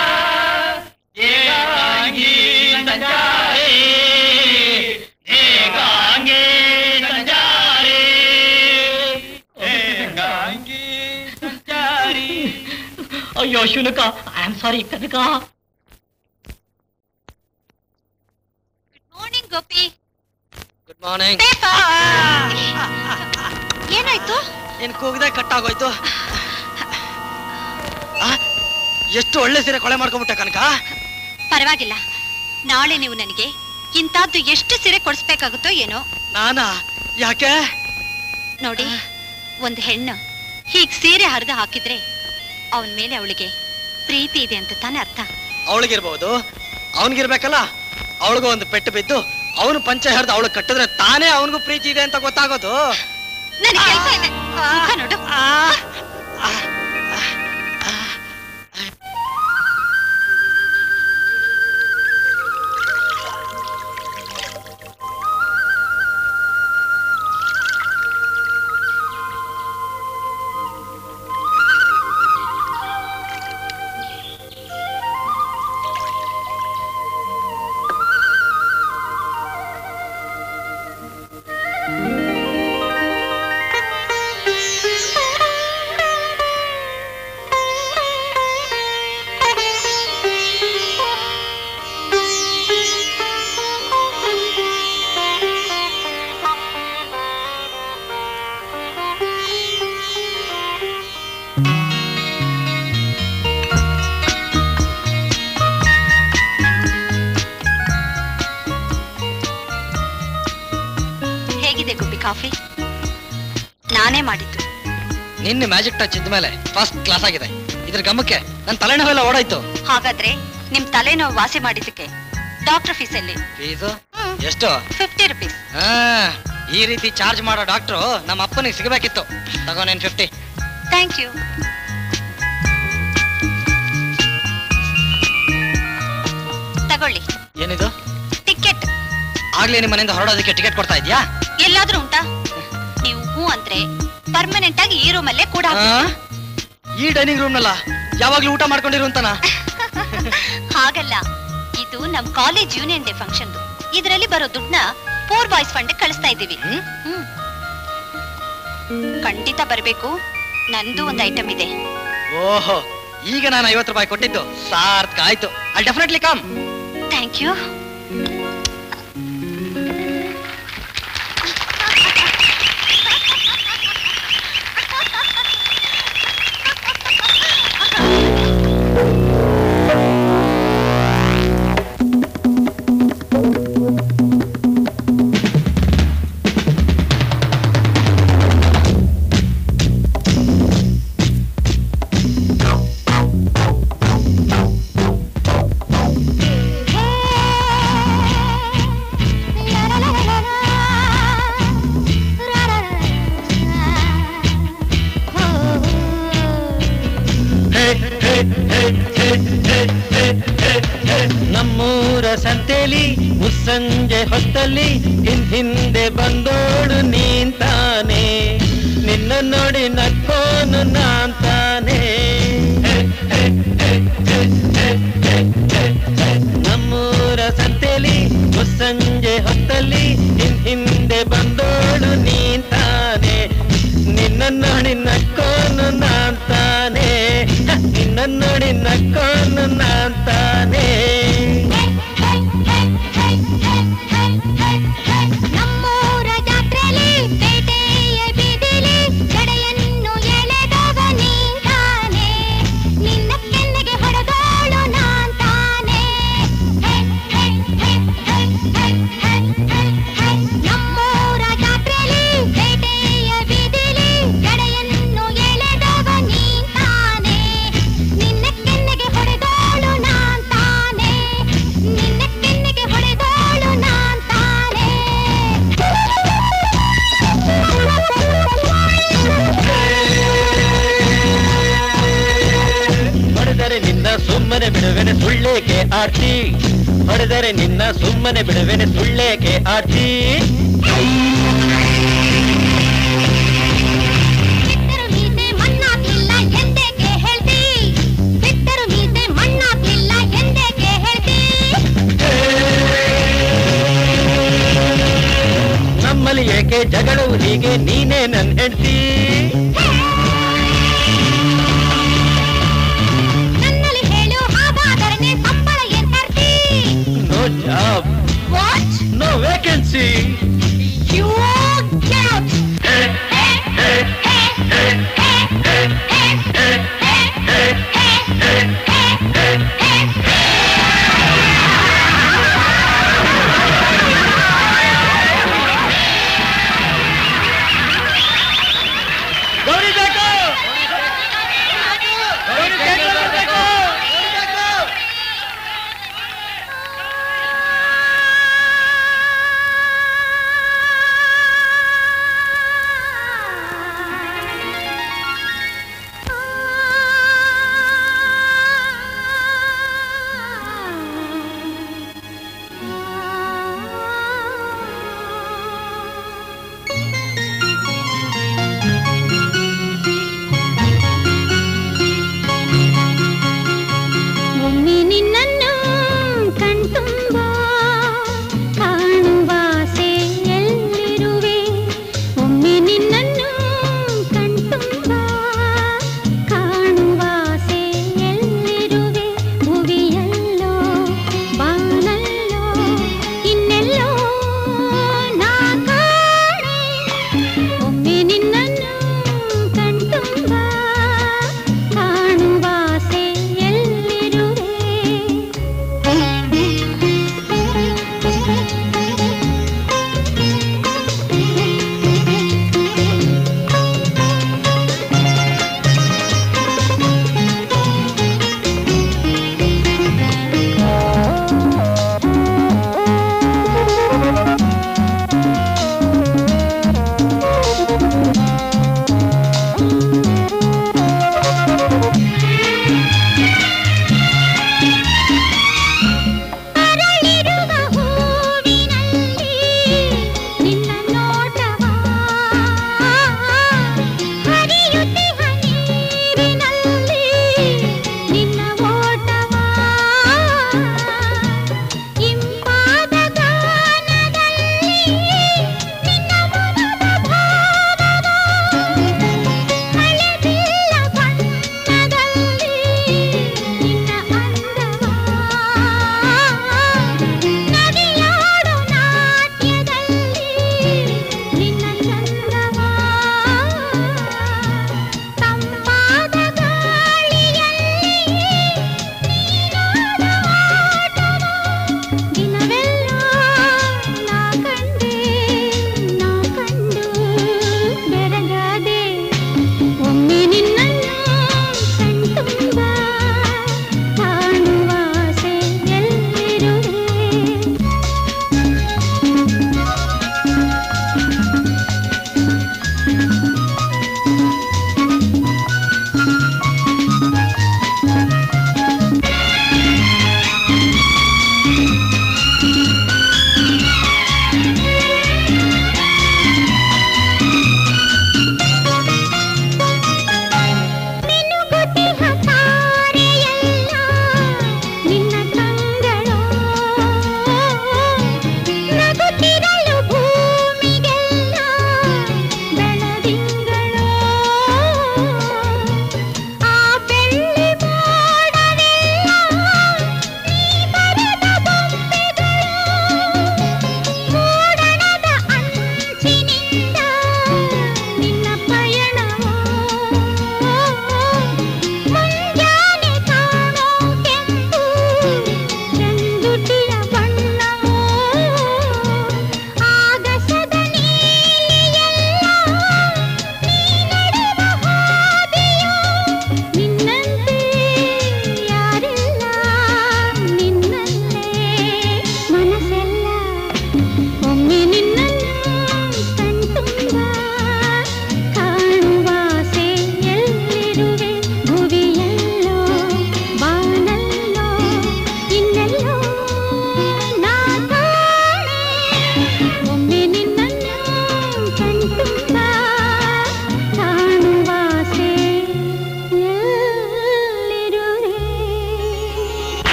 ಅಯ್ಯೋ ಶುನಕ, I am sorry Kanaka. Good morning Gopi. Good morning. ಏನಾಯ್ತು? ಏನ್ ಕೂಗದೆ ಕಟ್ಟಾಗೋಯ್ತು. ಎಷ್ಟು ಒಳ್ಳೆ ಸೀರೆ ಕೊಳೆ ಮಾಡ್ಕೊಂಬಿಟ್ಟ ಕನಕ. ಪರವಾಗಿಲ್ಲ, ನಾಳೆ ನೀವು ನನಗೆ ಇಂತದ್ದು ಎಷ್ಟು ಸೀರೆ ಕೊಡಿಸ್ಬೇಕಾಗುತ್ತೋ ಏನೋ. ನಾನಾ? ಯಾಕೆ? ನೋಡಿ, ಒಂದು ಹೆಣ್ಣು ಹೀಗ್ ಸೀರೆ ಹರಿದು ಹಾಕಿದ್ರೆ ಅವನ ಮೇಲೆ ಅವಳಿಗೆ ಪ್ರೀತಿ ಇದೆ ಅಂತ ತಾನೇ ಅರ್ಥ. ಅವಳಿಗಿರ್ಬಹುದು, ಅವನಿಗಿರ್ಬೇಕಲ್ಲ. ಅವಳಿಗೂ ಒಂದು ಪೆಟ್ಟು ಬಿದ್ದು ಅವನು ಪಂಚ ಹರಿದು ಅವಳು ಕಟ್ಟಿದ್ರೆ ತಾನೇ ಅವನಿಗೂ ಪ್ರೀತಿ ಇದೆ ಅಂತ ಗೊತ್ತಾಗೋದು. ನನಗೆ ಕೆಲಸ ಇದೆ, ಮುಖ ನೋಡು. ಕಾಫಿ ನಾನೇ ಮಾಡಿದ್ದು. ನಿನ್ನೆ ಮ್ಯಾಜಿಕ್ ಟಚ್ ಇದ್ಮೇಲೆ ಫಸ್ಟ್ ಕ್ಲಾಸ್ ಆಗಿದೆ. ಇದ್ರ ಗಮಕ್ಕೆ ನನ್ನ ತಲೆನೋವೆಲ್ಲ ಓಡಾಯ್ತು. ಹಾಗಾದ್ರೆ ನಿಮ್ ತಲೆನೋವು ವಾಸಿ ಮಾಡಿದ್ದಕ್ಕೆ ಡಾಕ್ಟರ್ ಫೀಸ್ ಅಲ್ಲಿ ಫೀಸು ಎಷ್ಟು? Fifty rupees. ಈ ರೀತಿ ಚಾರ್ಜ್ ಮಾಡೋ ಡಾಕ್ಟ್ರು ನಮ್ಮ ಅಪ್ಪನಿಗೆ ಸಿಗಬೇಕಿತ್ತು. ತಗೋ ನೀನ್ ಫಿಫ್ಟಿ. Thank you. ತಗೊಳ್ಳಿ. ಏನಿದು? ಟಿಕೆಟ್. ಆಗ್ಲೇ ನಿಮ್ಮ ಮನೆಯಿಂದ ಹೊರಡೋದಕ್ಕೆ ಟಿಕೆಟ್ ಕೊಡ್ತಾ ಇದ್ಯಾ? ಎಲ್ಲಾದ್ರೂ ಉಂಟಾ? ನೀವು ಹೂ ಅಂದ್ರೆ ಪರ್ಮನೆಂಟ್ ಆಗಿ ಈ ರೂಮ್ ಅಲ್ಲೇ ಕೂಡ. ಈ ಡೈನಿಂಗ್ ರೂಮ್ ನಲ್ಲ ಯಾವಾಗ್ಲೂ ಊಟ ಮಾಡ್ಕೊಂಡಿರುವಂತನ? ಹಾಗಲ್ಲ, ಇದು ನಮ್ ಕಾಲೇಜ್ ಯೂನಿಯನ್ ಡೇ ಫಂಕ್ಷನ್. ಇದರಲ್ಲಿ ಬರೋ ದುಡ್ಡನ್ನ ಪೋರ್ ಬಾಯ್ಸ್ ಫಂಡ್ ಕಳಿಸ್ತಾ ಇದ್ದೀವಿ. ಖಂಡಿತ ಬರ್ಬೇಕು. ನಂದು ಒಂದು ಐಟಮ್ ಇದೆ. ಓಹೋ, ಈಗ ನಾನು ಐವತ್ತು ರೂಪಾಯಿ ಕೊಟ್ಟಿದ್ದು ಸಾರ್ಥಕ ಆಯ್ತು. I definitely come. Thank you. ನಮ್ಮೂರ ಸಂತೆಲಿ ಮುಸ್ಸಂಜೆ ಹೊತ್ತಲ್ಲಿ ಹಿಂದ್ ಹಿಂದೆ ಬಂದೋಡು ನೀಂತಾನೆ, ನಿನ್ನ ನೋಡಿ ನಕ್ಕೋನು ನಾಂತಾನೆ. ನಮ್ಮೂರ ಸಂತೆಲಿ ಮುಸ್ಸಂಜೆ ಹೊತ್ತಲ್ಲಿ ಹಿಂದ್ ಹಿಂದೆ ಬಂದೋಡು ನೀಂತಾನೆ, ನಿನ್ನ ನೋಡಿ ನಕ್ಕೋನು ನಾಂತಾನೆ, ನಿನ್ನ ನೋಡಿ ನಕ್ಕೋನು ನಾಂತಾನೆ. ನಮ್ಮೂರ ಜಾತ್ರೆಲಿ ಪೇಟೆಯ ಬೀದಿಲಿ ಜಡೆಯನ್ನು ಎಳೆದವ ನೀಂತಾನೆ, ನಿನ್ನ ಕೆನ್ನೆಗೆ ಹೊಡೆದೋಳು ನಾಂತಾನೆ. ನಮ್ಮೂರ ಜಾತ್ರೆಲಿ ಪೇಟೆಯ ಬೀದಿಲಿ ಜಡೆಯನ್ನು ಎಳೆದವ ನೀಂತಾನೆ, ನಿನ್ನ ಕೆನ್ನೆಗೆ ಹೊಡೆದೋಳು ನಾಂತಾನೆ, ನಿನ್ನ ಕೆನ್ನೆಗೆ ಹೊಡೆದೋಳು ನಾಂತಾನೆ. ಹೊಡೆದರೆ ನಿನ್ನ ಸುಮ್ಮನೆ ಬಿಡುವೆನೆ ಸುಳ್ಳೇಕೆ ಆರ್ತಿ, ಹೊಡೆದರೆ ನಿನ್ನ ಸುಮ್ಮನೆ ಬಿಡುವೆನೆ ಸುಳ್ಳೇಕೆ ಆರ್ತಿ. ಬಿಟ್ಟರು ಮೀಸೆ ಮಣ್ಣಾಗ್ಲಿಲ್ಲ ಎಂದೇಕೆ ಹೇಳ್ತಿ, ಬಿಟ್ಟರು ಮೀಸೆ ಮಣ್ಣಾಗ್ಲಿಲ್ಲ ಎಂದೇಕೆ ಹೇಳ್ತಿ. ನಮ್ಮಲ್ಲಿ ಏಕೆ ಜಗಳವು ಹೀಗೆ, ನೀನೇ ನನ್ ಹೆಂಡ್ತಿ. ನನ್ನಲ್ಲಿ ಹೇಳು ಹಾಗಾದರೆ ಸಂಬಳ ಏನ್ ತರ್ತಿ. No job, what? No vacancy. You get out. Gauri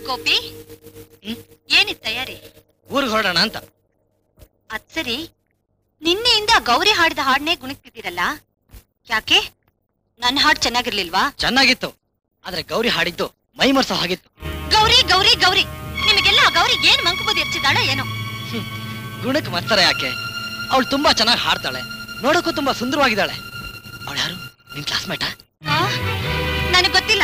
Gopi ಏನಿತ್ ತಯಾರಿ? ಊರಿಗೆ ಹೊರಡೋಣ ಅಂತ. ಅದ್ ಸರಿ, ನಿನ್ನೆಯಿಂದ ಗೌರಿ ಹಾಡಿದ ಹಾಡನ್ನೇ ಗುಣಕ್ತಿದ್ದೀರಲ್ಲ, ಯಾಕೆ? ನನ್ನ ಹಾಡು ಚೆನ್ನಾಗಿರ್ಲಿಲ್ವಾ? ಚೆನ್ನಾಗಿತ್ತು, ಆದ್ರೆ ಗೌರಿ ಹಾಡಿದ್ದು ಮೈ ಮರ್ಸೋ ಹಾಗಿತ್ತು. ಗೌರಿ ಗೌರಿ ಗೌರಿ, ನಿಮಗೆಲ್ಲ ಗೌರಿ ಏನ್ ಮಂಕುಬುದ್ಧಿ ಎರ್ಚಿದಾಳೋ ಏನೋ. ಗುಣಕ್ ಮರ್ತಾರೆ ಯಾಕೆ? ಅವಳು ತುಂಬಾ ಚೆನ್ನಾಗಿ ಹಾಡ್ತಾಳೆ, ನೋಡಕ್ಕೂ ತುಂಬಾ ಸುಂದರವಾಗಿದ್ದಾಳೆ. ಅವಳು ಯಾರು? ನಿನ್ ಕ್ಲಾಸ್ಮೇಟಾ? ನನಗ್ ಗೊತ್ತಿಲ್ಲ.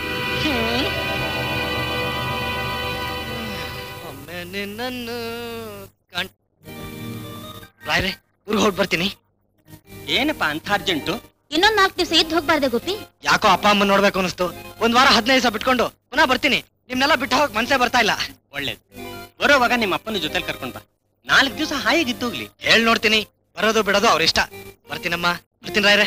ಒಮ್ಮೆ ನಿನ್ನನ್ನು ಕಾಣ್ ರಾಯ್ರೆ, ಊರಿಗೆ ಹೊರಟ್ ಬರ್ತೀನಿ. ಏನಪ್ಪಾ ಅಂತ ಅರ್ಜೆಂಟು? ಇನ್ನೊಂದ್ ನಾಲ್ಕು ದಿವಸ ಇದ್ದು ಹೋಗ್ಬಾರ್ದೆ ಗೋಪಿ? ಯಾಕೋ ಅಪ್ಪ ಅಮ್ಮ ನೋಡ್ಬೇಕು ಅನಿಸ್ತು. ಒಂದ್ ವಾರ ಹದಿನೈದು ದಿವಸ ಬಿಟ್ಕೊಂಡು ಪುನಃ ಬರ್ತೀನಿ. ನಿಮ್ನೆಲ್ಲ ಬಿಟ್ಟು ಹೋಗಕ್ ಮನ್ಸೇ ಬರ್ತಾ ಇಲ್ಲ. ಒಳ್ಳೇದು, ಬರೋವಾಗ ನಿಮ್ಮ ಅಪ್ಪನ ಜೊತೆಲಿ ಕರ್ಕೊಂಡ್ ಬಾ. ನಾಲ್ಕು ದಿವಸ ಹಾಯಾಗಿದ್ದೋಗ್ಲಿ. ಹೇಳ್ ನೋಡ್ತೀನಿ, ಬರೋದು ಬಿಡೋದು ಅವ್ರ ಇಷ್ಟ. ಬರ್ತೀನಮ್ಮ, ಬರ್ತೀನಿ ರಾಯ್ರೆ.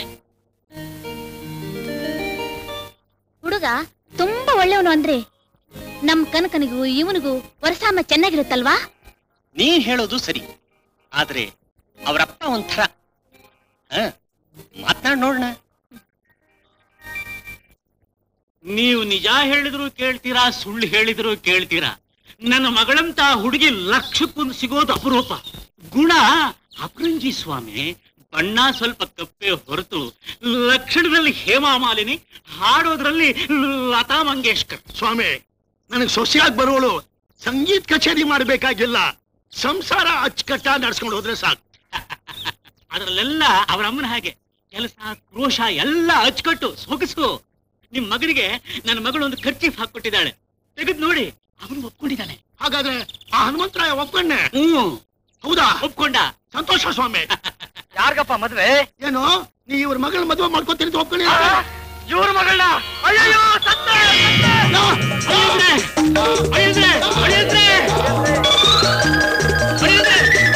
ಹುಡುಗ ತುಂಬಾ ಒಳ್ಳೆಯವನು ಅಂದ್ರೆ ನಮ್ ಕನಕನಿಗೂ ಇವನಿಗೂ ವರ್ಷಾಮ ಚೆನ್ನಾಗಿರುತ್ತಲ್ವಾ? ನೀನ್ ಹೇಳೋದು ಸರಿ, ಆದ್ರೆ ಅವರಪ್ಪ ಒಂಥರ. ಹ ಮಾತ್ನಾಡ್ ನೋಡೋಣ. ನೀವು ನಿಜ ಹೇಳಿದ್ರು ಕೇಳ್ತೀರಾ, ಸುಳ್ಳು ಹೇಳಿದ್ರು ಕೇಳ್ತೀರಾ. ನನ್ನ ಮಗಳಂತ ಹುಡುಗಿ ಲಕ್ಷಕ್ಕೊಂದು ಸಿಗೋದು ಅಪರೂಪ. ಗುಣ ಅಪರಂಜಿ ಸ್ವಾಮಿ, ಬಣ್ಣ ಸ್ವಲ್ಪ ಕಪ್ಪೆ ಹೊರತು ಲಕ್ಷಣದಲ್ಲಿ ಹೇಮಾ ಮಾಲಿನಿ, ಹಾಡೋದ್ರಲ್ಲಿ ಲತಾ ಮಂಗೇಶ್ಕರ್. ಸ್ವಾಮಿ, ನನಗೆ ಸೊಸೆಯಾಗಿ ಬರೋಳು ಸಂಗೀತ ಕಚೇರಿ ಮಾಡ್ಬೇಕಾಗಿಲ್ಲ, ಸಂಸಾರ ಅಚ್ಚುಕಟ್ಟ ನಡ್ಸ್ಕೊಂಡು ಹೋದ್ರೆ ಸಾಕು. ಅದರಲ್ಲೆಲ್ಲ ಅವರ ಅಮ್ಮನ ಹಾಗೆ ಕೆಲಸ ಕ್ರೋಶ ಎಲ್ಲ ಅಚ್ಚುಕಟ್ಟು ಸೊಗಸು. ನಿಮ್ ಮಗನಿಗೆ ನನ್ನ ಮಗಳು ಒಂದು ಖರ್ಚೀಫ್ ಹಾಕೊಟ್ಟಿದ್ದಾಳೆ, ತೆಗೆದು ನೋಡಿ, ಅವನು ಒಪ್ಕೊಂಡಿದ್ದಾನೆ. ಹಾಗಾದ್ರೆ ಆ ಹನುಮಂತರಾಯ ಒಪ್ಕೊಂಡೆ? ಹ್ಮ್. ಹೌದಾ? ಒಪ್ಕೊಂಡ. ಸಂತೋಷ ಸ್ವಾಮಿ. ಯಾರ್ಗಪ್ಪ ಮದ್ವೆ? ಏನು, ನೀ ಇವ್ರ ಮಗಳ ಮದುವೆ ಮಾಡ್ಕೊತೀನಿ ಒಪ್ಕೊಳ್ಳಿ? ಇವ್ರ ಮಗಳನ್ನ? ಅಯ್ಯೋ ಸತ್ತೆ! ಅಳಿಯಂದ್ರೆ! ಅಳಿಯಂದ್ರೆ! ಅಳಿಯಂದ್ರೆ! ಅಳಿಯಂದ್ರೆ!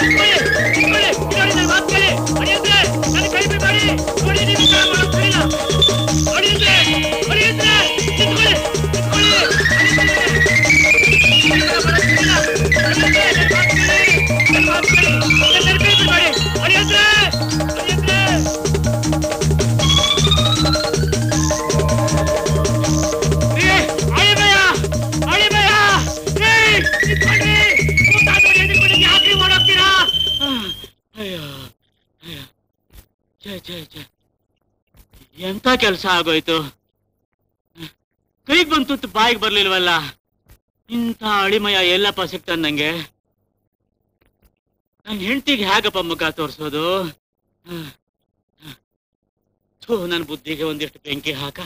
ಎಂತ ಕೆಲಸ ಆಗೋಯ್ತು, ಕೈಗೆ ಬಂತು ಬಾಯಿಗೆ ಬರ್ಲಿಲ್ವಲ್ಲ. ಇಂಥ ಅಳಿಮಯ ಎಲ್ಲಪ್ಪ ಸಿಗ್ತಾನ ನಂಗೆ. ನನ್ ಹೆಂಡತಿಗೆ ಹೇಗಪ್ಪ ಮುಖ ತೋರ್ಸೋದು? ಥೂ, ನನ್ನ ಬುದ್ಧಿಗೆ ಒಂದಿಷ್ಟು ಬೆಂಕಿ ಹಾಕ.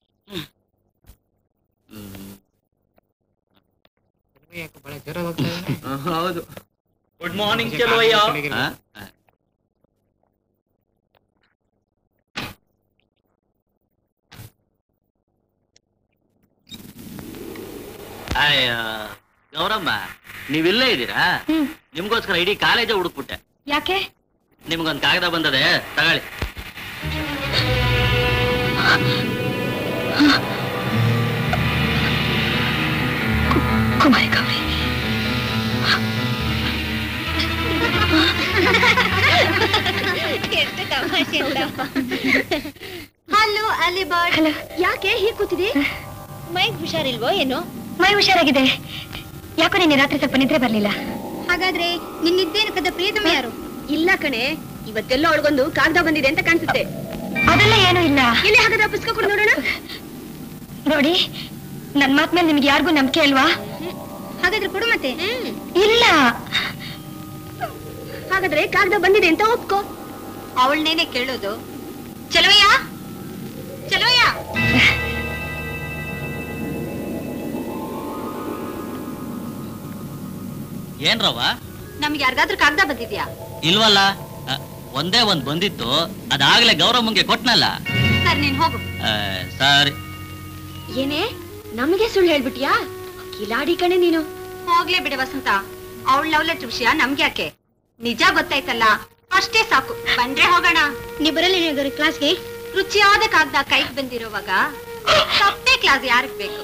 ಹೌದು. Good morning Cheluvayya. ಅಯ್ಯ ಗೌರಮ್ಮ, ನೀವಿಲ್ಲೇ ಇದ್ದೀರಾ? ನಿಮ್ಗೋಸ್ಕರ ಇಡೀ ಕಾಲೇಜೇ ಹುಡುಕ್ಬಿಟ್ಟೆ. ಯಾಕೆ? ನಿಮ್ಗೊಂದು ಕಾಗದ ಬಂದದೆ, ತಗೊಳ್ಳಿ. ಕುಮಾರಿ ಗೌರಿ, ಎಷ್ಟು ತಮಾಷೆ. ಹಲೋ ಅಲಿಬಾರ್ಡ್. ಯಾಕೆ ಹೀಗೆ ಕೂತಿದೆ? ಮೈಗ್ ಹುಷಾರಿಲ್ವೋ ಏನೋ? ಮೈ ಹುಷಾರಾಗಿದೆ. ಯಾಕೋ ನಿನ್ನೆ ರಾತ್ರಿ ಸ್ವಲ್ಪ ನಿದ್ರೆ ಬರ್ಲಿಲ್ಲ. ಹಾಗಾದ್ರೆ ನಿನ್ನಿದ್ದೇನು ಕದ ಪ್ರಿಯತಮ ಯಾರು? ಇಲ್ಲ ಕಣೆ, ಇವತ್ತೆಲ್ಲ ಅವಳಿಗೊಂದು ಕಾಗದ ಬಂದಿದೆ ಅಂತ ಕಾಣಿಸುತ್ತೆ. ಅದೆಲ್ಲ ಏನೂ ಇಲ್ಲ. ಇಲ್ಲಿ ಹಾಗಾದ್ರೆ ಪುಸ್ತಕ ಕೊಡು ನೋಡೋಣ. ನೋಡಿ, ನನ್ ಮಾತ್ ಮೇಲೆ ನಿಮ್ಗೆ ಯಾರಿಗೂ ನಂಬಿಕೆ ಅಲ್ವಾ? ಹಾಗಾದ್ರೆ ಕೊಡು ಮತ್ತೆ. ಇಲ್ಲ, ಹಾಗಾದ್ರೆ ಕಾಗದ ಬಂದಿದೆ ಅಂತ ಒಪ್ಕೋ. ಅವಳನ್ನೇನೆ ಕೇಳೋದು. ಚಲವಯ್ಯ, ಚಲವಯ್ಯ. ಏನ್ರವ? ನಮ್ಗೆ ಯಾರಿಗಾದ್ರೂ ಕಾಗದ ಬಂದಿದ್ಯಾ? ಇಲ್ವಲ್ಲ, ಅ, ಒಂದೇ ಒಂದ್ ಬಂದಿತ್ತು, ಅದಾಗ್ಲೇ ಗೌರಮ್ಮಂಗೆ ಕೊಟ್ನಲ್ಲ. ಸರ್ ನೀನ್ ಹೋಗು. ಸರಿ. ಏನೇ ನಮಗೆ ಸುಳ್ಳು ಹೇಳ್ಬಿಟ್ಯಾ? ಕಿಲಾಡಿ ಕಣೆ ನೀನು. ಹೋಗ್ಲೇ ಬಿಡೆ ವಸಂತ, ಅವಳ ಲವ್ ಲೆಟರ್ ವಿಷಯ ನಮ್ಗೆ ಯಾಕೆ? ನಿಜ ಗೊತ್ತಾಯ್ತಲ್ಲ, ಅಷ್ಟೇ ಸಾಕು. ಬಂದ್ರೆ ಹೋಗೋಣ. ನೀ ಬರಲ್ಲ ಕ್ಲಾಸ್ಗೆ? ರುಚಿಯಾದ ಕಾಗದ ಕೈಗೆ ಬಂದಿರೋವಾಗ ಸಪ್ಪೆ ಕ್ಲಾಸ್ ಯಾರಿಗ್ ಬೇಕು?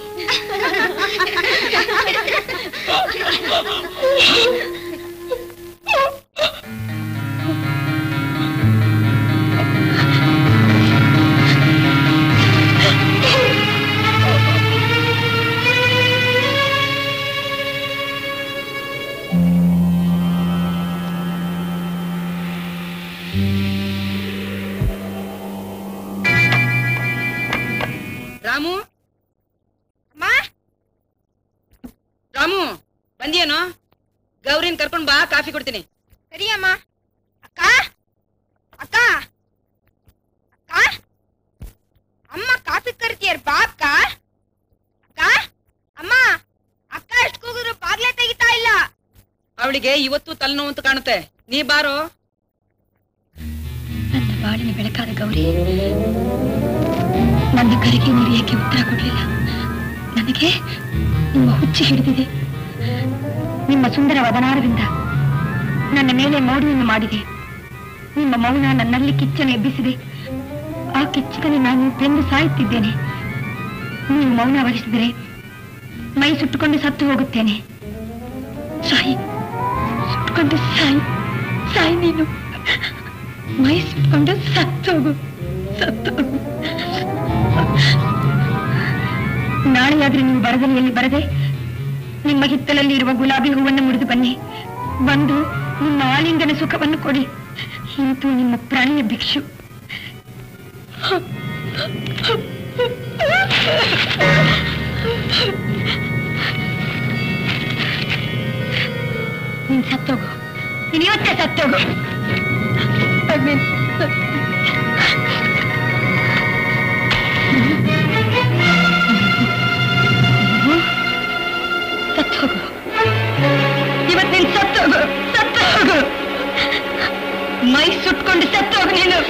ರಾಮು ರಾಮು ಬಂದಿಯೇನೋ? ಗೌರಿನ್ ಕರ್ಕೊಂಡ್ ಬಾ, ಕಾಫಿ ಕೊಡ್ತೀನಿ. ಸರಿ ಅಮ್ಮ. ಅಕ್ಕ ಅಕ್ಕ ಅಕ್ಕ ಅಮ್ಮ ಕಾಫಿ ಕರಿತೀಯರ್ ಬಾ ಅಕ್ಕ. ಅಕ್ಕ ಅಮ್ಮ ಅಕ್ಕ ಎಷ್ಟು ಕೂಗಿದ್ರು ಬಾಗ್ಲೇ ತೆಗಿತಾ ಇಲ್ಲ. ಅವಳಿಗೆ ಇವತ್ತು ತಲೆನೋವು ಅಂತ ಕಾಣುತ್ತೆ, ನೀ ಬಾರೋ. ನನ್ನ ಬಾಳಿನ ಬೆಳಕಾದ ಗೌರಿ ನನ್ನ ಕರೆಗೆ ನೀವು ಏಕೆ ಉತ್ತರ ಕೊಡ್ಲಿಲ್ಲ? ನನಗೆ ನಿಮ್ಮ ಹುಚ್ಚು ಹಿಡಿದಿದೆ. ನಿಮ್ಮ ಸುಂದರ ವದನಾರದಿಂದ ನನ್ನ ಮೇಲೆ ಮೋಡಿಯನ್ನು ಮಾಡಿದೆ. ನಿಮ್ಮ ಮೌನ ನನ್ನಲ್ಲಿ ಕಿಚ್ಚನ್ನು ಎಬ್ಬಿಸಿದೆ. ಆ ಕಿಚ್ಚದಲ್ಲಿ ನಾನು ಬೆಂದು ಸಾಯುತ್ತಿದ್ದೇನೆ. ನೀವು ಮೌನ ವಹಿಸಿದರೆ ಮೈ ಸುಟ್ಟುಕೊಂಡು ಸತ್ತು ಹೋಗುತ್ತೇನೆ. ಸಾಯಿ, ಸುಟ್ಟುಕೊಂಡು ಸಾಯಿ ಸಾಯಿ ನೀನು ಮೈ ಸುಟ್ಕೊಂಡು ಸತ್ತೋಗು ಸತ್ತು ನಾಳೆಯಾದ್ರೆ ನೀವು ಬರದಲಿಯಲ್ಲಿ ಬರದೆ ನಿಮ್ಮ ಹಿತ್ತಲಲ್ಲಿ ಇರುವ ಗುಲಾಬಿ ಹೂವನ್ನು ಮುರಿದು ಬನ್ನಿ. ಬಂದು ನಿಮ್ಮ ಆಲಿಂಗನ ಸುಖವನ್ನು ಕೊಡಿ. ಇಂತೂ ನಿಮ್ಮ ಪ್ರಾಣಿಯ ಭಿಕ್ಷು. ನೀನ್ ಸತ್ತೋಗು, ನೀನ್ ಇವತ್ತೇ ಸತ್ತೋಗು. ಸತ್ತೋಗು, ಇವತ್ತು ನೀನ್ ಸತ್ತೋಗು, ಸತ್ತೋಗು, ಮೈ ಸುಟ್ಕೊಂಡು ಸತ್ತೋಗು ನೀನು.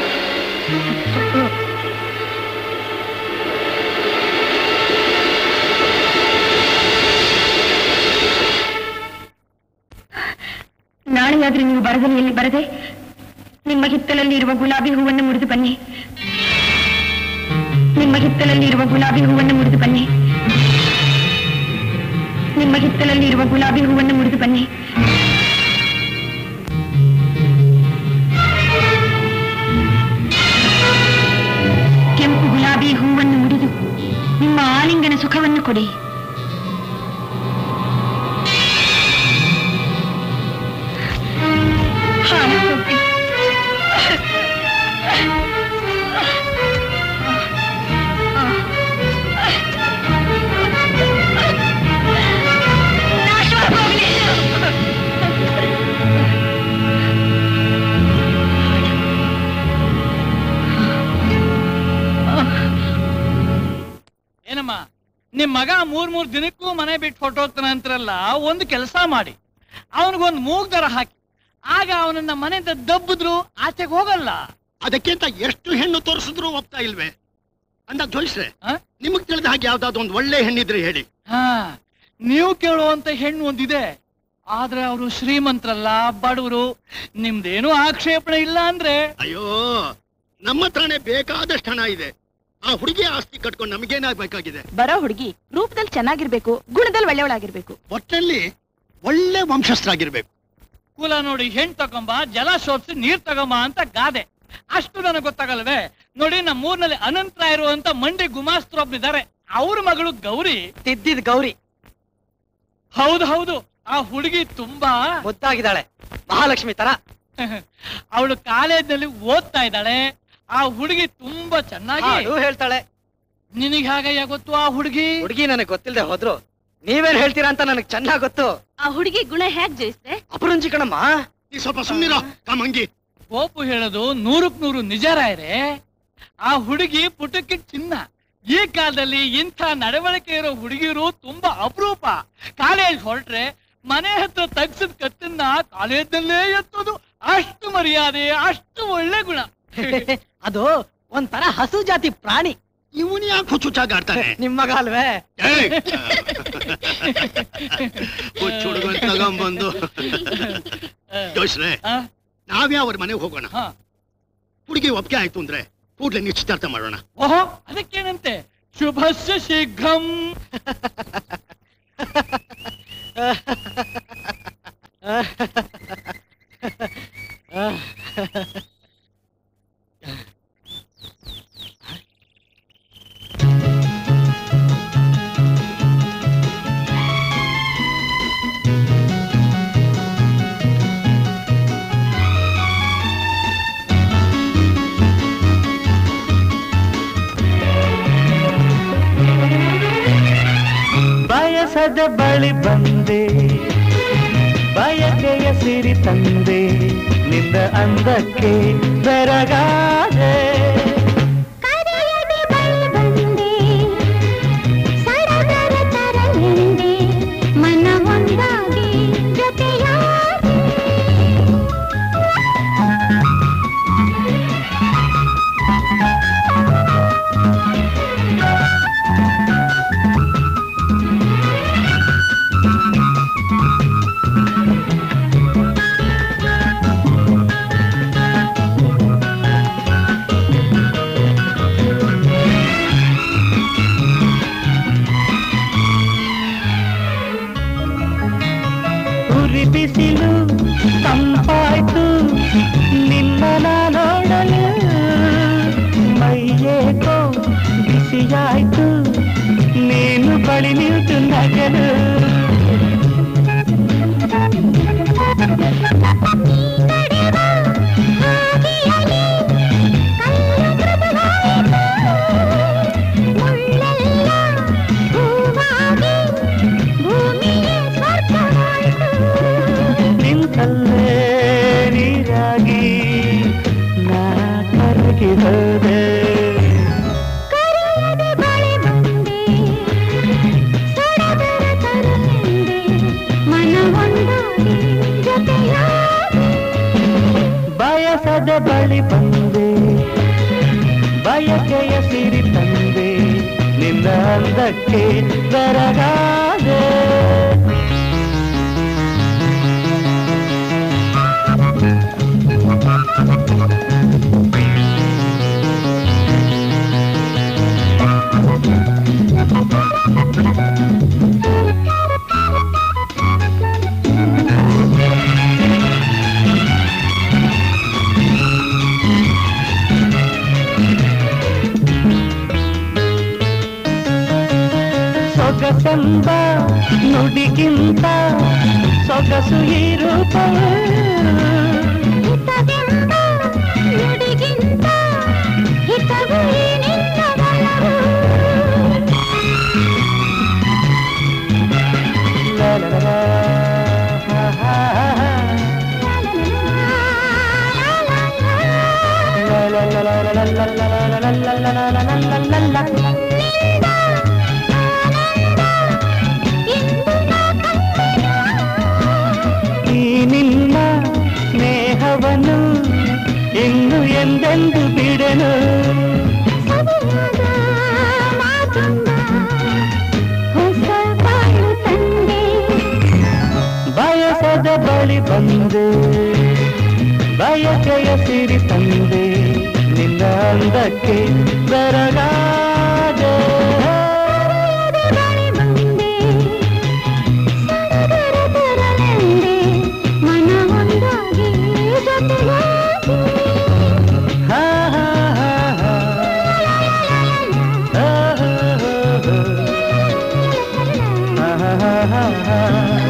ನಾಳೆಯಾದ್ರೆ ನೀವು ಬರದಲಿಯಲ್ಲಿ ಬರದೆ ನಿಮ್ಮ ಹಿತ್ತಲಲ್ಲಿ ಇರುವ ಗುಲಾಬಿ ಹೂವನ್ನು ಮುರಿದು ಬನ್ನಿ. ನಿಮ್ಮ ಹಿತ್ತಲಲ್ಲಿ ಇರುವ ಗುಲಾಬಿ ಹೂವನ್ನು ಮುರಿದು ಬನ್ನಿ. ನಿಮ್ಮ ಹಿತ್ತಲಲ್ಲಿ ಇರುವ ಗುಲಾಬಿ ಹೂವನ್ನು ಮುರಿದು ಬನ್ನಿ. ಕೆಂಪು ಗುಲಾಬಿ ಹೂವನ್ನು ಮುರಿದು ನಿಮ್ಮ ಆಲಿಂಗನ ಸುಖವನ್ನು ಕೊಡಿ. ಏನಮ್ಮ, ನಿಮ್ ಮಗ ಮೂರ್ ಮೂರ್ ದಿನಕ್ಕೂ ಮನೆ ಬಿಟ್ಟು ಹೊಟ್ಟೋಗ್ತಾನ ಅಂತಾರಲ್ಲ, ಒಂದು ಕೆಲಸ ಮಾಡಿ ಅವನಿಗೊಂದು ಮೂಗ್ ದರ ಹಾಕಿ, ಆಗ ಅವನನ್ನ ಮನೆಯಿಂದ ದಬ್ಬಿದ್ರು ಆಚೆಗೆ ಹೋಗಲ್ಲ. ಅದಕ್ಕಿಂತ ಎಷ್ಟು ಹೆಣ್ಣು ತೋರಿಸಿದ್ರು ಒಪ್ತಾ ಇಲ್ವೇ ಅಂದ ಜೋಯಿಸ್ರೆ, ನಿಮಗ್ ತಿಳಿದ ಹಾಗೆ ಯಾವ್ದಾದ್ರು ಒಂದು ಒಳ್ಳೆ ಹೆಣ್ಣಿದ್ರೆ ಹೇಳಿ. ಹಾ, ನೀವು ಕೇಳುವಂತ ಹೆಣ್ಣು ಒಂದಿದೆ, ಆದ್ರೆ ಅವರು ಶ್ರೀಮಂತರಲ್ಲ, ಬಡವರು. ನಿಮ್ದೇನು ಆಕ್ಷೇಪಣೆ ಇಲ್ಲ ಅಂದ್ರೆ? ಅಯ್ಯೋ, ನಮ್ಮ ಹತ್ರನೇ ಬೇಕಾದಷ್ಟು ಹಣ ಇದೆ. ಆ ಹುಡುಗಿ ಆಸ್ತಿ ಕಟ್ಕೊಂಡು ನಮಗೇನಾಗ್ಬೇಕಾಗಿದೆ? ಬರೋ ಹುಡುಗಿ ರೂಪದಲ್ಲಿ ಚೆನ್ನಾಗಿರ್ಬೇಕು, ಗುಣದಲ್ಲಿ ಒಳ್ಳೆಯವಳಾಗಿರ್ಬೇಕು, ಒಟ್ಟಲ್ಲಿ ಒಳ್ಳೆ ವಂಶಸ್ಥರಾಗಿರ್ಬೇಕು. ಕುಲ ನೋಡಿ ಹೆಣ್ ತಗೊಂಬ, ಜಲ ಶೋಧಿಸಿ ನೀರ್ ತಗೊಂಬ ಅಂತ ಗಾದೆ. ಅಷ್ಟು ನನಗೆ ಗೊತ್ತಾಗಲ್ವೇ? ನೋಡಿ, ನಮ್ಮ ಊರಿನಲ್ಲಿ ಅನಂತರ ಇರುವಂತ ಮಂಡಿ ಗುಮಾಸ್ತರೊಬ್ಬಿದ್ದಾರೆ, ಅವ್ರ ಮಗಳು ಗೌರಿ. ತಿದ್ದಿದ್ ಗೌರಿ. ಹೌದು ಹೌದು, ಆ ಹುಡುಗಿ ತುಂಬಾ ಮುದ್ದಾಗಿದ್ದಾಳೆ, ಮಹಾಲಕ್ಷ್ಮಿ ತರ. ಅವಳು ಕಾಲೇಜ್ನಲ್ಲಿ ಓದ್ತಾ ಇದ್ದಾಳೆ. ಆ ಹುಡುಗಿ ತುಂಬಾ ಚೆನ್ನಾಗಿ ಹೇಳ್ತಾಳೆ. ನಿನಗೆ ಹಾಗಯ್ಯ ಗೊತ್ತು ಆ ಹುಡುಗಿ? ಹುಡುಗಿ ನನಗೆ ಗೊತ್ತಿಲ್ಲದೆ ಹೋದ್ರು ನೀವೇನ್ ಹೇಳ್ತೀರಾ ಅಂತ ನನಗೆ ಚೆನ್ನಾಗ್ ಗೊತ್ತು. ಆ ಹುಡುಗಿ ಗುಣ ಹೇಗ್ ಜಯಿಸ್ತೆ? ಅಪರಂಜಿ ಕಣಮ್ಮ. ನೀ ಸ್ವಲ್ಪ ಸುಮ್ಮನಿರೋ ಕಾಮಂಗಿ. ಕೋಪು ಹೇಳೋದು ನೂರಕ್ ನೂರು ನಿಜ ರಾಯ್ರೆ. ಆ ಹುಡುಗಿ ಪುಟಕ್ಕೆ ಚಿನ್ನ. ಈ ಕಾಲದಲ್ಲಿ ಇಂಥ ನಡವಳಿಕೆ ಇರೋ ಹುಡುಗಿರು ತುಂಬಾ ಅಪರೂಪ. ಕಾಲೇಜ್ ಹೊರಟ್ರೆ ಮನೆ ಹತ್ರ ತಗ್ಸಿದ ಕತ್ತನ್ನ ಕಾಲೇಜಲ್ಲೇ ಎತ್ತೋದು. ಅಷ್ಟು ಮರ್ಯಾದೆ, ಅಷ್ಟು ಒಳ್ಳೆ ಗುಣ. ಅದು ಒಂಥರ ಹಸು ಜಾತಿ ಪ್ರಾಣಿ. ಇವನು ಯಾಕೆ ಹುಚ್ಚುಚ್ಚಾಗಿ ಆಡ್ತಾನೆ? ನಿಮ್ ಮಗ ಅಲ್ವೇ? ಹುಚ್ಚು ಹುಡುಗ ತಗೊಂಬಂದು ಜೋಯಿಸ್ರೆ, ನಾವ್ಯಾವ್ರ ಮನೆಗೆ ಹೋಗೋಣ. ಹುಡುಗಿ ಒಪ್ಪಿಗೆ ಆಯ್ತು ಅಂದ್ರೆ ಕೂಡ್ಲೆ ನಿಶ್ಚಿತಾರ್ಥ ಮಾಡೋಣ. ಓಹೋ, ಅದಕ್ಕೇನಂತೆ? ಶುಭಸ್ಯ ಶೀಘ್ರಂ. ಬಯಸದ ಬಳಿ ಬಂದೆ ಬಯಕೆಯ ಸಿರಿ ತಂದೆ ನಿಂದ ಅಂದಕ್ಕೆ ಬೆರಗಾದೆ ಮನ ಒಂದಾಗಿ ಜೊತೆಯಾಗಿ ಬಿಸಿಲು ತಂಪಾಯ್ತು ನಿನ್ನ ನೋಡಲು ಮೈಯೇಕೋ ಬಿಸಿಯಾಯ್ತು ನೀನು ಬಳಿ ನಿಂತು ನಗಲು ನಿಂತಲ್ಲೇ ನೀರಾಗಿ ನಾ ಕರಗಿ ಹೋದೆ ಬಯಸದ ಬಳಿ ಬಂದೆ ಬಯಕೆಯ ಸಿರಿ ತಂದೆ ನಿನ್ನ ಅಂದಕ್ಕೆ ಬೆರಗಾದೆ ಸೊಗಸೆಂಬ ನುಡಿಗಿಂತ ಸೊಗಸು ಈ ರೂಪವು ನುಡಿಗಿಂತ ಹಿತವು ಈ ನಿನ್ನ ಬಲವು ಈ ನಿನ್ನ ಸ್ನೇಹವನ್ನು ಇನ್ನು ಎಂದೆಂದು ಬಿಡನು ಬಯಸದ ಬಳಿ ಬಂದೆ ಬಯಕೆಯ ಸಿರಿ ತಂದೆ ನಿನ್ನ ಅಂದಕ್ಕೆ ಬೆರಗಾದೆ ಮನ ಒಂದಾಗಿ ಜೊತೆಯಾಗಿ ಹಾ ಹಾ ಹಾ ಹಾ ಹಾ ಹಾ ಹಾ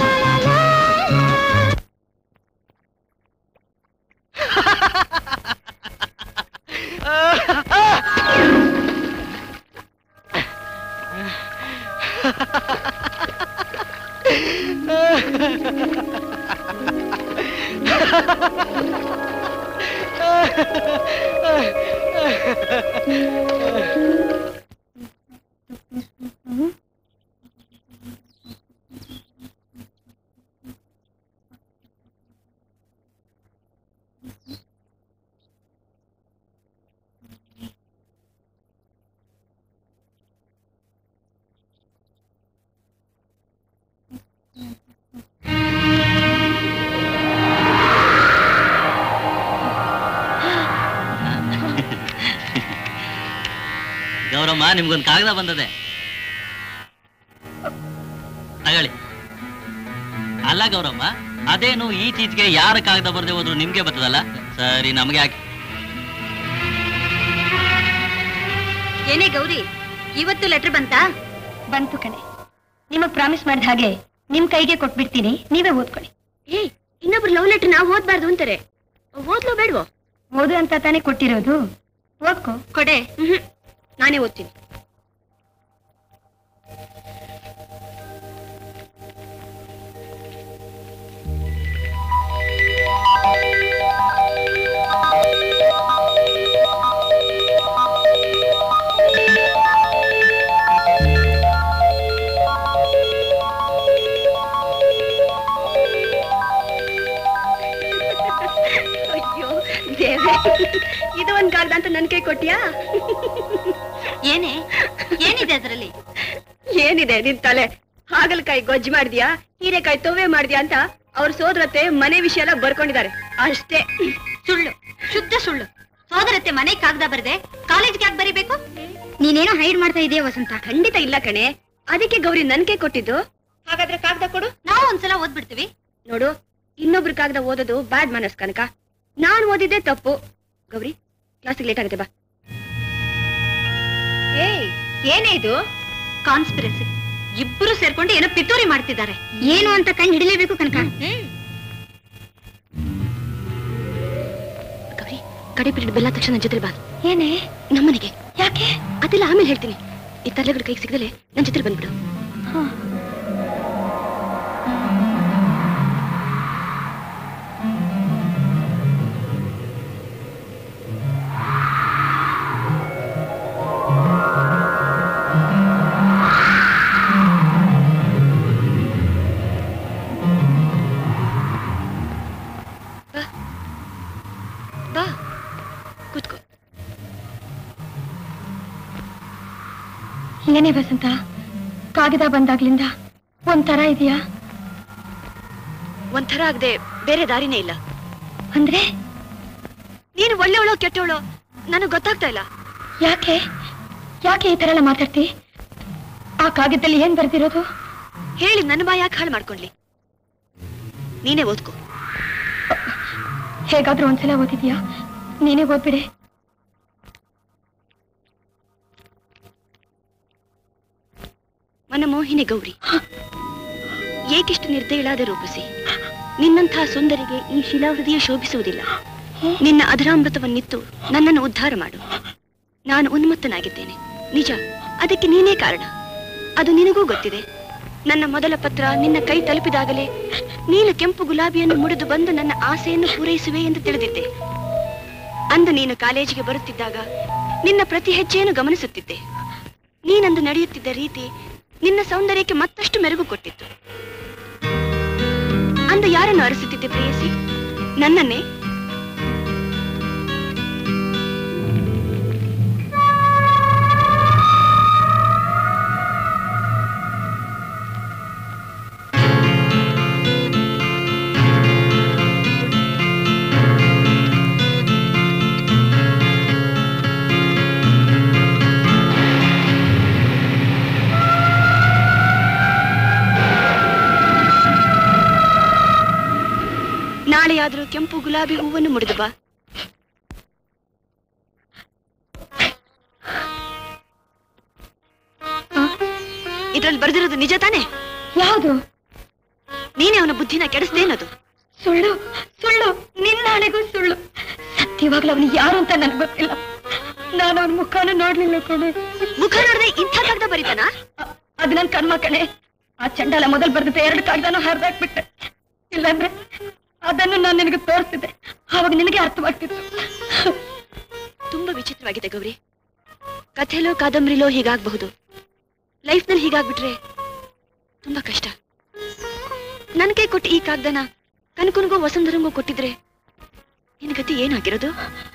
ಗೌರಮ್ಮ ನಿಮ್ಗೊಂದು ಕಾಗದ ಬಂದದೆ ತಗೊಳ್ಳಿ. ಅಲ್ಲ ಗೌರಮ್ಮ, ಅದೇನು ಈಚೀಚೆಗೆ ಯಾರ ಕಾಗದ ಬರ್ದೆ ಹೋದ್ರು ನಿಮ್ಗೆ ಬರ್ತದಲ್ಲ? ಸರಿ, ನಮ್ಗೆ ಹಾಕಿ. ಏನೇ ಗೌರಿ, ಇವತ್ತು ಲೆಟರ್ ಬಂತಾ? ಬಂತು ಕಣೆ. ನಿಮಗ್ ಪ್ರಾಮಿಸ್ ಮಾಡಿದ ಹಾಗೆ ನಿಮ್ ಕೈಗೆ ಕೊಟ್ಬಿಡ್ತೀನಿ, ನೀವೇ ಓದ್ಕೊಳ್ಳಿ. ಏ, ಇನ್ನೊಬ್ರು ಲವ್ ಲೆಟರ್ ನಾವು ಓದ್ಬಾರ್ದು ಅಂತಾರೆ. ಓದ್ಲೋ ಬೇಡ್ವೋ? ಓದು ಅಂತ ತಾನೇ ಕೊಟ್ಟಿರೋದು, ಓದ್ಕೋ. ಕೊಡೆ. ನಾನೇ ಓದ್ತೀನಿ. ನನ್ ಕೈ ಕೊಟ್ಟಿಯಾ? ಏನೇ ಏನಿದೆ ಅದರಲ್ಲಿ? ಏನಿದೆ ನಿನ್ ತಲೆ? ಹಾಗಲಕಾಯಿ ಗೊಜ್ಜು ಮಾಡಿದ್ಯಾ, ಹೀರೆಕಾಯಿ ತೊವ್ವೆ ಮಾಡಿದ್ಯಾ ಅಂತ ಅವ್ರ ಸೋದರತ್ತೆ ಮನೆ ವಿಷಯ ಎಲ್ಲ ಬರ್ಕೊಂಡಿದ್ದಾರೆ ಅಷ್ಟೇ. ಸುಳ್ಳು, ಶುದ್ಧ ಸುಳ್ಳು. ಸೋದರತ್ತೆ ಮನೆ ಕಾಗದ ಬರದೆ ಕಾಲೇಜ್ಗೆ ಯಾಕೆ ಬರೀಬೇಕು? ನೀನೇನೋ ಹೈಡ್ ಮಾಡ್ತಾ ಇದೀಯ ವಸಂತ. ಖಂಡಿತ ಇಲ್ಲ ಕಣೆ, ಅದಕ್ಕೆ ಗೌರಿ ನನ್ ಕೈ ಕೊಟ್ಟಿದ್ದು. ಹಾಗಾದ್ರೆ ಕಾಗದ ಕೊಡು, ನಾವು ಒಂದ್ಸಲ ಓದ್ಬಿಡ್ತೀವಿ. ನೋಡು, ಇನ್ನೊಬ್ರು ಕಾಗದ ಓದೋದು ಬ್ಯಾಡ್ ಮನಸ್ ಕನಕ. ನಾನ್ ಓದಿದ್ದೆ ತಪ್ಪು. ಗೌರಿ, ಕ್ಲಾಸಿಗೆ ಲೇಟ್ ಆಗುತ್ತೆ ಬಾ. ಏಯ್, ಏನೇ ಇದು? ಕಾನ್ಸ್ಪಿರಸಿ. ಇಬ್ಬರು ಸೇರ್ಕೊಂಡು ಏನೋ ಪಿತೂರಿ ಮಾಡ್ತಿದ್ದಾರೆ. ಏನು ಅಂತ ಕಂಡು ಹಿಡಿಲೇಬೇಕು ಕನಕ. ಗೌರಿ, ಕಡೆ ಪಿರಿಯಡ್ ಬೆಲ್ಲ ತಕ್ಷಣ ನನ್ ಜೊತೆ ಬಾ. ಏನೇ? ನಮ್ಮನೆಗೆ. ಯಾಕೆ? ಅದೆಲ್ಲ ಆಮೇಲೆ ಹೇಳ್ತೀನಿ. ಈ ತಲೆಗಳು ಕೈಗೆ ಸಿಗದಲೆ ನನ್ ಜೊತೆ ಬಂದ್ಬಿಡು. ಬಾ, ಕೂತ್ಕೋ. ಏನೇ ವಸಂತ, ಕಾಗದ ಬಂದಾಗ್ಲಿಂದ ಒಂಥರ ಇದೆಯಾ? ಒಂಥರ ಆಗದೆ ಬೇರೆ ದಾರಿನೇ ಇಲ್ಲ. ಅಂದ್ರೆ ನೀನು ಒಳ್ಳೆವಳೋ ಕೆಟ್ಟವಳೋ ನನಗ್ ಗೊತ್ತಾಗ್ತಾ ಇಲ್ಲ. ಯಾಕೆ ಯಾಕೆ ಈ ತರ ಎಲ್ಲ ಮಾತಾಡ್ತಿ? ಆ ಕಾಗದದಲ್ಲಿ ಏನ್ ಬರ್ದಿರೋದು? ಹೇಳಿ ನನ್ನ ಬಾ ಯಾಕೆ ಹಾಳು ಮಾಡ್ಕೊಂಡ್ಲಿ? ನೀನೇ ಓದ್ಕೋ. ಹೇಗಾದ್ರೂ ಒಂದ್ಸಲ ಓದಿದ್ಯಾ? ನೀನೇ ಓದ್ಬಿಡೆ. ಮನಮೋಹಿನಿ ಗೌರಿ, ಏಕಿಷ್ಟು ನಿರ್ದಯಳಾದ ರೂಪಿಸಿ ನಿನ್ನಂಥ ಸುಂದರಿಗೆ ಈ ಶಿಲಾಹೃದಯ ಶೋಭಿಸುವುದಿಲ್ಲ. ನಿನ್ನ ಅಧರಾಮೃತವನ್ನಿತ್ತು ನನ್ನನ್ನು ಉದ್ಧಾರ ಮಾಡು. ನಾನು ಉನ್ಮತ್ತನಾಗಿದ್ದೇನೆ ನಿಜ, ಅದಕ್ಕೆ ನೀನೇ ಕಾರಣ. ಅದು ನಿನಗೂ ಗೊತ್ತಿದೆ. ನನ್ನ ಮೊದಲ ಪತ್ರ ನಿನ್ನ ಕೈ ತಲುಪಿದಾಗಲೇ ನೀನು ಕೆಂಪು ಗುಲಾಬಿಯನ್ನು ಮುಡಿದು ಬಂದು ನನ್ನ ಆಸೆಯನ್ನು ಪೂರೈಸುವೆ ಎಂದು ತಿಳಿದಿದ್ದೆ. ಅಂದು ನೀನು ಕಾಲೇಜಿಗೆ ಬರುತ್ತಿದ್ದಾಗ ನಿನ್ನ ಪ್ರತಿ ಹೆಜ್ಜೆಯನ್ನು ಗಮನಿಸುತ್ತಿದ್ದೆ. ನೀನಂದು ನಡೆಯುತ್ತಿದ್ದ ರೀತಿ ನಿನ್ನ ಸೌಂದರ್ಯಕ್ಕೆ ಮತ್ತಷ್ಟು ಮೆರುಗು ಕೊಟ್ಟಿತ್ತು. ಅಂದು ಯಾರನ್ನು ಅರಸುತ್ತಿದ್ದೆ ಪ್ರೇಯಸಿ? ನನ್ನನ್ನೇ. ನಾಳೆಯಾದ್ರೂ ಕೆಂಪು ಗುಲಾಬಿ ಹೂವನ್ನು ಮುಡಿದು ಬಾ. ಇದ್ರಲ್ಲಿ ಬರ್ದಿರೋದು ನಿಜ ತಾನೆ? ಯಾವುದು? ನೀನೇ ಅವನ ಬುದ್ಧಿನ ಕೆಡಿಸ್ದೇನದು? ಸುಳ್ಳು, ಸುಳ್ಳು, ನಿನ್ನಾಣೆಗೂ ಸುಳ್ಳು. ಸತ್ಯವಾಗ್ಲೂ ಅವನು ಯಾರು ಅಂತ ನನ್ಗೆ ಗೊತ್ತಿಲ್ಲ. ನಾನು ಅವನ ಮುಖಾನ ನೋಡ್ಲಿಲ್ಲ ಕಣೆ. ಮುಖ ನೋಡದೆ ಇಂಥ ಕಾಗದ ಬರೀತಾನ? ಅದು ನನ್ ಕರ್ಮ ಕಣೆ. ಆ ಚಂಡಾಲ ಮೊದಲು ಬರ್ದಿದ್ದ ಎರಡು ಕಾಗದನೂ ಹರಿದಾಕ್ಬಿಟ್ಟೆ. ಇಲ್ಲಾಂದ್ರೆ ಅದನ್ನು ನಾನು ನಿನಗೆ ತೋರಿಸ್ತಿದ್ದೆ, ಆವಾಗ ನಿನಗೆ ಅರ್ಥವಾಗ್ತಿತ್ತು. ತುಂಬಾ ವಿಚಿತ್ರವಾಗಿದೆ ಗೌರಿ. ಕಥೆಲೋ ಕಾದಂಬರಿಲೋ ಹೀಗಾಗಬಹುದು, ಲೈಫ್ನಲ್ಲಿ ಹೀಗಾಗ್ಬಿಟ್ರೆ ತುಂಬಾ ಕಷ್ಟ. ನನ್ ಕೈ ಕೊಟ್ಟು ಈ ಕಾಗ್ದನ ಕನಕನಿಗೂ ವಸುಂಧರಂಗೂ ಕೊಟ್ಟಿದ್ರೆ ನಿನ್ ಗತಿ ಏನಾಗಿರೋದು?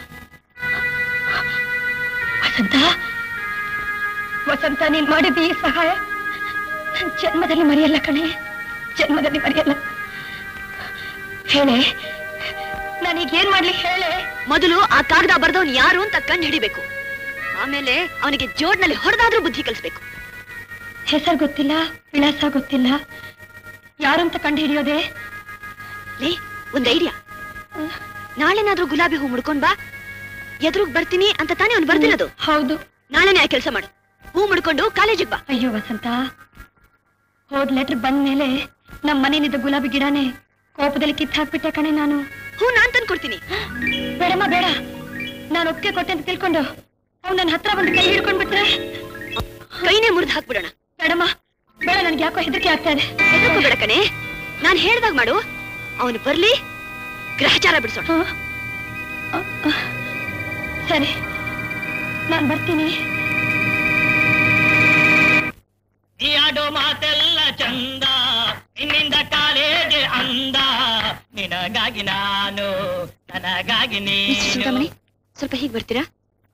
ವಸಂತ, ವಸಂತ, ನೀನ್ ಮಾಡಿದ್ದ ಈ ಸಹಾಯ ಜನ್ಮದಲ್ಲಿ ಮರೆಯಲ್ಲ ಕಣೆ, ಜನ್ಮದಲ್ಲಿ ಮರೆಯಲ್ಲ. ಹೇಳೆ, ನಾನೀಗ ಏನ್ ಮಾಡ್ಲಿ ಹೇಳೆ? ಮೊದಲು ಆ ಕಾಗದ ಬರ್ದವನ್ ಯಾರು ಅಂತ ಕಂಡು ಹಿಡಿಬೇಕು. ಆಮೇಲೆ ಅವನಿಗೆ ಜೋಡ್ನಲ್ಲಿ ಹೊಡೆದಾದ್ರೂ ಬುದ್ಧಿ ಕಲಿಸ್ಬೇಕು. ಹೆಸರು ಗೊತ್ತಿಲ್ಲ, ವಿಳಾಸ ಗೊತ್ತಿಲ್ಲ, ಯಾರಂತ ಕಂಡು ಹಿಡಿಯೋದೆ? ಲೇ, ಒಂದ್ ಐಡಿಯಾ. ನಾಳೆನಾದ್ರೂ ಗುಲಾಬಿ ಹೂ ಮುಡ್ಕೊಂಡ್ ಬಾ. ಎದುರುಗ್ ಬರ್ತೀನಿ ಅಂತ ತಾನೇ ಅವ್ನು ಬರ್ದಿರೋದು? ಹೌದು. ನಾಳೆನೇ ಆ ಕೆಲಸ ಮಾಡು. ಹೂ ಮುಡ್ಕೊಂಡು ಕಾಲೇಜಿಗೆ ಬಾ. ಅಯ್ಯೋ ವಸಂತ, ಹೋದ್ ಲೆಟರ್ ಬಂದ್ಮೇಲೆ ನಮ್ ಮನೇಲಿದ್ದ ಗುಲಾಬಿ ಗಿಡನೇ ಕೋಪದಲ್ಲಿ ಕಿತ್ತು ಹಾಕ್ಬಿಟ್ಟೆ ಕಣೆ ನಾನು. ಹೂ ನಾನ್ ತಂದು ಕೊಡ್ತೀನಿ. ಬೇಡಮ್ಮ ಬೇಡ, ನಾನು ಒಪ್ಪಿಗೆ ಕೊಟ್ಟೆ ಅಂತ ತಿಳ್ಕೊಂಡು ಅವ್ನು ನನ್ನ ಹತ್ರ ಬಂದು ಕೈ ಹಿಡ್ಕೊಂಡ್ಬಿಟ್ರೆ ಕೈನೇ ಮುರಿದು ಹಾಕ್ಬಿಡೋಣ. ಬೇಡಮ್ಮ ಬೇಡ, ನನ್ಗೆ ಯಾಕೋ ಹೆದರಿಕೆ ಆಗ್ತಾ ಇದೆ. ಹೆದರ್ಕೋಬೇಡ ಕಣೆ, ನಾನ್ ಹೇಳ್ದಾಗ ಮಾಡು. ಅವನು ಬರ್ಲಿ, ಗ್ರಹಚಾರ ಬಿಡಿಸೋಣ. ಸರಿ, ನಾನ್ ಬರ್ತೀನಿ. ಈ ಆಡೋ ಮಾತೆಲ್ಲ ಚಂದ, ನಿನ್ನಿಂದ ಕಾಲೇಜ್ ಅಂದ, ನಿನಗಾಗಿ ನಾನು, ನನಗಾಗಿ ನೀನು. ಸ್ವಲ್ಪ ಹೀಗೆ ಬರ್ತೀರಾ?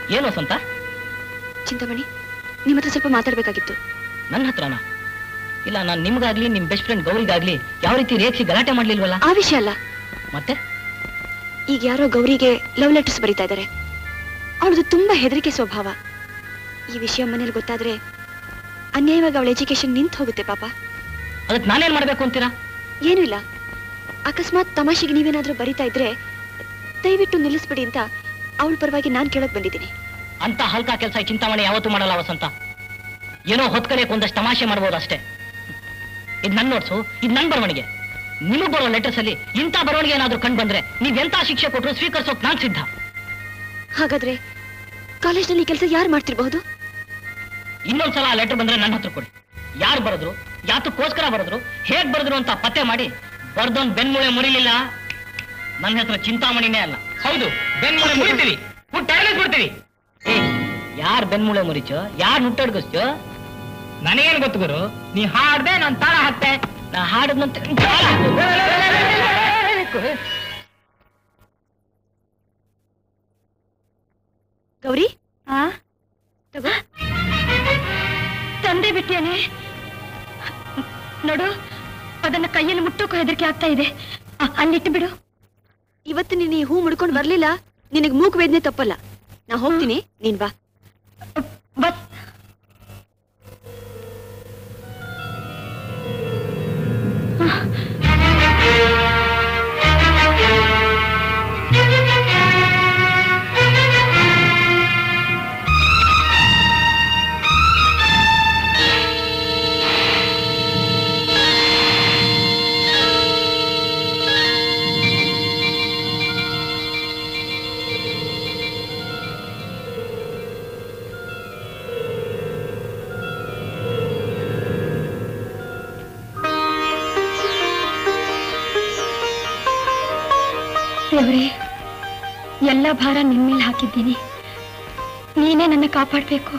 ಏನು ವಸಂತ? ಚಿಂತಾಮಣಿ, ನಿಮ್ಮ ಹತ್ರ ಸ್ವಲ್ಪ ಮಾತಾಡ್ಬೇಕಾಗಿತ್ತು. ನನ್ನ ಹತ್ರನಾ? ಇಲ್ಲ, ನಾನು ನಿಮ್ಗಾಗ್ಲಿ ನಿಮ್ ಬೆಸ್ಟ್ ಫ್ರೆಂಡ್ ಗೌರಿಗಾಗ್ಲಿ ಯಾವ ರೀತಿ ರೇಖಿ ಗಲಾಟೆ ಮಾಡ್ಲಿಲ್ವಲ್ಲ? ಆ ವಿಷಯ ಅಲ್ಲ. ಮತ್ತೆ ಈಗ ಯಾರೋ ಗೌರಿಗೆ ಲವ್ ಲೆಟರ್ಸ್ ಬರೀತಾ ಇದ್ದಾರೆ. ಅವಳದು ತುಂಬಾ ಹೆದರಿಕೆ ಸ್ವಭಾವ. ಈ ವಿಷಯ ಮನೇಲಿ ಗೊತ್ತಾದ್ರೆ ಅನ್ಯಾಯವಾಗಿ ಅವಳ ಎಜುಕೇಶನ್ ನಿಂತು ಹೋಗುತ್ತೆ ಪಾಪ. ಅದಕ್ಕೆ ನಾನೇನ್ ಮಾಡ್ಬೇಕು ಅಂತೀರಾ? ಏನೂ ಇಲ್ಲ, ಅಕಸ್ಮಾತ್ ತಮಾಷೆಗೆ ನೀವೇನಾದ್ರೂ ಬರೀತಾ ಇದ್ರೆ ದಯವಿಟ್ಟು ನಿಲ್ಲಿಸ್ಬಿಡಿ ಅಂತ ಅವಳ ಪರವಾಗಿ ನಾನ್ ಕೇಳಕ್ ಬಂದಿದ್ದೀನಿ. ಅಂತ ಹಲ್ಕ ಕೆಲಸ ಚಿಂತಾಮಣಿ ಯಾವತ್ತೂ ಮಾಡಲ್ಲ ವಸಂತ. ಏನೋ ಹೊತ್ಕಲಿಯಕ್ಕೆ ಒಂದಷ್ಟು ತಮಾಷೆ ಮಾಡ್ಬೋದು ಅಷ್ಟೇ. ಇದು ನನ್ನ ನೋಟ್ಸು, ಇದು ನನ್ನ ಬರವಣಿಗೆ. ನಿಮಗ್ ಬರೋ ಲೆಟರ್ಸ್ ಅಲ್ಲಿ ಇಂಥ ಬರವಣಿಗೆ ಏನಾದ್ರೂ ಕಂಡು ಬಂದ್ರೆ ನೀವೆಂತ ಶಿಕ್ಷೆ ಕೊಟ್ಟರು ಸ್ವೀಕರಿಸೋಕ್ ನಾನ್ ಸಿದ್ಧ. ಹಾಗಾದ್ರೆ ಕಾಲೇಜ್ನಲ್ಲಿ ಕೆಲಸ ಯಾರು ಮಾಡ್ತಿರ್ಬಹುದು? ಇನ್ನೊಂದ್ಸಲ ಆ ಲೆಟರ್ ಬಂದ್ರೆ ನನ್ನ ಹತ್ರ ಕೊಡಿ. ಯಾರು ಬರೆದ್ರು, ಯಾತಕ್ಕೋಸ್ಕರ ಬರೆದ್ರು, ಹೇಗ್ ಬರೆದ್ರು ಅಂತ ಪತ್ತೆ ಮಾಡಿ ಬರ್ದೊಂದ್ ಬೆನ್ಮೂಳೆ ಮುರಿಲಿಲ್ಲ, ನನ್ನ ಹೆಸರು ಚಿಂತಾಮಣಿನೇ ಅಲ್ಲ. ಹೌದು, ಬೆನ್ಮೂಳೆ ಮುರಿತೀವಿ, ಬಿಡ್ತೀವಿ. ಏ, ಯಾರ್ ಬೆನ್ಮೂಳೆ ಮುರಿಚೋ, ಯಾರ್ ಹುಟ್ಟಡ್ಗಿಸ್ಚೋ ನನಗೇನ್ ಗೊತ್ತು ಗುರು. ನೀ ಹಾಡ್ದೆ ನಾನ್ ತಾಳ ಹಾಕ್ತೆ, ನಾ ಹಾಡದ್ನಂತ ಗೌರಿ. ಆ ತಗೋ. ತಂದೆ ಬಿಟ್ಟೇನೆ ನೋಡು, ಅದನ್ನ ಕೈಯಲ್ಲಿ ಮುಟ್ಟೋಕು ಹೆದರಿಕೆ ಆಗ್ತಾ ಇದೆ. ಅಲ್ಲಿಟ್ಟು ಬಿಡು. ಇವತ್ತು ನೀನು ಈ ಹೂ ಮುಡ್ಕೊಂಡು ಬರ್ಲಿಲ್ಲ, ನಿನಗ್ ಮೂಕ್ ವೇದನೆ ತಪ್ಪಲ್ಲ. ನಾ ಹೋಗ್ತೀನಿ, ನೀನ್ ಬಾ. ಬಸ್ ದೇವರೇ, ಎಲ್ಲ ಭಾರ ನಿನ್ ಮೇಲೆ ಹಾಕಿದ್ದೀನಿ. ನೀನೇ ನನ್ನ ಕಾಪಾಡ್ಬೇಕು.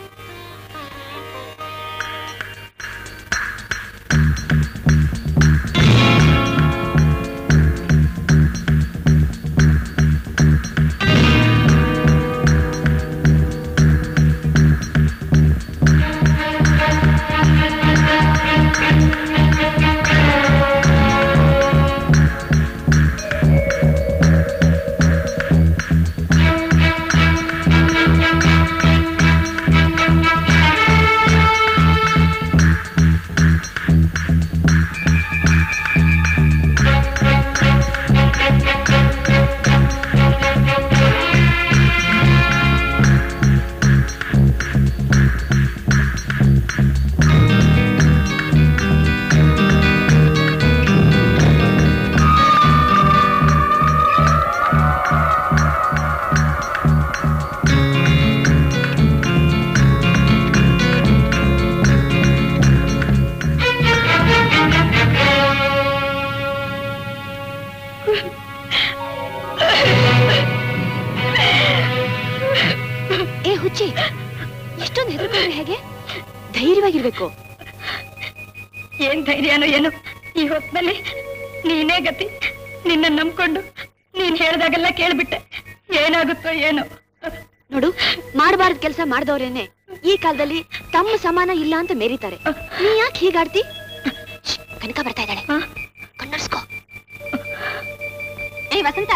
ಧೈರ್ಯವಾಗಿರ್ಬೇಕು. ಏನ್ ಧೈರ್ಯನೋ ಏನೋ, ಈ ಹೊತ್ತಿನಲ್ಲಿ ನೀನೇ ಗತಿ. ನಿನ್ನ ನಂಬ್ಕೊಂಡು ನೀನ್ ಹೇಳ್ದಾಗೆಲ್ಲ ಕೇಳ್ಬಿಟ್ಟೆ. ಏನಾಗುತ್ತೋ ಏನೋ. ನೋಡು, ಮಾಡಬಾರ್ದ ಕೆಲಸ ಮಾಡ್ದವ್ರೇನೆ ಈ ಕಾಲದಲ್ಲಿ ತಮ್ಮ ಸಮಾನ ಇಲ್ಲ ಅಂತ ಮೇರಿತಾರೆ. ನೀ ಯಾಕೆ ಹೀಗಾಡ್ತಿ? ಕನಕ ಬರ್ತಾ ಇದ್ದಾಳೆ, ಕಣ್ಣರ್ಸ್ಕೋ. ಏ ವಸಂತ,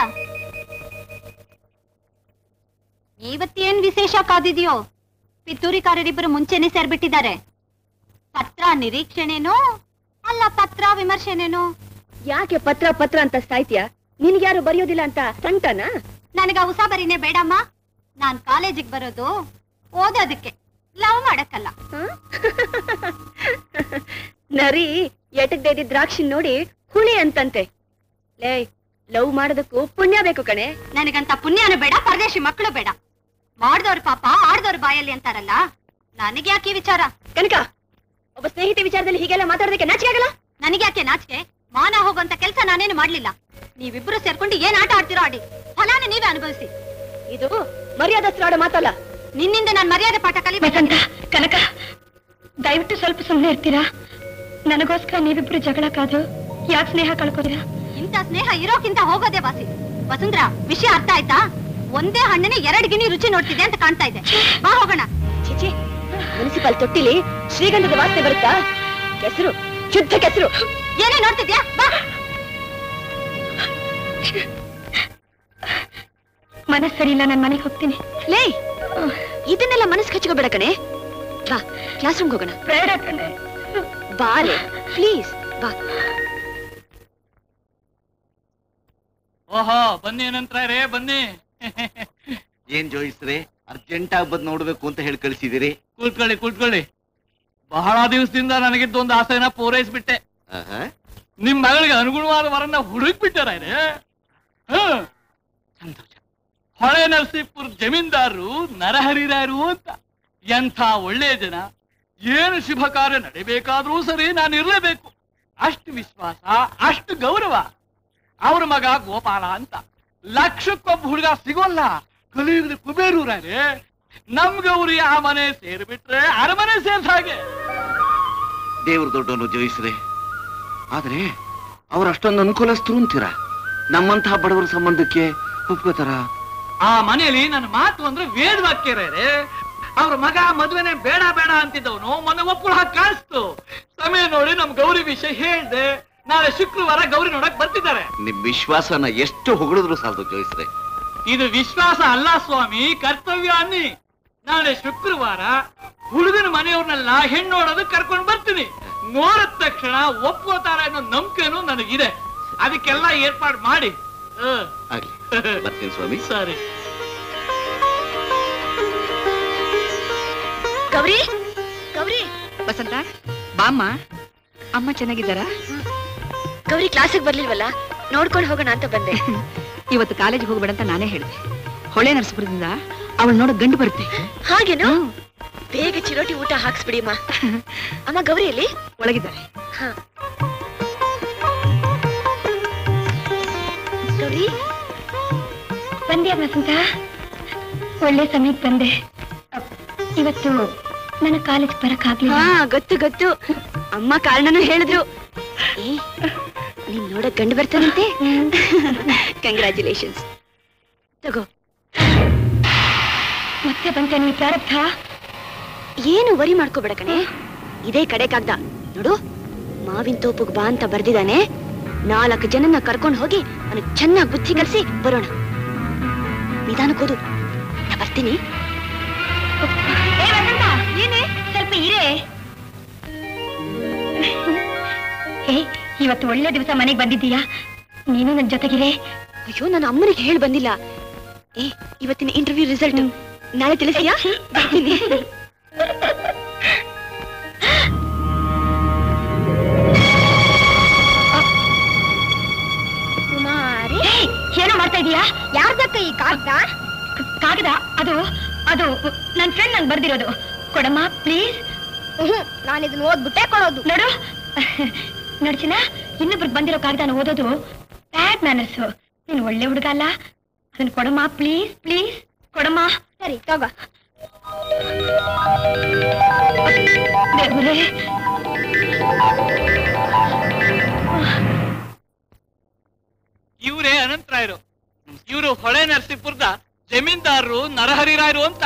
ಇವತ್ತೇನ್ ವಿಶೇಷ ಕಾದಿದ್ಯೋ? ಪಿತೂರಿಕಾರರಿಬ್ಬರು ಮುಂಚೆನೆ ಸೇರ್ಬಿಟ್ಟಿದ್ದಾರೆ. ಪತ್ರ ನಿರೀಕ್ಷಣೆನೋ ಅಲ್ಲ ಪತ್ರ ವಿಮರ್ಶೆನೇನೋ? ಯಾಕೆ ಪತ್ರ ಪತ್ರ ಅಂತ ಸಾಯ್ತೀಯ? ನಿನ್ಗ್ಯಾರು ಬರೆಯೋದಿಲ್ಲ ಅಂತ ಸಂಕಟನಾ? ನನಗ ಉಸಾಬರಿನೇ ಬೇಡಮ್ಮ. ನಾನ್ ಕಾಲೇಜಿಗೆ ಬರೋದು ಓದೋದಕ್ಕೆ, ಲವ್ ಮಾಡಕ್ಕಲ್ಲ. ನರಿ ಎಟಕ್ದೇ ದ್ರಾಕ್ಷಿ ನೋಡಿ ಹುಳಿ ಅಂತಂತೆ. ಲೇ, ಲವ್ ಮಾಡೋದಕ್ಕೂ ಪುಣ್ಯ ಬೇಕು ಕಣೆ. ನನಗಂತ ಪುಣ್ಯನೂ ಬೇಡ, ಪರದೇಶಿ ಮಕ್ಕಳು ಬೇಡ. ಮಾಡ್ದವ್ರ ಪಾಪ ಆಡ್ದವ್ರ ಬಾಯಲ್ಲಿ ಅಂತಾರಲ್ಲ, ನನಗೆ ಯಾಕೆ ವಿಚಾರ? ಕನಕ, ಒಬ್ಬ ಸ್ನೇಹಿತೆ ವಿಚಾರದಲ್ಲಿ ಹೀಗೆಲ್ಲ ಮಾತಾಡೋದಕ್ಕೆ ನಾಚಿಕೆ ಆಗಲ್ಲ? ನನಗೆ ಯಾಕೆ ನಾಚಿಕೆ? ಮಾನ ಹೋಗುವಂತ ಕೆಲಸ ನಾನೇನು ಮಾಡ್ಲಿಲ್ಲ. ನೀವಿಬ್ರು ಸೇರ್ಕೊಂಡು ಏನ್ ಆಟ ಆಡ್ತಿರೋ ಆಡಿ, ಫಲಾನ ನೀವೇ ಅನುಭವಿಸಿ. ಇದು ಮರ್ಯಾದಸ್ತ್ರ ಆಡೋ ಮಾತಲ್ಲ. ನಿನ್ನಿಂದ ನಾನ್ ಮರ್ಯಾದೆ ಪಾಠ ಕಲಿಬೇಕಂತ. ಕನಕ, ದಯವಿಟ್ಟು ಸ್ವಲ್ಪ ಸುಮ್ಮನೆ ಇರ್ತೀರಾ? ನನಗೋಸ್ಕರ ನೀವಿಬ್ರು ಜಗಳ ಕಾದು ಯಾಕೆ ಸ್ನೇಹ ಕಳ್ಕೋದಿರಾ? ಇಂಥ ಸ್ನೇಹ ಇರೋಕ್ಕಿಂತ ಹೋಗೋದೇ ವಾಸಿ. ವಸುಂಧರಾ, ವಿಷಯ ಅರ್ಥ ಆಯ್ತಾ? ಒಂದೇ ಹಣ್ಣಿನ ಎರಡು ಗಿಣಿ ರುಚಿ ನೋಡ್ತಿದೆ ಅಂತ ಕಾಣ್ತಾ ಇದೆ. ಬಾ ಹೋಗೋಣ. ಚಿಚಿ, ಮುನ್ಸಿಪಲ್ ತೊಟ್ಟಿಲಿ ಶ್ರೀಗಂಧದ ವಾಸನೆ ಬರುತ್ತಾ? ಕೆಸರು, ಶುದ್ಧ ಕೆಸರು. ಏನೇ ನೋಡ್ತಿದ್ಯಾ? ಬಾ. ಮನಸ್ಸು ಸರಿ ಇಲ್ಲ, ನಾನು ಮನೆಗೆ ಹೋಗ್ತೀನಿ. ಲೇ, ಇದನ್ನೆಲ್ಲ ಮನಸ್ಸು ಹಚ್ಕೋಬೇಡ ಕಣೆ. ಬಾ, ಕ್ಲಾಸ್ ರೂಮ್ಗೆ ಹೋಗೋಣ. ಬೇಡ ಕಣೆ. ಬಾರೆ ಪ್ಲೀಸ್, ಬಾ. ಓಹೋ, ಬನ್ನಿ ನಂತರ ರೇ, ಬನ್ನಿ. ಏನ್ ಜೋಯಿಸ್ರೆ, ಅರ್ಜೆಂಟ್ ಆಗಿ ಬಂದ್ ನೋಡ್ಬೇಕು ಅಂತ ಹೇಳಿ ಕಳಿಸಿದಿರಿ? ಕೂತ್ಕೊಳ್ಳಿ ಕೂತ್ಕೊಳ್ಳಿ. ಬಹಳ ದಿವಸದಿಂದ ನನಗಿದ್ದ ಒಂದು ಆಸೆನ ಪೂರೈಸ್ಬಿಟ್ಟೆ. ನಿಮ್ ಮಗಳಿಗೆ ಅನುಗುಣವಾದ ವರನ್ನ ಹುಡುಕ್ ಬಿಟ್ಟಾರ. ಹೊಳೆ ನರಸೀಪುರ ಜಮೀನ್ದಾರರು ನರಹರಿರಾರು ಅಂತ. ಎಂಥ ಒಳ್ಳೆಯ ಜನ. ಏನು ಶುಭ ಕಾರ್ಯ ನಡಿಬೇಕಾದ್ರೂ ಸರಿ ನಾನು ಇರ್ಲೇಬೇಕು. ಅಷ್ಟು ವಿಶ್ವಾಸ, ಅಷ್ಟು ಗೌರವ. ಅವ್ರ ಮಗ ಗೋಪಾಲ ಅಂತ. ಲಕ್ಷಕ್ಕೊಬ್ಬ ಹುಡುಗ ಸಿಗೋಲ್ಲ. ಕಲಿಯುವುದು ಕುಬೇರೂರೇ. ನಮ್ ಗೌರಿ ಆ ಮನೆ ಸೇರ್ಬಿಟ್ರೆ ಅರಮನೆ ಸೇರ್ಸ ಹಾಗೆ. ದೇವ್ರ ದೊಡ್ಡವನು ಜಯಿಸ್ರೆ, ಆದ್ರೆ ಅವ್ರ ಅಷ್ಟೊಂದು ಅನುಕೂಲಸ್ಥರು ಅಂತೀರಾ? ನಮ್ಮಂತಹ ಬಡವರ ಸಂಬಂಧಕ್ಕೆ ಒಪ್ಕೋತಾರ? ಆ ಮನೆಯಲ್ಲಿ ನನ್ನ ಮಾತು ಅಂದ್ರೆ ವೇದ ವಾಕ್ಯ ರೇ. ಅವ್ರ ಮಗ ಮದ್ವೆನೆ ಬೇಡ ಬೇಡ ಅಂತಿದ್ದವನು ಮೊನ್ನೆ ಒಪ್ಪುಳ ಹಾಕಿ ಕಾಣಿಸ್ತು. ಸಮಯ ನೋಡಿ ನಮ್ ಗೌರಿ ವಿಷಯ ಹೇಳ್ದೆ. ನಾಳೆ ಶುಕ್ರವಾರ ಗೌರಿ ನೋಡಕ್ ಬರ್ತಿದ್ದಾರೆ. ನಿಮ್ ವಿಶ್ವಾಸನ ಎಷ್ಟು ಹೊಗಳಿದ್ರು ಸಾಲದು ಜೋಯಿಸ್ರೆ. ಇದು ವಿಶ್ವಾಸ ಅಲ್ಲ ಸ್ವಾಮಿ, ಕರ್ತವ್ಯ ಅನ್ನಿ. ನಾಳೆ ಶುಕ್ರವಾರ ಹುಡುಗನ ಮನೆಯವ್ರನ್ನೆಲ್ಲ ಹೆಣ್ಣು ನೋಡೋದು ಕರ್ಕೊಂಡು ಬರ್ತೀನಿ. ನೋಡಿದ ತಕ್ಷಣ ಒಪ್ಕೋತಾರ ಅನ್ನೋ ನಂಬಿಕೆನೂ ನನಗಿದೆ. ಅದಕ್ಕೆಲ್ಲ ಏರ್ಪಾಡು ಮಾಡಿ. ಬರ್ತೀನಿ ಸ್ವಾಮಿ. ಸರಿ. ಗೌರಿ, ಗೌರಿ. ವಸಂತ, ಬಾಮ್ಮ. ಅಮ್ಮ ಚೆನ್ನಾಗಿದ್ದಾರಾ? ಗೌರಿ ಕ್ಲಾಸಿಗೆ ಬರ್ಲಿಲ್ವಲ್ಲ, ನೋಡ್ಕೊಂಡು ಹೋಗೋಣ ಅಂತ ಬಂದೆ. ಇವತ್ತು ಕಾಲೇಜಿಗೆ ಹೋಗ್ಬೇಡ ಅಂತ ನಾನೇ ಹೇಳಿದೆ. ಹೊಳೆ ನರಸೀಪುರದಿಂದ ಅವಳು ನೋಡ ಗಂಡು ಬರುತ್ತೆ. ಹಾಗೇನು? ಬೇಗ ಚಿರೋಟಿ ಊಟ ಹಾಕ್ಸ್ಬಿಡಿ ಅಮ್ಮ. ಅಮ್ಮ, ಗೌರಿಯಲ್ಲಿ ಒಳಗಿದ್ದಾರೆ. ಗೌರಿ, ಬಂದ್ಯಾ ವಸಂತ? ಒಳ್ಳೆ ಸಮಯಕ್ಕೆ ಬಂದೆ. ಇವತ್ತು ನನ್ನ ಕಾಲೇಜ್ ಬರಕ್ ಆಗ್ಲಿಲ್ಲ. ಹಾ, ಗೊತ್ತು ಗೊತ್ತು. ಅಮ್ಮ ಕಾರಣನೂ ಹೇಳಿದ್ರು. ಏ, ನೀನ್ ನೋಡಕ್ ಗಂಡು ಬರ್ತಾನಂತೆ. ಕಂಗ್ರ್ಯಾಚುಲೇಷನ್ಸ್. ತಗೋ. ಮತ್ತೆ ಬಂತ ನೀ ಪ್ರಾರಬ್ಧ. ಏನು ವರಿ ಮಾಡ್ಕೋಬೇಡ ಕಣೆ. ಇದೇ ಕಡೆ ಕಾಗ್ದ ನೋಡು. ಮಾವಿನ ತೋಪುಗ್ ಬಾ ಅಂತ ಬರ್ದಿದ್ದಾನೆ. ನಾಲ್ಕು ಜನನ್ನ ಕರ್ಕೊಂಡು ಹೋಗಿ ಅವನಿಗೆ ಚೆನ್ನಾಗಿ ಬುದ್ಧಿ ಕಲಿಸಿ ಬರೋಣ. ನಿಧಾನಕ್ಕೋದು, ನಾ ಬರ್ತೀನಿ. ಏನೇ ಸ್ವಲ್ಪ ಇರೇ. ಹೇ, ಇವತ್ತು ಒಳ್ಳೆ ದಿವಸ ಮನೆಗೆ ಬಂದಿದ್ದೀಯಾ? ನೀನು ನನ್ನ ಜೊತೆಗಿರೇ. ಅಯ್ಯೋ, ನನ್ನ ಅಮ್ಮನಿಗೆ ಹೇಳಿ ಬಂದಿಲ್ಲ. ಏ, ಇವತ್ತಿನ ಇಂಟರ್ವ್ಯೂ ರಿಸಲ್ಟ್ ನಾಳೆ ತಿಳಿಸ್ತೀಯಾ? ಬರ್ತೀನಿ. ಕುಮಾರಿ, ಏನೋ ಮಾಡ್ತಾ ಇದೀಯಾ? ಯಾರ್ದಕ್ಕ ಈ ಕಾಗ್ದ? ಕಾಗದ? ಅದು ಅದು ನನ್ನ ಫ್ರೆಂಡ್ ನಂಗೆ ಬರ್ದಿರೋದು. ಕೊಡಮ್ಮ ಪ್ಲೀಸ್. ನಾನು ಇದನ್ನ ಓದ್ಬಿಟ್ಟೆ ಕೊಡೋದು. ನೋಡು ನೋಡ್ಚಿನ, ಇನ್ನೊಬ್ರಿಗೆ ಬಂದಿರೋ ಕಾಗದಾನ ಓದೋದು ಬ್ಯಾಡ್ ಮ್ಯಾನರ್ಸ್. ನೀನು ಒಳ್ಳೆ ಹುಡುಗ ಅಲ್ಲ. ಅದನ್ನ ಕೊಡಮ್ಮ ಪ್ಲೀಸ್ ಪ್ಲೀಸ್, ಕೊಡಮ್ಮ. ಸರಿ ತಗೋ. ದೇವ್ರೇ, ಇವರೇ ಅನಂತರಾಯರು. ಇವರು ಹೊಳೆ ನರಸೀಪುರದ ಜಮೀನ್ದಾರರು ನರಹರಿರಾಯರು ಅಂತ.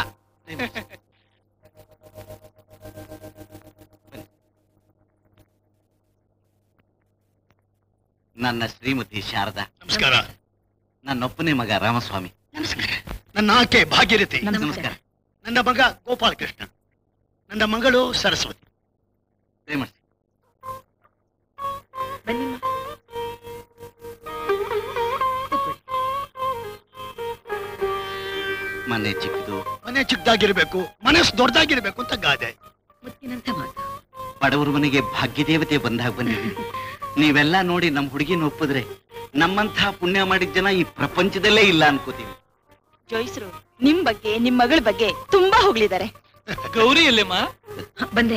ನನ್ನ ಶ್ರೀಮತಿ ಶಾರದಾ. ನಮಸ್ಕಾರ. ನನ್ನೊಪ್ಪನೇ ಮಗ ರಾಮಸ್ವಾಮಿ. ನಮಸ್ಕಾರ. ನನ್ನ ಆಕೆ ಭಾಗ್ಯರಥಿ. ನಮಸ್ಕಾರ. ನನ್ನ ಮಗ ಗೋಪಾಲ ಕೃಷ್ಣ. ನನ್ನ ಮಗಳು ಸರಸ್ವತಿ. ಬನ್ನಿ. ಮನೆ ಚಿಕ್ಕದು, ಮನೆ ಚಿಕ್ಕದಾಗಿರ್ಬೇಕು, ಮನಸ್ಸು ದೊಡ್ಡದಾಗಿರ್ಬೇಕು ಅಂತ ಗಾದೆ. ಮುತ್ತಿನಂತ ಮಾತು. ಬಡವರ ಮನೆಗೆ ಭಾಗ್ಯ ದೇವತೆ ಬಂದಾಗ ಬಂದಿದ್ದೀವಿ. ನೀವೆಲ್ಲ ನೋಡಿ ನಮ್ ಹುಡುಗಿನ ಒಪ್ಪಿದ್ರೆ ನಮ್ಮಂಥ ಪುಣ್ಯ ಮಾಡಿದ ಜನ ಈ ಪ್ರಪಂಚದಲ್ಲೇ ಇಲ್ಲ ಅನ್ಕೋತೀವಿ. ಜೋಯಿಸ್ರು ನಿಮ್ ಬಗ್ಗೆ, ನಿಮ್ ಮಗಳ ಬಗ್ಗೆ ತುಂಬಾ ಹೊಗಳಿದ್ದಾರೆ. ಗೌರಿ ಎಲ್ಲಮ್ಮ? ಬಂದೆ.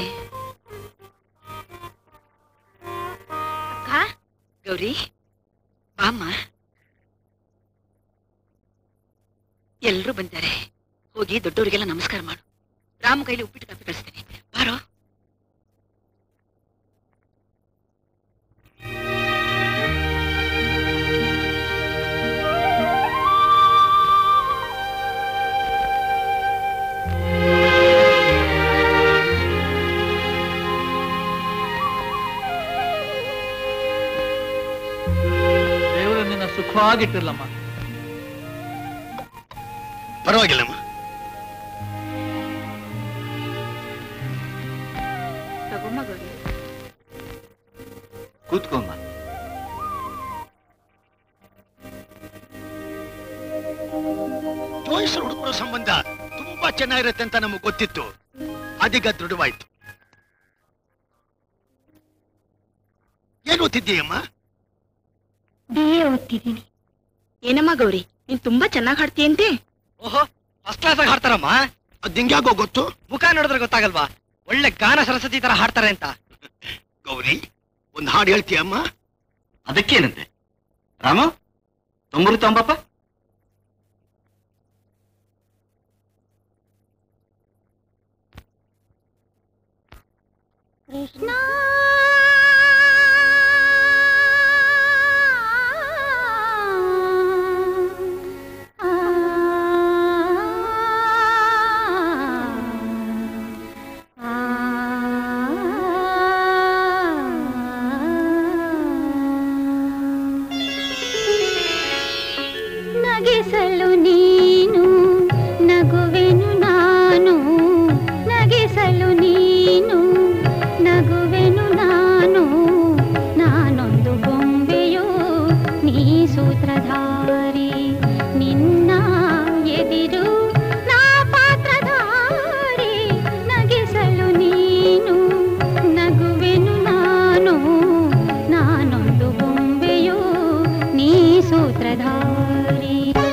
ಗೌರಿ, ಅಮ್ಮ ಎಲ್ರೂ ಬಂದಿದ್ದಾರೆ. ಹೋಗಿ ದೊಡ್ಡವರಿಗೆಲ್ಲ ನಮಸ್ಕಾರ ಮಾಡು. ರಾಮ ಕೈಲಿ ಉಪ್ಪಿಟ್ಟು ಕಾಪಿ ಕಳಿಸ್ತೇನೆ. ಬಾರೋ. ಸುಖವಾಗಿಟ್ಟಿರ್ಲಮ್ಮ. ಪರವಾಗಿಲ್ಲಮ್ಮ. ತಗೊಮ್ಮ ಗೌರಿ. ಕೂತ್ಕೊಮ್ಮ. ಜೋಯಿಸರು ಹುಡುಗರ ಸಂಬಂಧ ತುಂಬಾ ಚೆನ್ನಾಗಿರುತ್ತೆ ಅಂತ ನಮಗೆ ಗೊತ್ತಿತ್ತು. ಅದೀಗ ದೃಢವಾಯ್ತು. ಏನು ಓದ್ತಿದ್ದೀಯಮ್ಮ? B A ಓದ್ತಿದ್ದೀನಿ. ಏನಮ್ಮ ಗೌರಿ, ನೀನ್ ತುಂಬಾ ಚೆನ್ನಾಗಿ ಹಾಡ್ತೀಯಂತೆ. ಓಹೋ, ಫಸ್ಟ್ ಕ್ಲಾಸ್ ಆಗಿ ಹಾಡ್ತಾರಮ್ಮ. ಅದ್ ಹಿಂಗ್ಯಾಗೋ ಗೊತ್ತು? ಮುಖ ನೋಡಿದ್ರೆ ಗೊತ್ತಾಗಲ್ವಾ ಒಳ್ಳೆ ಗಾನ ಸರಸ್ವತಿ ತರ ಹಾಡ್ತಾರೆ ಅಂತ? ಗೌರಿ, ಒಂದ್ ಹಾಡು ಹೇಳ್ತೀಯಮ್ಮ? ಅದಕ್ಕೇನಂತೆ ರಾಮ, ತೊಂಬರು ತೊಂಬಪ್ಪ. ಕೃಷ್ಣ ನಗಿಸಲು ನೀನು ನಗುವೆನು ನಾನು, ನಗಿಸಲು ನೀನು ನಗುವೆನು ನಾನು, ನಾನೊಂದು ಗೊಂಬೆಯೋ ನೀ ಸೂತ್ರಧಾರಿ, ನಿನ್ನ ಎದಿರು ನಾ ಪಾತ್ರಧಾರಿ, ನಗಿಸಲು ನೀನು ನಗುವೆನು ನಾನು, ನಾನೊಂದು ಗೊಂಬೆಯೋ ನೀ ಸೂತ್ರಧಾರಿ.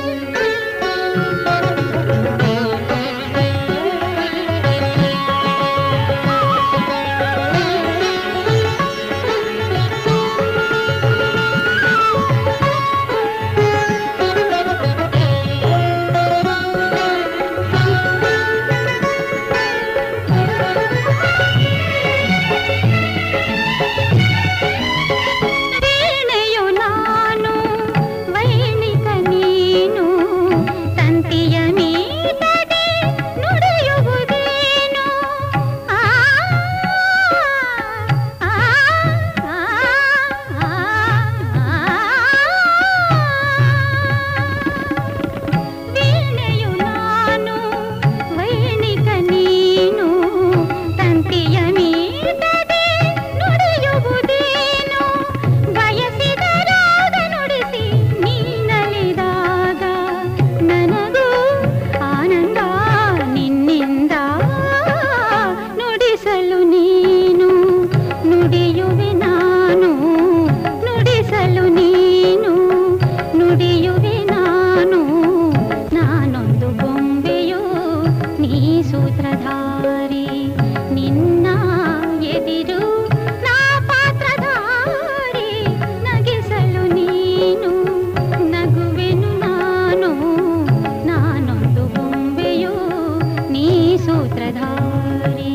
ವೀಣೆಯು ನಾನು ವೈಣಿಕ ನೀನು, ತಂತಿಯ ಮೀಟದೆ ನುಡಿಯುವುದೇನು, ಆ ಆ, ಆ, ಆ, ವೀಣೆಯು ನಾನು ವೈಣಿಕ ನೀನು, ತಂತಿಯ ಮೀಟದೆ ನುಡಿಯುವುದೇನು, ಬಯಸಿದ ರಾಗ ನುಡಿಸಿ ನೀನಲಿದಾಗ ನನಗೂ ಆನಂದ ನಿನ್ನಿಂದ, ನುಡಿಸಲು ನೀನು ನುಡಿಯುವೆ ನಾನು, ನುಡಿಸಲು ನೀನು ನುಡಿಯುವೆ ನಾನು, ನಾನೊಂದು ಗೊಂಬೆಯೋ ನೀ ಸೂತ್ರಧಾರಿ, ನಿನ್ನ ಎದಿರು ನಾ ಪಾತ್ರಧಾರಿ, ನಗಿಸಲು ನೀನು ನಗುವೆನು ನಾನು, ನಾನೊಂದು ಗೊಂಬೆಯೋ ನೀ ಸೂತ್ರಧಾರಿ.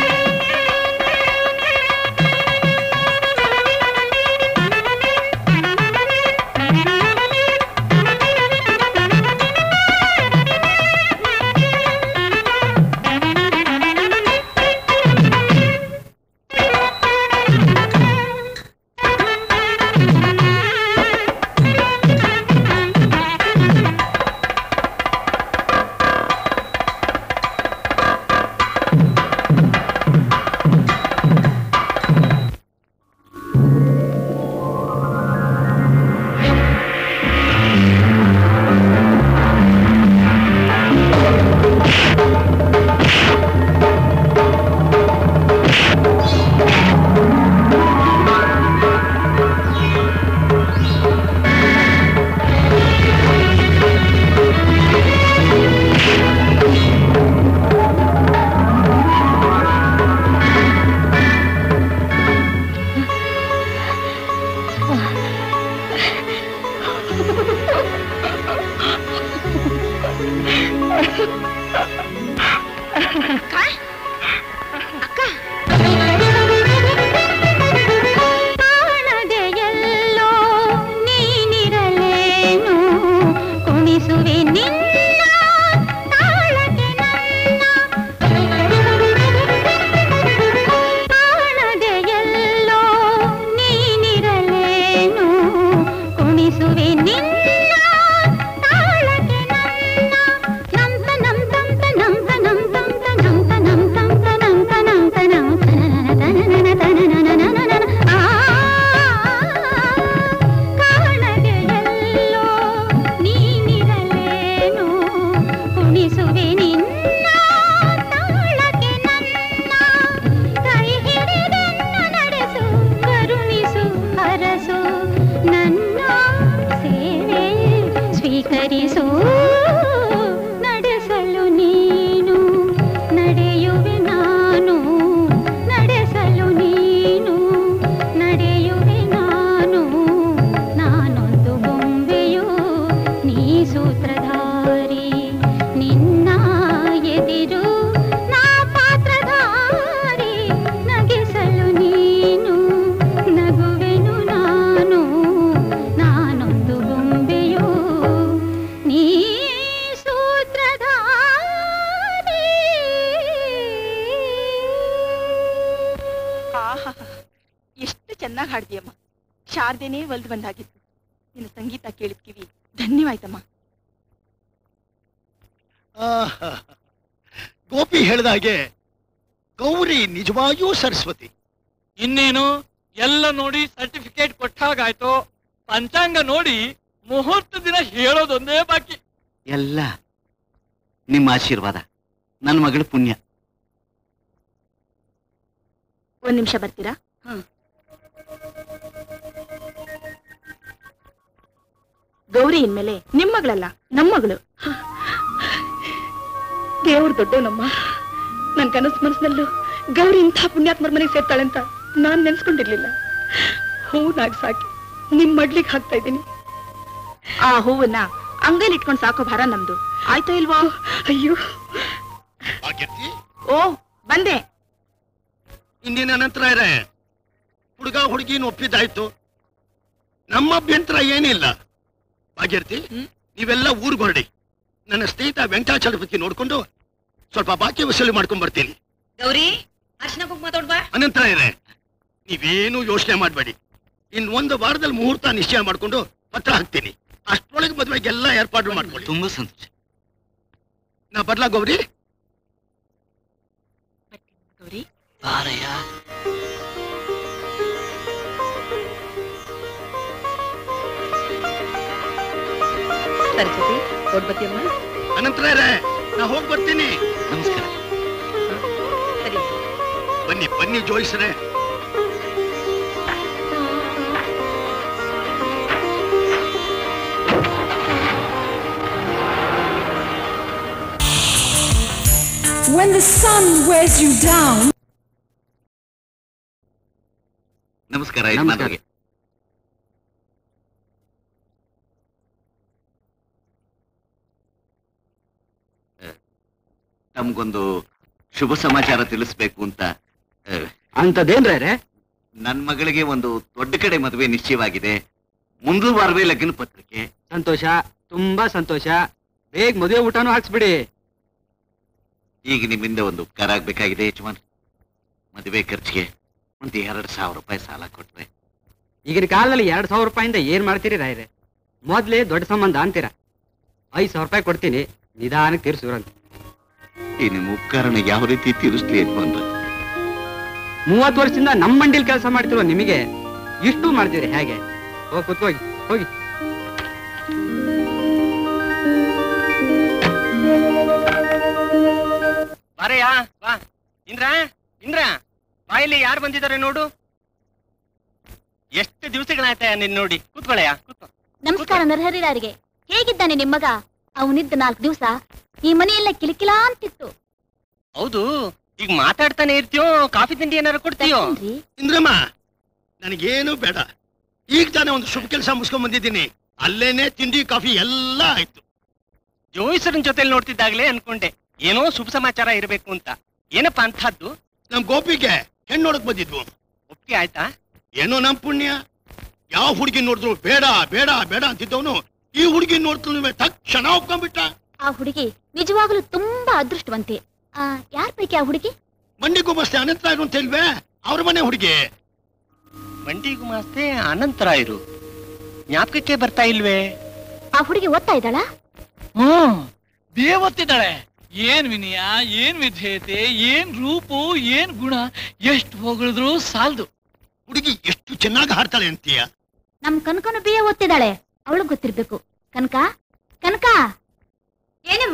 ಕಾಣದೆ ಎಲ್ಲೋ ನೀನಿರಲೇನು, ಕುಣಿಸುವೆ ನಿನ್ನ ತಾಳಕ್ಕೆ ನನ್ನ, ಕಾಣದೆ ಎಲ್ಲೋ ನೀನಿರಲೇನು, ಕುಣಿಸುವೆ ನಿನ್ನ ಚೆನ್ನಾಗಿ ಹಾಡ್ದಿಯಮ್ಮ. ಶಾರದೇನೇ ಒಲ್ದು ಬಂದಾಗಿತ್ತು. ನಿನ್ನ ಸಂಗೀತ ಕೇಳಿದ ಕಿವಿ ಧನ್ಯವಾಯ್ತಮ್ಮ. ಗೋಪಿ ಹೇಳಿದ ಹಾಗೆ ಗೌರಿ ನಿಜವಾಗಿಯೂ ಸರಸ್ವತಿ. ಇನ್ನೇನು ಎಲ್ಲ ನೋಡಿ ಸರ್ಟಿಫಿಕೇಟ್ ಕೊಟ್ಟಾಗಾಯ್ತು. ಪಂಚಾಂಗ ನೋಡಿ ಮುಹೂರ್ತ ದಿನ ಹೇಳೋದೊಂದೇ ಬಾಕಿ. ಎಲ್ಲ ನಿಮ್ಮ ಆಶೀರ್ವಾದ, ನನ್ನ ಮಗಳ ಪುಣ್ಯ. ಒಂದ್ ನಿಮಿಷ ಬರ್ತೀರಾ? ಗೌರಿ ಇನ್ಮೇಲೆ ನಿಮ್ ಮಗಳಲ್ಲ, ನಮ್ ಮಗಳು. ದೇವ್ರು ದೊಡ್ಡವನಮ್ಮ. ನನ್ ಕನಸು ಮನಸ್ಸಿನಲ್ಲೂ ಗೌರಿ ಇಂಥ ಪುಣ್ಯಾತ್ಮರ ಮನೆಗೆ ಸೇರ್ತಾಳೆ ಅಂತ ನಾನ್ ನೆನ್ಸ್ಕೊಂಡಿರ್ಲಿಲ್ಲ. ಹೂನಾಗ್ ಸಾಕಿ ನಿಮ್ ಮಡ್ಲಿಗೆ ಹಾಕ್ತಾ ಇದ್ದೀನಿ. ಆ ಹೂವನ್ನ ಅಂಗೈಲಿ ಇಟ್ಕೊಂಡ್ ಸಾಕೋ ಭಾರ ನಮ್ದು. ಆಯ್ತೋ ಇಲ್ವೋ? ಅಯ್ಯೋ ಓ ಬಂದೆ. ಇಂದಿನ ನಂತರ ಇರೇ ಹುಡುಗ ಹುಡುಗಿನ ಒಪ್ಪಿದ್ದಾಯ್ತು. ನಮ್ಮ ಅಭ್ಯಂತರ ಏನಿಲ್ಲ. ಭಾಗ್ಯರ್ತಿ, ನೀವೆಲ್ಲ ಊರ್ಗ್ ಹೊರಡಿ. ನನ್ನ ಸ್ನೇಹಿತ ವೆಂಕಟಾಚಲಪತಿ ನೋಡ್ಕೊಂಡು ಸ್ವಲ್ಪ ಬಾಕಿ ವಸೂಲಿ ಮಾಡ್ಕೊಂಡ್ ಬರ್ತೀನಿ. ಗೌರಿ, ಅರ್ಶನ ಕುಂಕುಮ ತೊಗೊಂಡ್ ಬಾ. ಅನಂತರ ಇರೇ ನೀವೇನು ಯೋಚನೆ ಮಾಡ್ಬೇಡಿ. ಇನ್ ಒಂದು ವಾರದಲ್ಲಿ ಮುಹೂರ್ತ ನಿಶ್ಚಯ ಮಾಡ್ಕೊಂಡು ಪತ್ರ ಹಾಕ್ತೀನಿ. ಅಷ್ಟೊಳಗೆ ಮದುವೆಗೆಲ್ಲ ಏರ್ಪಾಡು ಮಾಡ್ಕೊಳ್ಳಿ. ತುಂಬಾ ಸಂತೋಷ. ನಾ ಬರ್ಲಾ ಗೌರಿ? ಗೌರಿ ಬಾರಯ್ಯ. ಸರಸ್ವತಿ ಕೊಡ್ಬತ್ತಿಯಮ್ಮ. ಅನಂತರ ಇರೇ ನಾ ಹೋಗಿ ಬರ್ತೀನಿ. ನಮಸ್ಕಾರ. ಸರಿ ಬನ್ನಿ ಬನ್ನಿ ಜೋಯಿಸ್ರೆ. When the sun wears you down. ನಮಸ್ಕಾರ ಯಜಮಾನರಿಗೆ. ನಮ್ಗೊಂದು ಶುಭ ಸಮಾಚಾರ ತಿಳಿಸ್ಬೇಕು ಅಂತ. ಅಂತದೇನ್ರೇ? ನನ್ ಮಗಳಿಗೆ ಒಂದು ದೊಡ್ಡ ಕಡೆ ಮದುವೆ ನಿಶ್ಚಯವಾಗಿದೆ. ಮುಂದಿನ ವಾರವೇ ಲಗ್ನ ಪತ್ರಿಕೆ. ಸಂತೋಷ, ತುಂಬಾ ಸಂತೋಷ. ಬೇಗ ಮದುವೆ ಊಟನೂ ಹಾಕ್ಸ್ಬಿಡಿ. ಈಗ ನಿಮ್ಮಿಂದ ಒಂದು ಉಪಕಾರ ಆಗ್ಬೇಕಾಗಿದೆ ಯಜಮಾನ್. ಮದುವೆ ಖರ್ಚಿಗೆ ಒಂದು ಎರಡು ಸಾವಿರ ರೂಪಾಯಿ ಸಾಲ ಕೊಟ್ರೆ. ಈಗಿನ ಕಾಲದಲ್ಲಿ ಎರಡ್ ಸಾವಿರ ರೂಪಾಯಿಂದ ಏನ್ ಮಾಡ್ತೀರಿ ರಾಯ್ರೆ? ಮೊದ್ಲೇ ದೊಡ್ಡ ಸಂಬಂಧ ಅಂತೀರ. ಐದ್ ಸಾವಿರ ರೂಪಾಯಿ ಕೊಡ್ತೀನಿ, ನಿಧಾನಕ್ಕೆ ತೀರ್ಸುರಂತ. ಈ ನಿಮ್ಮ ಉಪಕಾರನ ಯಾವ ರೀತಿ ತೀರಿಸ್ಲಿ ಯಜಮಾನ್ರ? ಮೂವತ್ತು ವರ್ಷದಿಂದ ನಮ್ಮ ಮಂಡಿಲ್ ಕೆಲಸ ಮಾಡ್ತಿರೋ ನಿಮಗೆ ಇಷ್ಟು ಮಾಡ್ತೀರಿ ಹೇಗೆ? ಹೋಗಿ ಕೂತ್ಕೋಗಿ ಹೋಗಿ. ಬಾರಯ್ಯ ಬಾ. ಇಂದ್ರ ಇಂದ್ರ ಬಾಯಲ್ಲಿ ಯಾರು ಬಂದಿದ್ದಾರೆ ನೋಡು. ಎಷ್ಟು ದಿವಸಗಳಾಯ್ತಾ ನಿನ್ ನೋಡಿ. ಕೂತ್ಕೊಳ್ಳಯ್ಯ ಕೂತ್ಕೊ. ನಮಸ್ಕಾರ ನರಹರಿರಾರಿಗೆ. ಹೇಗಿದ್ದಾನೆ ನಿಮ್ಮಗ? ಅವನಿದ್ದ ನಾಲ್ಕು ದಿವಸ ಈ ಮನೆಯೆಲ್ಲ ಕಿಲಿಕಿಲಾ ಅಂತಿತ್ತು. ಹೌದು, ಈಗ ಮಾತಾಡ್ತಾನೆ ಇರ್ತೀಯೋ? ಕಾಫಿ ತಿಂಡಿ ಏನಾರು ಕೊಡ್ತೀಯೋ? ಇಂದ್ರಮ್ಮ, ನನಗೇನು ಬೇಡ. ಈಗ ತಾನೇ ಒಂದು ಶುಭ ಕೆಲಸ ಮುಗಿಸ್ಕೊಂಡ್ ಬಂದಿದ್ದೀನಿ. ಅಲ್ಲೇನೆ ತಿಂಡಿ ಕಾಫಿ ಎಲ್ಲ ಆಯ್ತು. ಜೋಯಿಸರನ್ ಜೊತೆಲಿ ನೋಡ್ತಿದ್ದಾಗ್ಲೇ ಅನ್ಕೊಂಡೆ ಏನೋ ಶುಭ ಸಮಾಚಾರ ಇರಬೇಕು ಅಂತ. ಏನಪ್ಪಾ ಅಂತದ್ದು? ನಮ್ ಗೋಪಿಗೆ ಹೆಣ್ಣು ನೋಡಕ್ ಬಂದಿದ್ವು. ಒಪ್ಪಿಗೆ ಆಯ್ತಾ? ಏನೋ ನಮ್ ಪುಣ್ಯ. ಯಾವ ಹುಡುಗಿ ನೋಡಿದ್ರು ಬೇಡ ಬೇಡ ಬೇಡ ಅಂತಿದ್ದವನು ಈ ಹುಡುಗಿ ನೋಡ್ತು ತಕ್ಷಣ ಒಪ್ಕೊಂಡ್ಬಿಟ್ಟ. ಆ ಹುಡುಗಿ ನಿಜವಾಗ್ಲೂ ತುಂಬಾ ಅದೃಷ್ಟವಂತೆ. ಆ ಯಾರ್ ಪೈಕಿ ಆ ಹುಡುಗಿ? ಮಂಡಿ ಗುಮಸ್ತೆ ಅನಂತರಾಯರು ಅಂತ ಇಲ್ವೇ, ಅವ್ರ ಮನೆ ಹುಡುಗಿ. ಮಂಡಿ ಗುಮಾಸ್ತೆ ಅನಂತರಾಯರು ಜ್ಞಾಪಕಕ್ಕೆ ಬರ್ತಾ ಇಲ್ವೇ? ಆ ಹುಡುಗಿ ಓದ್ತಾ ಇದ್ದಾಳ? ಹ್ಮ್, ದೇವತ್ತಿದ್ದಾಳೆ. ಏನ್ ವಿನಯ, ಏನ್ ವಿಧೇಯತೆ, ಏನ್ ರೂಪು, ಏನ್ ಗುಣ, ಎಷ್ಟು ಹೊಗಳಿದ್ರು ಸಾಲದು. ಹುಡುಗಿ ಎಷ್ಟು ಚೆನ್ನಾಗಿ ಹಾಡ್ತಾಳೆ ಅಂತೀಯ? ನಮ್ ಕನಕನು ಬಿ ಎ ಓದ್ತಿದ್ದಾಳೆ. ಅವಳು ಗೊತ್ತಿರ್ಬೇಕು. ಕನಕ ಕನಕ ಏನಮ್ಮ?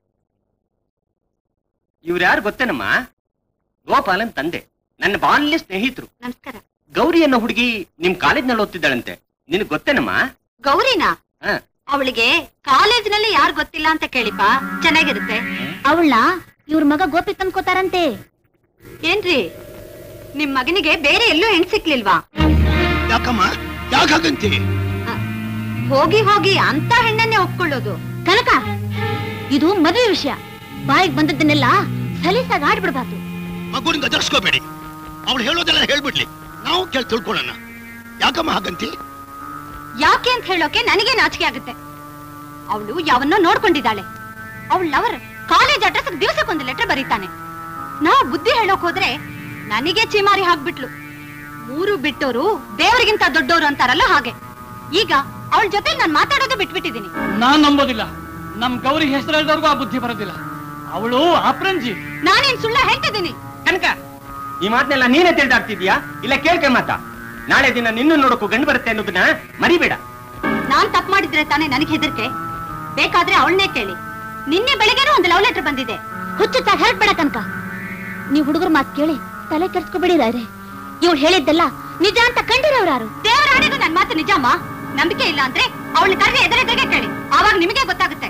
ಇವ್ರ್ಯಾರು ಗೊತ್ತೇನಮ್ಮ? ಗೋಪಾಲನ್ ತಂದೆ, ನನ್ನ ಬಾಲ್ಯ ಸ್ನೇಹಿತರು. ನಮಸ್ಕಾರ. ಗೌರಿ ಅನ್ನೋ ಹುಡುಗಿ ನಿಮ್ ಕಾಲೇಜ್ನಲ್ಲಿ ಓದ್ತಿದ್ದಾಳಂತೆ. ನಿನಗ್ ಗೊತ್ತೇನಮ್ಮ? ಗೌರಿನಾ? ಹ. ಅವಳಿಗೆ ಕಾಲೇಜಿನಲ್ಲಿ ಯಾರು ಗೊತ್ತಿಲ್ಲ ಅಂತ ಕೇಳಿಪ್ಪ. ಚೆನ್ನಾಗಿರುತ್ತೆ. ಅವಳನ್ನ ಇವ್ರ ಮಗ ಗೋಪಿ ತಂದ್ಕೋತಾರಂತೆ. ಏನ್ರಿ, ನಿಮ್ ಮಗನಿಗೆ ಬೇರೆ ಎಲ್ಲೂ ಹೆಣ್ ಸಿಕ್ಲಿಲ್ವಾ? ಯಾಕಮ್ಮ, ಯಾಕಾಗಂತಿ? ಹೋಗಿ ಹೋಗಿ ಅಂತ ಹೆಣ್ಣನ್ನೇ ಒಪ್ಕೊಳ್ಳೋದು. ಕನಕ, ಇದು ಮದುವೆ ವಿಷಯ. ಬಾಯಿಗೆ ಬಂದದ್ದನ್ನೆಲ್ಲ ಸಲೀಸಾಗಿ ಆಡ್ಬಿಡ್ಬಾರ್ದು. ಮಗುನ್ ಗದರ್ಸ್ಕೋಬೇಡಿ. ಅವಳು ಹೇಳೋದೆಲ್ಲ ಹೇಳ್ಬಿಡ್ಲಿ, ನಾವು ಕೇಳಿ ತಿಳ್ಕೊಳ್ಳೋಣ. ಯಾಕಮ್ಮ ಹಾಗಂತಿ? ಯಾಕೆ ಅಂತ ಹೇಳೋಕೆ ನನಗೆ ನಾಚಿಕೆ ಆಗುತ್ತೆ. ಅವಳು ಯಾವನ್ನೋ ನೋಡ್ಕೊಂಡಿದ್ದಾಳೆ. ಅವಳ ಲವರ್ ಕಾಲೇಜ್ ಅಡ್ರೆಸ್ ದಿವಸಕ್ಕೊಂದು ಲೆಟರ್ ಬರೀತಾನೆ. ನಾವು ಬುದ್ಧಿ ಹೇಳೋಕ್ ಹೋದ್ರೆ ನನಗೆ ಚೀಮಾರಿ ಹಾಕ್ಬಿಟ್ಲು. ಊರು ಬಿಟ್ಟೋರು ದೇವರಿಗಿಂತ ದೊಡ್ಡವರು ಅಂತಾರಲ್ಲ ಹಾಗೆ. ಈಗ ಅವಳ ಜೊತೆ ನಾನ್ ಮಾತಾಡೋದು ಬಿಟ್ಬಿಟ್ಟಿದ್ದೀನಿ. ನಾನ್ ನಂಬೋದಿಲ್ಲ. ನಮ್ ಗೌರಿ ಹೆಸರಿಲ್ದವ್ರಿಗೂ ಆ ಬುದ್ಧಿ ಬರೋದಿಲ್ಲ. ಅವಳು ಅಪ್ರಂಜಿ. ನಾನೇನ್ ಸುಳ್ಳ ಹೇಳ್ತಿದ್ದೀನಿ. ಕನಕ, ಈ ಮಾತನ್ನೆಲ್ಲ ನೀನೇ ತಿಳಿದಾಡ್ತಿದ್ಯಾ ಇಲ್ಲ ಕೇಳ್ಕೆ ಮಾತಾ? ನಾಳೆ ದಿನ ನಿನ್ನ ನೋಡಕ್ಕೂ ಗಂಡು ಬರುತ್ತೆ ಅನ್ನೋದನ್ನ ಮರಿಬೇಡ. ನಾನ್ ತಪ್ಪು ಮಾಡಿದ್ರೆ ತಾನೇ ನನಗೆ ಹೆದರ್ಕೆ. ಬೇಕಾದ್ರೆ ಅವಳನ್ನೇ ಕೇಳಿ. ನಿನ್ನೆ ಬೆಳಗ್ಗೆನೂ ಒಂದು ಲವ್ ಲೆಟರ್ ಬಂದಿದೆ. ಹುಚ್ಚುಚ್ಚಾಗಿ ಹೇಳ್ಬೇಡ ಕನಕ. ನೀವ್ ಹುಡುಗರ ಮಾತು ಕೇಳಿ ತಲೆ ಕೆಡ್ಸ್ಕೊಬೇಡಿರಾರೆ. ಇವಳು ಹೇಳಿದ್ದೆಲ್ಲ ನಿಜ ಅಂತ ಕಂಡಿರೋರು. ದೇವರ ಆಣೆಗೂ ನನ್ ಮಾತು ನಿಜಮ್ಮ. ನಂಬಿಕೆ ಇಲ್ಲ ಅಂದ್ರೆ ಅವಳ ಕರ್ಗೆ ಎದುರೆದುರಿಗೆ ಕೇಳಿ, ಆವಾಗ ನಿಮಗೆ ಗೊತ್ತಾಗುತ್ತೆ.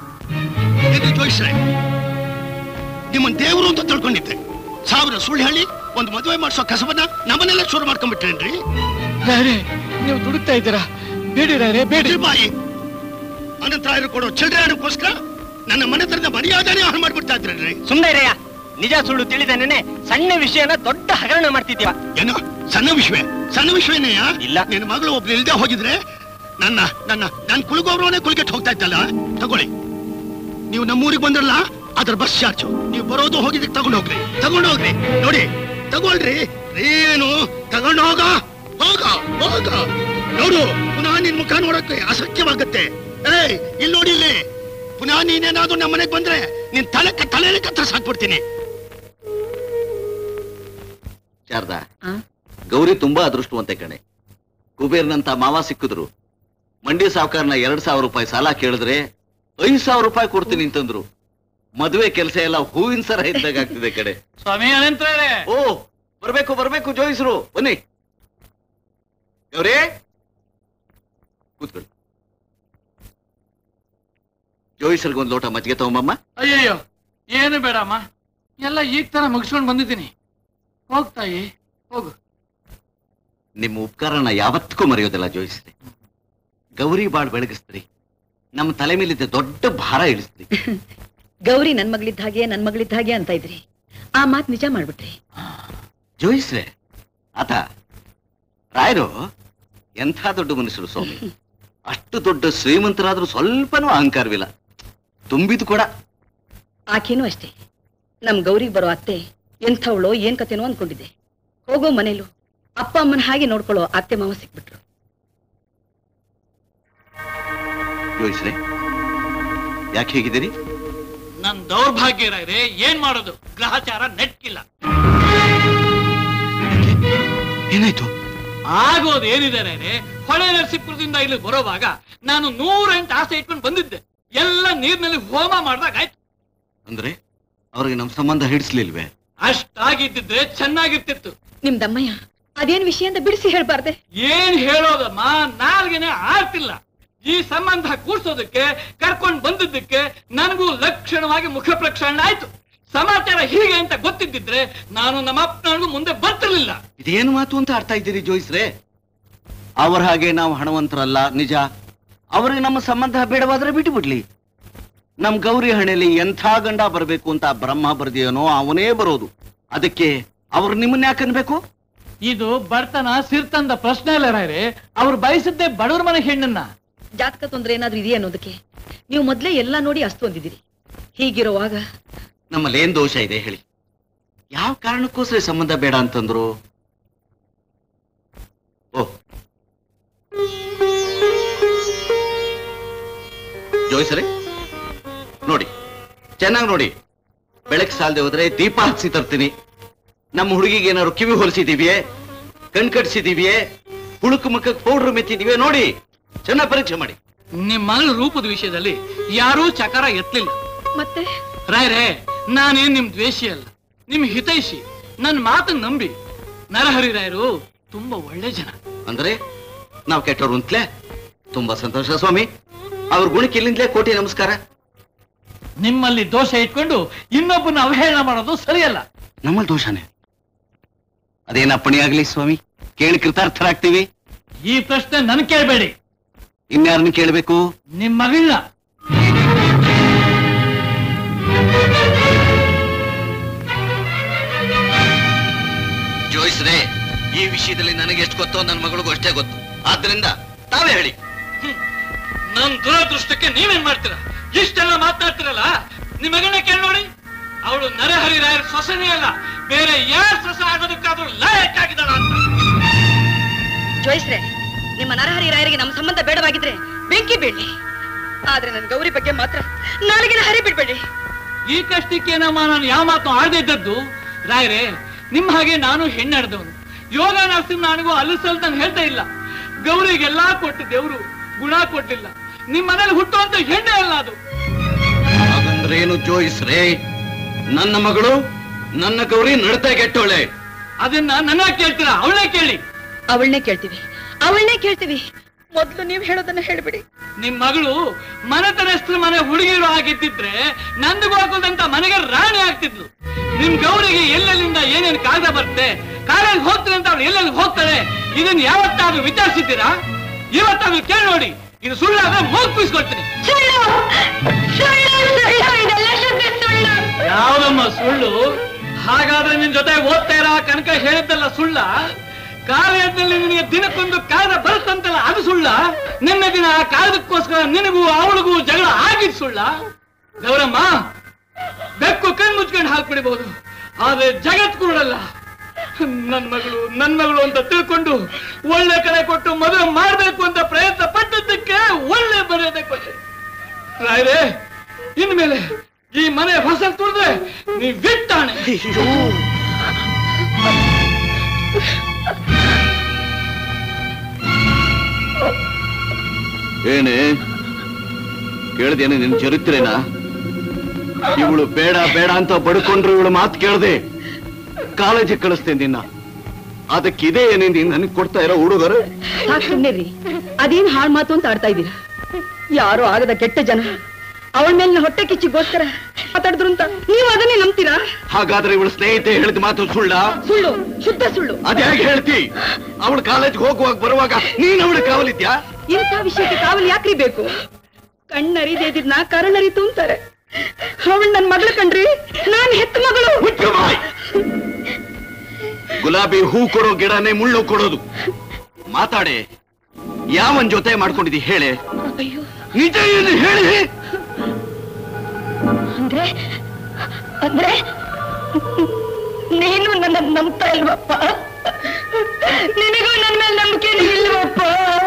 ನಿಮ್ಮನ್ ದೇವರು ಅಂತ ತಿಳ್ಕೊಂಡಿದ್ದೆ. ಸಾವಿರ ಸುಳ್ಳು ಹೇಳಿ ಒಂದು ಮದುವೆ ಮಾಡಿಸೋ ಕಸವನ್ನ ನಮ್ಮನೆಲ್ಲ ಶುರು ಮಾಡ್ಕೊಂಡ್ಬಿಟ್ರೇನ್ರಿ? ನೀವು ದುಡುಕ್ತಾ ಇದ್ದೀರಾ? ಬೇಡಿ ರಾಯರೇ, ಬೇಡಿ. ಬಾಯಿ ಅನಂತರಾಯರು ಕೊಡೋ ಚಿಲ್ಡ್ರನ್ಗೋಸ್ಕರ ನನ್ನ ಮನೆ ತರದ ಮರ್ಯಾದನೆ ಹಾಳು ಮಾಡ್ಬಿಡ್ತಾ ಇದ್ರೇನ್ರಿ? ಸುಂದರಯ್ಯ, ನಿಜ ಸುಳ್ಳು ತಿಳಿದೇನೆ ಸಣ್ಣ ವಿಷಯನ ದೊಡ್ಡ ಹಗರಣ ಮಾಡ್ತಿದ್ಯಾ? ಏನೋ ಸಣ್ಣ ವಿಷಯ? ಸಣ್ಣ ವಿಷಯನೇಯ? ಇಲ್ಲ. ನಿನ್ನ ಮಗಳು ಒಬ್ರು ಇಲ್ದೆ ಹೋಗಿದ್ರೆ ನನ್ನ ನನ್ನ ನನ್ನ ಕುಲಗೌರವನೇ ಕುಲ್ಗೆಟ್ ಹೋಗ್ತಾ ಇದ್ದಲ್ಲ. ತಗೊಳ್ಳಿ, ನೀವು ನಮ್ಮೂರಿಗೆ ಬಂದ್ರಲ್ಲ, ಅದ್ರ ಬಸ್ ಚಾರ್ಜು. ನೀವು ಬರೋದು ಹೋಗಿದ್ದಕ್ಕೆ ತಗೊಂಡು ಹೋಗ್ರಿ, ತಗೊಂಡು ಹೋಗ್ರಿ. ನೋಡಿ, ತಗೊಳ್ರಿ. ಏನು ತಗೊಂಡು ಹೋಗ ಹೋಗ ಹೋಗ. ನೋಡು, ಪುನಃ ನಿನ್ ಮುಖ ನೋಡಕ್ಕೆ ಅಸಖ್ಯವಾಗತ್ತೆ. ಏಯ್, ಇಲ್ಲಿ ನೋಡಿ, ಇಲ್ಲಿ ಪುನಃ ನೀನೇನಾದ್ರೂ ನಮ್ಮ ಮನೆಗೆ ಬಂದ್ರೆ ನಿನ್ ತಲೆ ತಲೆಯಲ್ಲಿ ಕತ್ತರಿಸಿ ಹಾಕ್ಬಿಡ್ತೀನಿ. ಶಾರದಾ, ಗೌರಿ ತುಂಬಾ ಅದೃಷ್ಟವಂತೆ ಕಣೆ. ಕುಬೇರ್ನಂತ ಮಾವ ಸಿಕ್ಕಿದ್ರು. ಮಂಡಿ ಸಾವುಕಾರನ ಎರಡ್ ಸಾವಿರ ರೂಪಾಯಿ ಸಾಲ ಕೇಳಿದ್ರೆ ಐದ್ ಸಾವಿರ ರೂಪಾಯಿ ಕೊಡ್ತೀನಿ ಅಂತಂದ್ರು. ಮದುವೆ ಕೆಲಸ ಎಲ್ಲ ಹೂವಿನ ಸರ ಇದ್ದಾಗ ಆಗ್ತಿದೆ ಕಡೆ. ಸ್ವಾಮಿ ಅನಂತರೇ. ಓ, ಬರ್ಬೇಕು ಬರ್ಬೇಕು ಜೋಯಿಸ್ರು, ಬನ್ನಿ. ಗೌರಿ, ಕೂತ್ಕೊಳ್ಳಿ. ಜೋಯಿಸ್ರಿಗೆ ಒಂದ್ ಲೋಟ ಮಜ್ಜಿಗೆ ತಗೊಂಬಮ್ಮ. ಅಯ್ಯಯ್ಯೋ, ಏನು ಬೇಡಮ್ಮ, ಎಲ್ಲ ಈಗ ತರ ಮುಗಿಸ್ಕೊಂಡು ಬಂದಿದ್ದೀನಿ. ಹೋಗ್ತಾಯಿ, ಹೋಗು. ನಿಮ್ಮ ಉಪಕಾರನ ಯಾವತ್ತಿಗೂ ಮರೆಯೋದಿಲ್ಲ ಜೋಯಿಸ್ರಿ. ಗೌರಿ ಬಾಳ್ ಬೆಳಗಿಸ್ತ್ರಿ, ನಮ್ಮ ತಲೆ ಮೇಲಿದ್ದ ದೊಡ್ಡ ಭಾರ ಇಳಿಸ್ತ್ರಿ. ಗೌರಿ ನನ್ ಮಗಳಿದ್ದ ಹಾಗೆ ನನ್ ಮಗಳಿದ್ದ ಹಾಗೆ ಅಂತ ಇದ್ರಿ. ಆ ಮಾತ್ ನಿಜ ಮಾಡ್ಬಿಟ್ರಿ. ಜೋಯಿಸ್ರೆ, ಆತ ರಾಯರು ಎಂಥ ದೊಡ್ಡ ಮನುಷ್ಯರು ಸ್ವಾಮಿ. ಅಷ್ಟು ದೊಡ್ಡ ಶ್ರೀಮಂತರಾದ್ರೂ ಸ್ವಲ್ಪನೂ ಅಹಂಕಾರವಿಲ್ಲ, ತುಂಬಿದು ಕೂಡ. ಆಕೇನೂ ಅಷ್ಟೇ. ನಮ್ ಗೌರಿಗೆ ಬರೋ ಅತ್ತೆ ಎಂಥವಳೋ ಏನ್ ಕತೆನೋ ಅನ್ಕೊಂಡಿದ್ದೆ. ಹೋಗೋ ಮನೇಲು ಅಪ್ಪ ಅಮ್ಮನ ಹಾಗೆ ನೋಡ್ಕೊಳ್ಳೋ ಅತ್ತೆ ಮಾವ ಸಿಕ್ಬಿಟ್ರು. ಜೋಯಿಸ್ರೆ, ಯಾಕೆ ಹೇಗಿದ್ದೀರಿ? ನನ್ ದೌರ್ಭಾಗ್ಯ ರಾಯ್ರೆ, ಏನ್ ಮಾಡೋದು, ಗ್ರಹಚಾರ ನೆಟ್ಕಿಲ್ಲ. ಏನಾಯ್ತು? ಆಗೋದು ಏನಿದೆ ರಾಯ್ರೆ, ಹೊಳೆ ನರಸೀಪುರದಿಂದ ಇಲ್ಲಿ ಬರೋವಾಗ ನಾನು ನೂರೆಂಟು ಆಸೆ ಇಟ್ಕೊಂಡು ಬಂದಿದ್ದೆ. ಎಲ್ಲ ನೀರ್ನಲ್ಲಿ ಹೋಮ ಮಾಡ್ದಾಗ ಆಯ್ತು. ಅಂದ್ರೆ ಅವ್ರಿಗೆ ನಮ್ ಸಂಬಂಧ ಹಿಡಿಸ್ಲಿಲ್ವೇ? ಅಷ್ಟಾಗಿದ್ದಿದ್ರೆ ಚೆನ್ನಾಗಿರ್ತಿತ್ತು. ನಿಮ್ದಮ್ಮಯ್ಯ ಅದೇನ್ ವಿಷಯ ಅಂತ ಬಿಡಿಸಿ ಹೇಳ್ಬಾರ್ದೆ? ಏನ್ ಹೇಳೋದಮ್ಮ, ನಾಲ್ಗೆನೆ ಆರ್ತಿಲ್ಲ. ಈ ಸಂಬಂಧ ಕೂಡ್ಸೋದಕ್ಕೆ ಕರ್ಕೊಂಡ್ ಬಂದಿದ್ದಕ್ಕೆ ನನಗೂ ಲಕ್ಷಣವಾಗಿ ಮುಖ ಪ್ರಕ್ಷಾಳನ ಆಯ್ತು. ಸಮಾಚಾರ ಹೀಗೆ ಅಂತ ಗೊತ್ತಿದ್ದಿದ್ರೆ ನಾನು ನಮ್ಮ ಅಪ್ಪನಿಗೂ ಮುಂದೆ ಬರ್ತಿರ್ಲಿಲ್ಲ. ಇದೇನು ಮಾತು ಅಂತ ಆಡ್ತಾ ಇದ್ದೀರಿ ಜೋಯಿಸ್ರೆ? ಅವರ ಹಾಗೆ ನಾವು ಹಣವಂತರಲ್ಲ ನಿಜ. ಅವ್ರಿಗೆ ನಮ್ಮ ಸಂಬಂಧ ಬೇಡವಾದ್ರೆ ಬಿಟ್ಟು ಬಿಡ್ಲಿ. ನಮ್ ಗೌರಿ ಹಣೆಯಲ್ಲಿ ಎಂಥ ಗಂಡ ಬರಬೇಕು ಅಂತ ಬ್ರಹ್ಮ ಬರ್ದಿಯನೋ ಅವನೇ ಬರೋದು. ಅದಕ್ಕೆ ಅವ್ರು ನಿಮ್ಮನ್ನ ಯಾಕೆ ಅನ್ಬೇಕು? ಇದು ಬರ್ತನ ಸಿರ್ತಂದ ಪ್ರಶ್ನೆ ಇಲ್ಲ ರಾಯ್ರೆ. ಅವ್ರು ಬಯಸಿದ್ದೆ ಬಡವ್ರ ಮನೆ ಹೆಣ್ಣನ್ನ. ಜಾತಕ ತೊಂದ್ರೆ ಏನಾದ್ರೂ ಇದೆಯಾ ಅನ್ನೋದಕ್ಕೆ ನೀವು ಮೊದ್ಲೇ ಎಲ್ಲಾ ನೋಡಿ ಅಸ್ತು ಅಂದಿದ್ದೀರಿ. ಹೀಗಿರುವಾಗ ನಮ್ಮಲ್ಲಿ ಏನ್ ದೋಷ ಇದೆ ಹೇಳಿ? ಯಾವ ಕಾರಣಕ್ಕೋಸ್ಕರ ಸಂಬಂಧ ಬೇಡ ಅಂತಂದ್ರು? ಓ, ಜೋಯಿಸರೆ ನೋಡಿ, ಚೆನ್ನಾಗಿ ನೋಡಿ. ಬೆಳಕ್ ಸಾಲದೆ ಹೋದ್ರೆ ದೀಪ ಹಚ್ಚಿ ತರ್ತೀನಿ. ನಮ್ಮ ಹುಡುಗಿಗೆ ಏನಾದ್ರು ಕಿವಿ ಹೊಲಿಸಿದೀವಿಯೇ, ಕಣ್ ಕಟ್ಸಿದೀವಿಯೇ, ಹುಳುಕು ಮುಖಕ್ಕೆ ಪೌಡರ್ ಮೆತ್ತಿದೀವಿ ನೋಡಿ. ಚೆನ್ನಾಗಿ ಪರೀಕ್ಷೆ ಮಾಡಿ. ನಿಮ್ಮ ಮಗಳ ರೂಪದ ವಿಷಯದಲ್ಲಿ ಯಾರೂ ಚಕಾರ ಎತ್ತಲಿಲ್ಲ. ಮತ್ತೆ ರಾಯ್ರೆ, ನಾನೇನ್ ನಿಮ್ ದ್ವೇಷಿ ಅಲ್ಲ, ನಿಮ್ ಹಿತೈಷಿ. ನನ್ ಮಾತನ್ನ ನಂಬಿ. ನರಹರಿ ರಾಯರು ತುಂಬಾ ಒಳ್ಳೆ ಜನ. ಅಂದ್ರೆ ನಾವು ಕೆಟ್ಟವ್ರು ಅಂತಲೇ? ತುಂಬಾ ಸಂತೋಷ ಸ್ವಾಮಿ. ಅವ್ರ ಗುಣಕ್ಕೆ ಇಲ್ಲಿಂದಲೇ ಕೋಟಿ ನಮಸ್ಕಾರ. ನಿಮ್ಮಲ್ಲಿ ದೋಷ ಇಟ್ಕೊಂಡು ಇನ್ನೊಬ್ಬನ ಅವಹೇಳನ ಮಾಡೋದು ಸರಿಯಲ್ಲ. ನಮ್ಮಲ್ಲಿ ದೋಷನೇ? ಅದೇನ ಅಪ್ಪಣೆ ಆಗ್ಲಿ ಸ್ವಾಮಿ, ಕೇಳಿ ಕೃತಾರ್ಥರಾಗ್ತೀವಿ. ಈ ಪ್ರಶ್ನೆ ನನ್ ಕೇಳಬೇಡಿ. ಇನ್ಯಾರನ್ನ ಕೇಳಬೇಕು? ನಿಮ್ ಮಗಳನ್ನ. ಜೋಯಿಸ್ರೆ, ಈ ವಿಷಯದಲ್ಲಿ ನನಗೆ ಎಷ್ಟು ಗೊತ್ತೋ ನನ್ನ ಮಗಳಿಗೂ ಅಷ್ಟೇ ಗೊತ್ತು. ಆದ್ರಿಂದ ತಾವೇ ಹೇಳಿ. ನನ್ ದುರದೃಷ್ಟಕ್ಕೆ ನೀವೇನ್ ಮಾಡ್ತೀರಾ? ಇಷ್ಟೆಲ್ಲ ಮಾತನಾಡ್ತಿರಲ್ಲ, ನಿಮ್ ಮಗಳನ್ನ ಕೇಳಿ ನೋಡಿ. ಅವಳು ನರಹರಿ ರಾಯರ ಸೊಸೆನೇ ಅಲ್ಲ, ಬೇರೆ ಯಾರ ಸೊಸೆ ಆಗೋದಕ್ಕಾದ್ರೂ ಲಾಯಕ್ಕಾಗಿದ್ದಾಳ ಅಂತ. ಜೋಯಿಸ್ರೆ, ನಿಮ್ಮ ನರಹರಿ ರಾಯರಿಗೆ ನಮ್ಮ ಸಂಬಂಧ ಬೇಡವಾಗಿದ್ರೆ ಬೆಂಕಿ ಬೀಳ್ಲಿ, ಆದ್ರೆ ನನ್ ಗೌರಿ ಬಗ್ಗೆ ಮಾತ್ರ ನಾಲಿಗೆನ ಹರಿ ಬಿಡ್ಬೇಡಿ. ಈ ಕಷ್ಟಕ್ಕೇನಮ್ಮ ನಾನು ಯಾವ ಮಾತು ಆಡದೆ ಇದ್ದದ್ದು. ರಾಯರೇ, ನಿಮ್ ಹಾಗೆ ನಾನು ಹೆಣ್ಣಾಡ್ದವನು. ಯೋಗ ನರಸಿಂಹ ನನಗೂ ಅಲಿಸಲ್ ನಾನು ಹೇಳ್ತಾ ಇಲ್ಲ. ಗೌರಿಗೆಲ್ಲಾ ಕೊಟ್ಟು ದೇವ್ರು ಗುಣ ಕೊಟ್ಟಿಲ್ಲ. ನಿಮ್ ಮನೇಲಿ ಹುಟ್ಟುವಂತ ಹೆಣ್ಣೆ ಅಲ್ಲ ಅದು. ಹಾಗಂದ್ರೆ ಏನು ಜೋಯಿಸ್ರೆ? ನನ್ನ ಮಗಳು ನನ್ನ ಗೌರಿ ನಡತೆ ಕೆಟ್ಟೋಳೆ. ಅದನ್ನ ನನ್ನ ಕೇಳ್ತೀರಾ? ಅವಳೇ ಕೇಳಿ. ಅವಳನ್ನೇ ಕೇಳ್ತೀವಿ, ಅವಳನ್ನೇ ಕೇಳ್ತೀವಿ. ಮೊದ್ಲು ನೀವ್ ಹೇಳೋದನ್ನ ಹೇಳ್ಬಿಡಿ. ನಿಮ್ ಮಗಳು ಮನೆತನಸ್ತ್ರ ಮನೆ ಹುಡುಗಿರು ಆಗಿದ್ದಿದ್ರೆ ನಂದಿಗೂ ಹಾಕೋದಂತ ಮನೆಗೆ ರಾಣಿ ಆಗ್ತಿದ್ಲು. ನಿಮ್ ಗೌರಿಗೆ ಎಲ್ಲೆಲ್ಲಿಂದ ಏನೇನು ಕಾಗದ ಬರುತ್ತೆ, ಕಾಲೇಜ್ ಹೋಗ್ತೀನಿ ಅಂತ ಅವ್ರು ಎಲ್ಲೆಲ್ಲಿ ಹೋಗ್ತಾಳೆ, ಇದನ್ನ ಯಾವತ್ತಾದ್ರೂ ವಿಚಾರಿಸಿದ್ದೀರಾ? ಇವತ್ತಾದ್ರೂ ಕೇಳಿ ನೋಡಿ. ಇದು ಸುಳ್ಳಾದ್ರೆ ಮೂಗ್ ಪೀಸ್ಕೊಳ್ತೀನಿ. ಯಾವ್ದಮ್ಮ ಸುಳ್ಳು? ಹಾಗಾದ್ರೆ ನಿನ್ ಜೊತೆ ಓದ್ತಾ ಇರೋ ಕನಕ ಹೇಳಿದ್ದಲ್ಲ ಸುಳ್ಳ? ಕಾಲೇಜಿನಲ್ಲಿ ನಿನಗೆ ದಿನಕ್ಕೊಂದು ಕಾಗದ ಬರುತ್ತಂತಲ್ಲ ಅದು ಸುಳ್ಳ? ನಿನ್ನೆ ದಿನ ಕಾಗದಕ್ಕೋಸ್ಕರ ನಿನಗೂ ಅವಳಿಗೂ ಜಗಳ ಆಗಿದ್ ಸುಳ್ಳ? ಗೌರಮ್ಮ, ಬೆಕ್ಕು ಕಣ್ ಮುಚ್ಕೊಂಡು ಹಾಕ್ಬಿಡಬಹುದು, ಆದ್ರೆ ಜಗತ್ ಕೂಡಲ್ಲ. ನನ್ ಮಗಳು ನನ್ ಮಗಳು ಅಂತ ತಿಳ್ಕೊಂಡು ಒಳ್ಳೆ ಕಡೆ ಕೊಟ್ಟು ಮದುವೆ ಮಾಡ್ಬೇಕು ಅಂತ ಪ್ರಯತ್ನ ಪಟ್ಟದ್ದಕ್ಕೆ ಒಳ್ಳೆ ಮರ್ಯಾದೆ ಕೊಟ್ಟೆ. ರಾಯರೇ, ಇನ್ಮೇಲೆ ಈ ಮನೆ ಫಸಲ್ ತುಳಿದ್ರೆ ನೀವ್ ಬಿಟ್ಟಾಣೆ. ಏನೇ ಕೇಳ್ದೇನೆ ನಿನ್ ಚರಿತ್ರೆನಾ? ಇವಳು ಬೇಡ ಬೇಡ ಅಂತ ಬಡ್ಕೊಂಡ್ರು ಇವಳು ಮಾತು ಕೇಳ್ದೆ ಕಾಲೇಜಿಗೆ ಕಳಿಸ್ತೇನೆ ನಿನ್ನ. ಅದಕ್ಕಿದೆ ಏನೇ ನೀನ್ ನನಗ್ ಕೊಡ್ತಾ ಇರೋ ಹುಡುಗರು? ಸುಮ್ಮನೆ ಅದೇನ್ ಹಾಳ್ ಮಾತು ಅಂತ ಆಡ್ತಾ ಇದ್ದೀರಾ? ಯಾರೋ ಆಗದ ಕೆಟ್ಟ ಜನ ಅವಳ ಮೇಲಿನ ಹೊಟ್ಟೆ ಕಿಚ್ಚಿಗೋಸ್ಕರ ಮಾತಾಡಿದ್ರು ಅಂತ ನೀವು ಅದನ್ನೇ ನಂಬ್ತೀರಾ? ಹಾಗಾದ್ರೆ ಇವಳು ಸ್ನೇಹಿತೆ ಹೇಳಿದ ಮಾತು ಸುಳ್ಳ? ಸುಳ್ಳು, ಶುದ್ಧ ಸುಳ್ಳು. ಅದ್ಯಾಕೆ ಹೇಳ್ತಿ? ಅವಳು ಕಾಲೇಜ್ಗೆ ಹೋಗುವಾಗ ಬರುವಾಗ ನೀನ್ ಅವಳು ಕಾವಲಿದ್ಯಾ? ಇಂಥ ವಿಷಯಕ್ಕೆ ಕಾವಲು ಯಾಕ್ರಿ ಬೇಕು? ಕಣ್ಣರಿದೇ ಇದ್ದಿದ್ನ ಕರಣರಿತು ಅಂತಾರೆ. ಅವಳು ನನ್ ಮಗಳು ಕಣ್ರಿ, ನಾನ್ ಹೆತ್ತ ಮಗಳು. ಗುಲಾಬಿ ಹೂ ಕೊಡೋ ಗಿಡನೇ ಮುಳ್ಳು ಕೊಡೋದು. ಮಾತಾಡೆ, ಯಾವನ್ ಜೊತೆ ಮಾಡ್ಕೊಂಡಿದ್ದಿ ಹೇಳೆ? ನಿಜ ಏನು ಹೇಳಿ? ಅಂದ್ರೆ ಅಂದ್ರೆ ನೀನು ನನ್ನ ನಂಬ್ತಾ ಇಲ್ವಪ್ಪ? ನಿನಗೂ ನನ್ನ ಮೇಲೆ ನಂಬಿಕೆ ಇಲ್ವಪ್ಪ?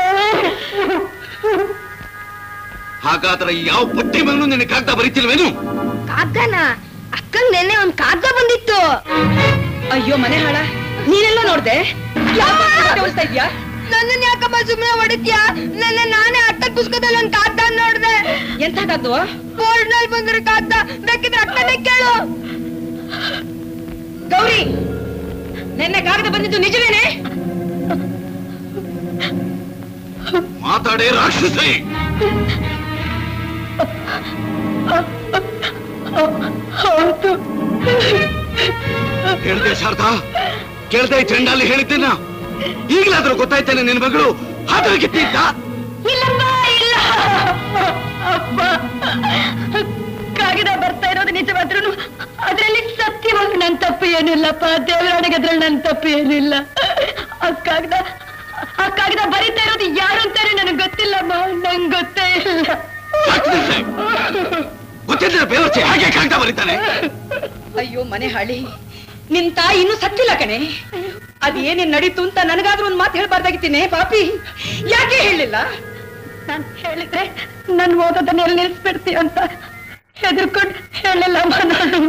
ಹಾಗಾದ್ರೆ ಯಾವ ಪಟ್ಟಿ ಮೇಲೂ ನಿನ್ನ ಕಾಗ್ದ ಬರೀತಿಲ್ವೇನು? ಕಾಗ್ದನ ಅಕ್ಕಂಗ್ ನೆನ್ನೆ ಒಂದ್ ಕಾಗ್ದ ಬಂದಿತ್ತು. ಅಯ್ಯೋ ಮನೆ ಹಾಳ, ನೀನೆಲ್ಲ ನೋಡ್ದೆ? ತೋರಿಸ್ತಾ ಇದ್ಯಾ? ನನ್ನನ್ ಯಾಕಮ್ಮ ಸುಮ್ಮನೆ ಹೊಡಿತ್ಯಾ? ನನ್ನ ನಾನೇ ಅಟ್ಟದ ಪುಸ್ತಕದಲ್ಲಿ ಒಂದ್ ಕಾಗ್ದ ನೋಡ್ದೆ. ಎಂತ ಕಾಗ್ದವ? ಬೋರ್ಡ್ ನಲ್ಲಿ ಬಂದಿರೋ ಕಾಗ್ದ, ಬೇಕಿದ್ರೆ ಅಕ್ಕನೇ ಕೇಳು. ಗೌರಿ, ನೆನ್ನೆ ಕಾಗದ ಬಂದಿದ್ದು ನಿಜವೇನೆ? ಮಾತಾಡೇ ರಾಕ್ಷಸಿ. ಹೌದು. ಕೇಳ್ದೆ ಶಾರದಾ? ಕೇಳ್ದೆ ಚಂಡಾಲಿ ಹೇಳಿದ್ದೇನ? ಈಗಲಾದ್ರೂ ಗೊತ್ತಾಯ್ತೇನೆ ನಿನ್ ಮಗಳು ಹಾದ್ರಗಿತ್ತಿದ್ದ? ಇಲ್ಲಪ್ಪ, ಇಲ್ಲ ಅಪ್ಪ. ಕಾಗದ ಬರ್ತಾ ಇರೋದು ನಿಜವಾದ್ರೂ ಅದ್ರಲ್ಲಿ ಸತ್ಯವಾಗಿ ನನ್ ತಪ್ಪು ಏನಿಲ್ಲಪ್ಪ. ದೇವರಾಣಿಗೆ ಅದ್ರಲ್ಲಿ ನನ್ ತಪ್ಪು ಏನಿಲ್ಲ. ಆ ಕಾಗದ ಆ ಕಾಗದ ಬರೀತಾ ಇರೋದು ಯಾರು ಅಂತಾನೆ ನನಗೆ ಗೊತ್ತಿಲ್ಲಮ್ಮ. ನಂಗೆ ಗೊತ್ತೇ ಇಲ್ಲ. ಗೊತ್ತಿದ್ರೆ ಬೇವರ್ಸಿ ಹಾಗೆ ಕಾಗ್ದ ಬರೀತಾನೆ? ಅಯ್ಯೋ ಮನೆ ಹಾಳಿ, ನಿನ್ ತಾಯಿ ಇನ್ನೂ ಸತ್ತಿಲ್ಲ ಕಣೆ. ಅದೇನೇನ್ ನಡೀತು ಅಂತ ನನಗಾದ್ರೂ ಒಂದ್ ಮಾತು ಹೇಳ್ಬಾರ್ದಾಗಿತ್ತೀನಿ ಪಾಪಿ. ಯಾಕೆ ಹೇಳಿಲ್ಲ? ನಾನ್ ಹೇಳಿದ್ರೆ ನನ್ ಓದೋದನ್ನ ಎಲ್ಲಿ ನಿಲ್ಸ್ಬಿಡ್ತೀಯ ಅಂತ ಹೆದರ್ಕೊಂಡು ಹೇಳಿಲ್ಲ ನಾನು.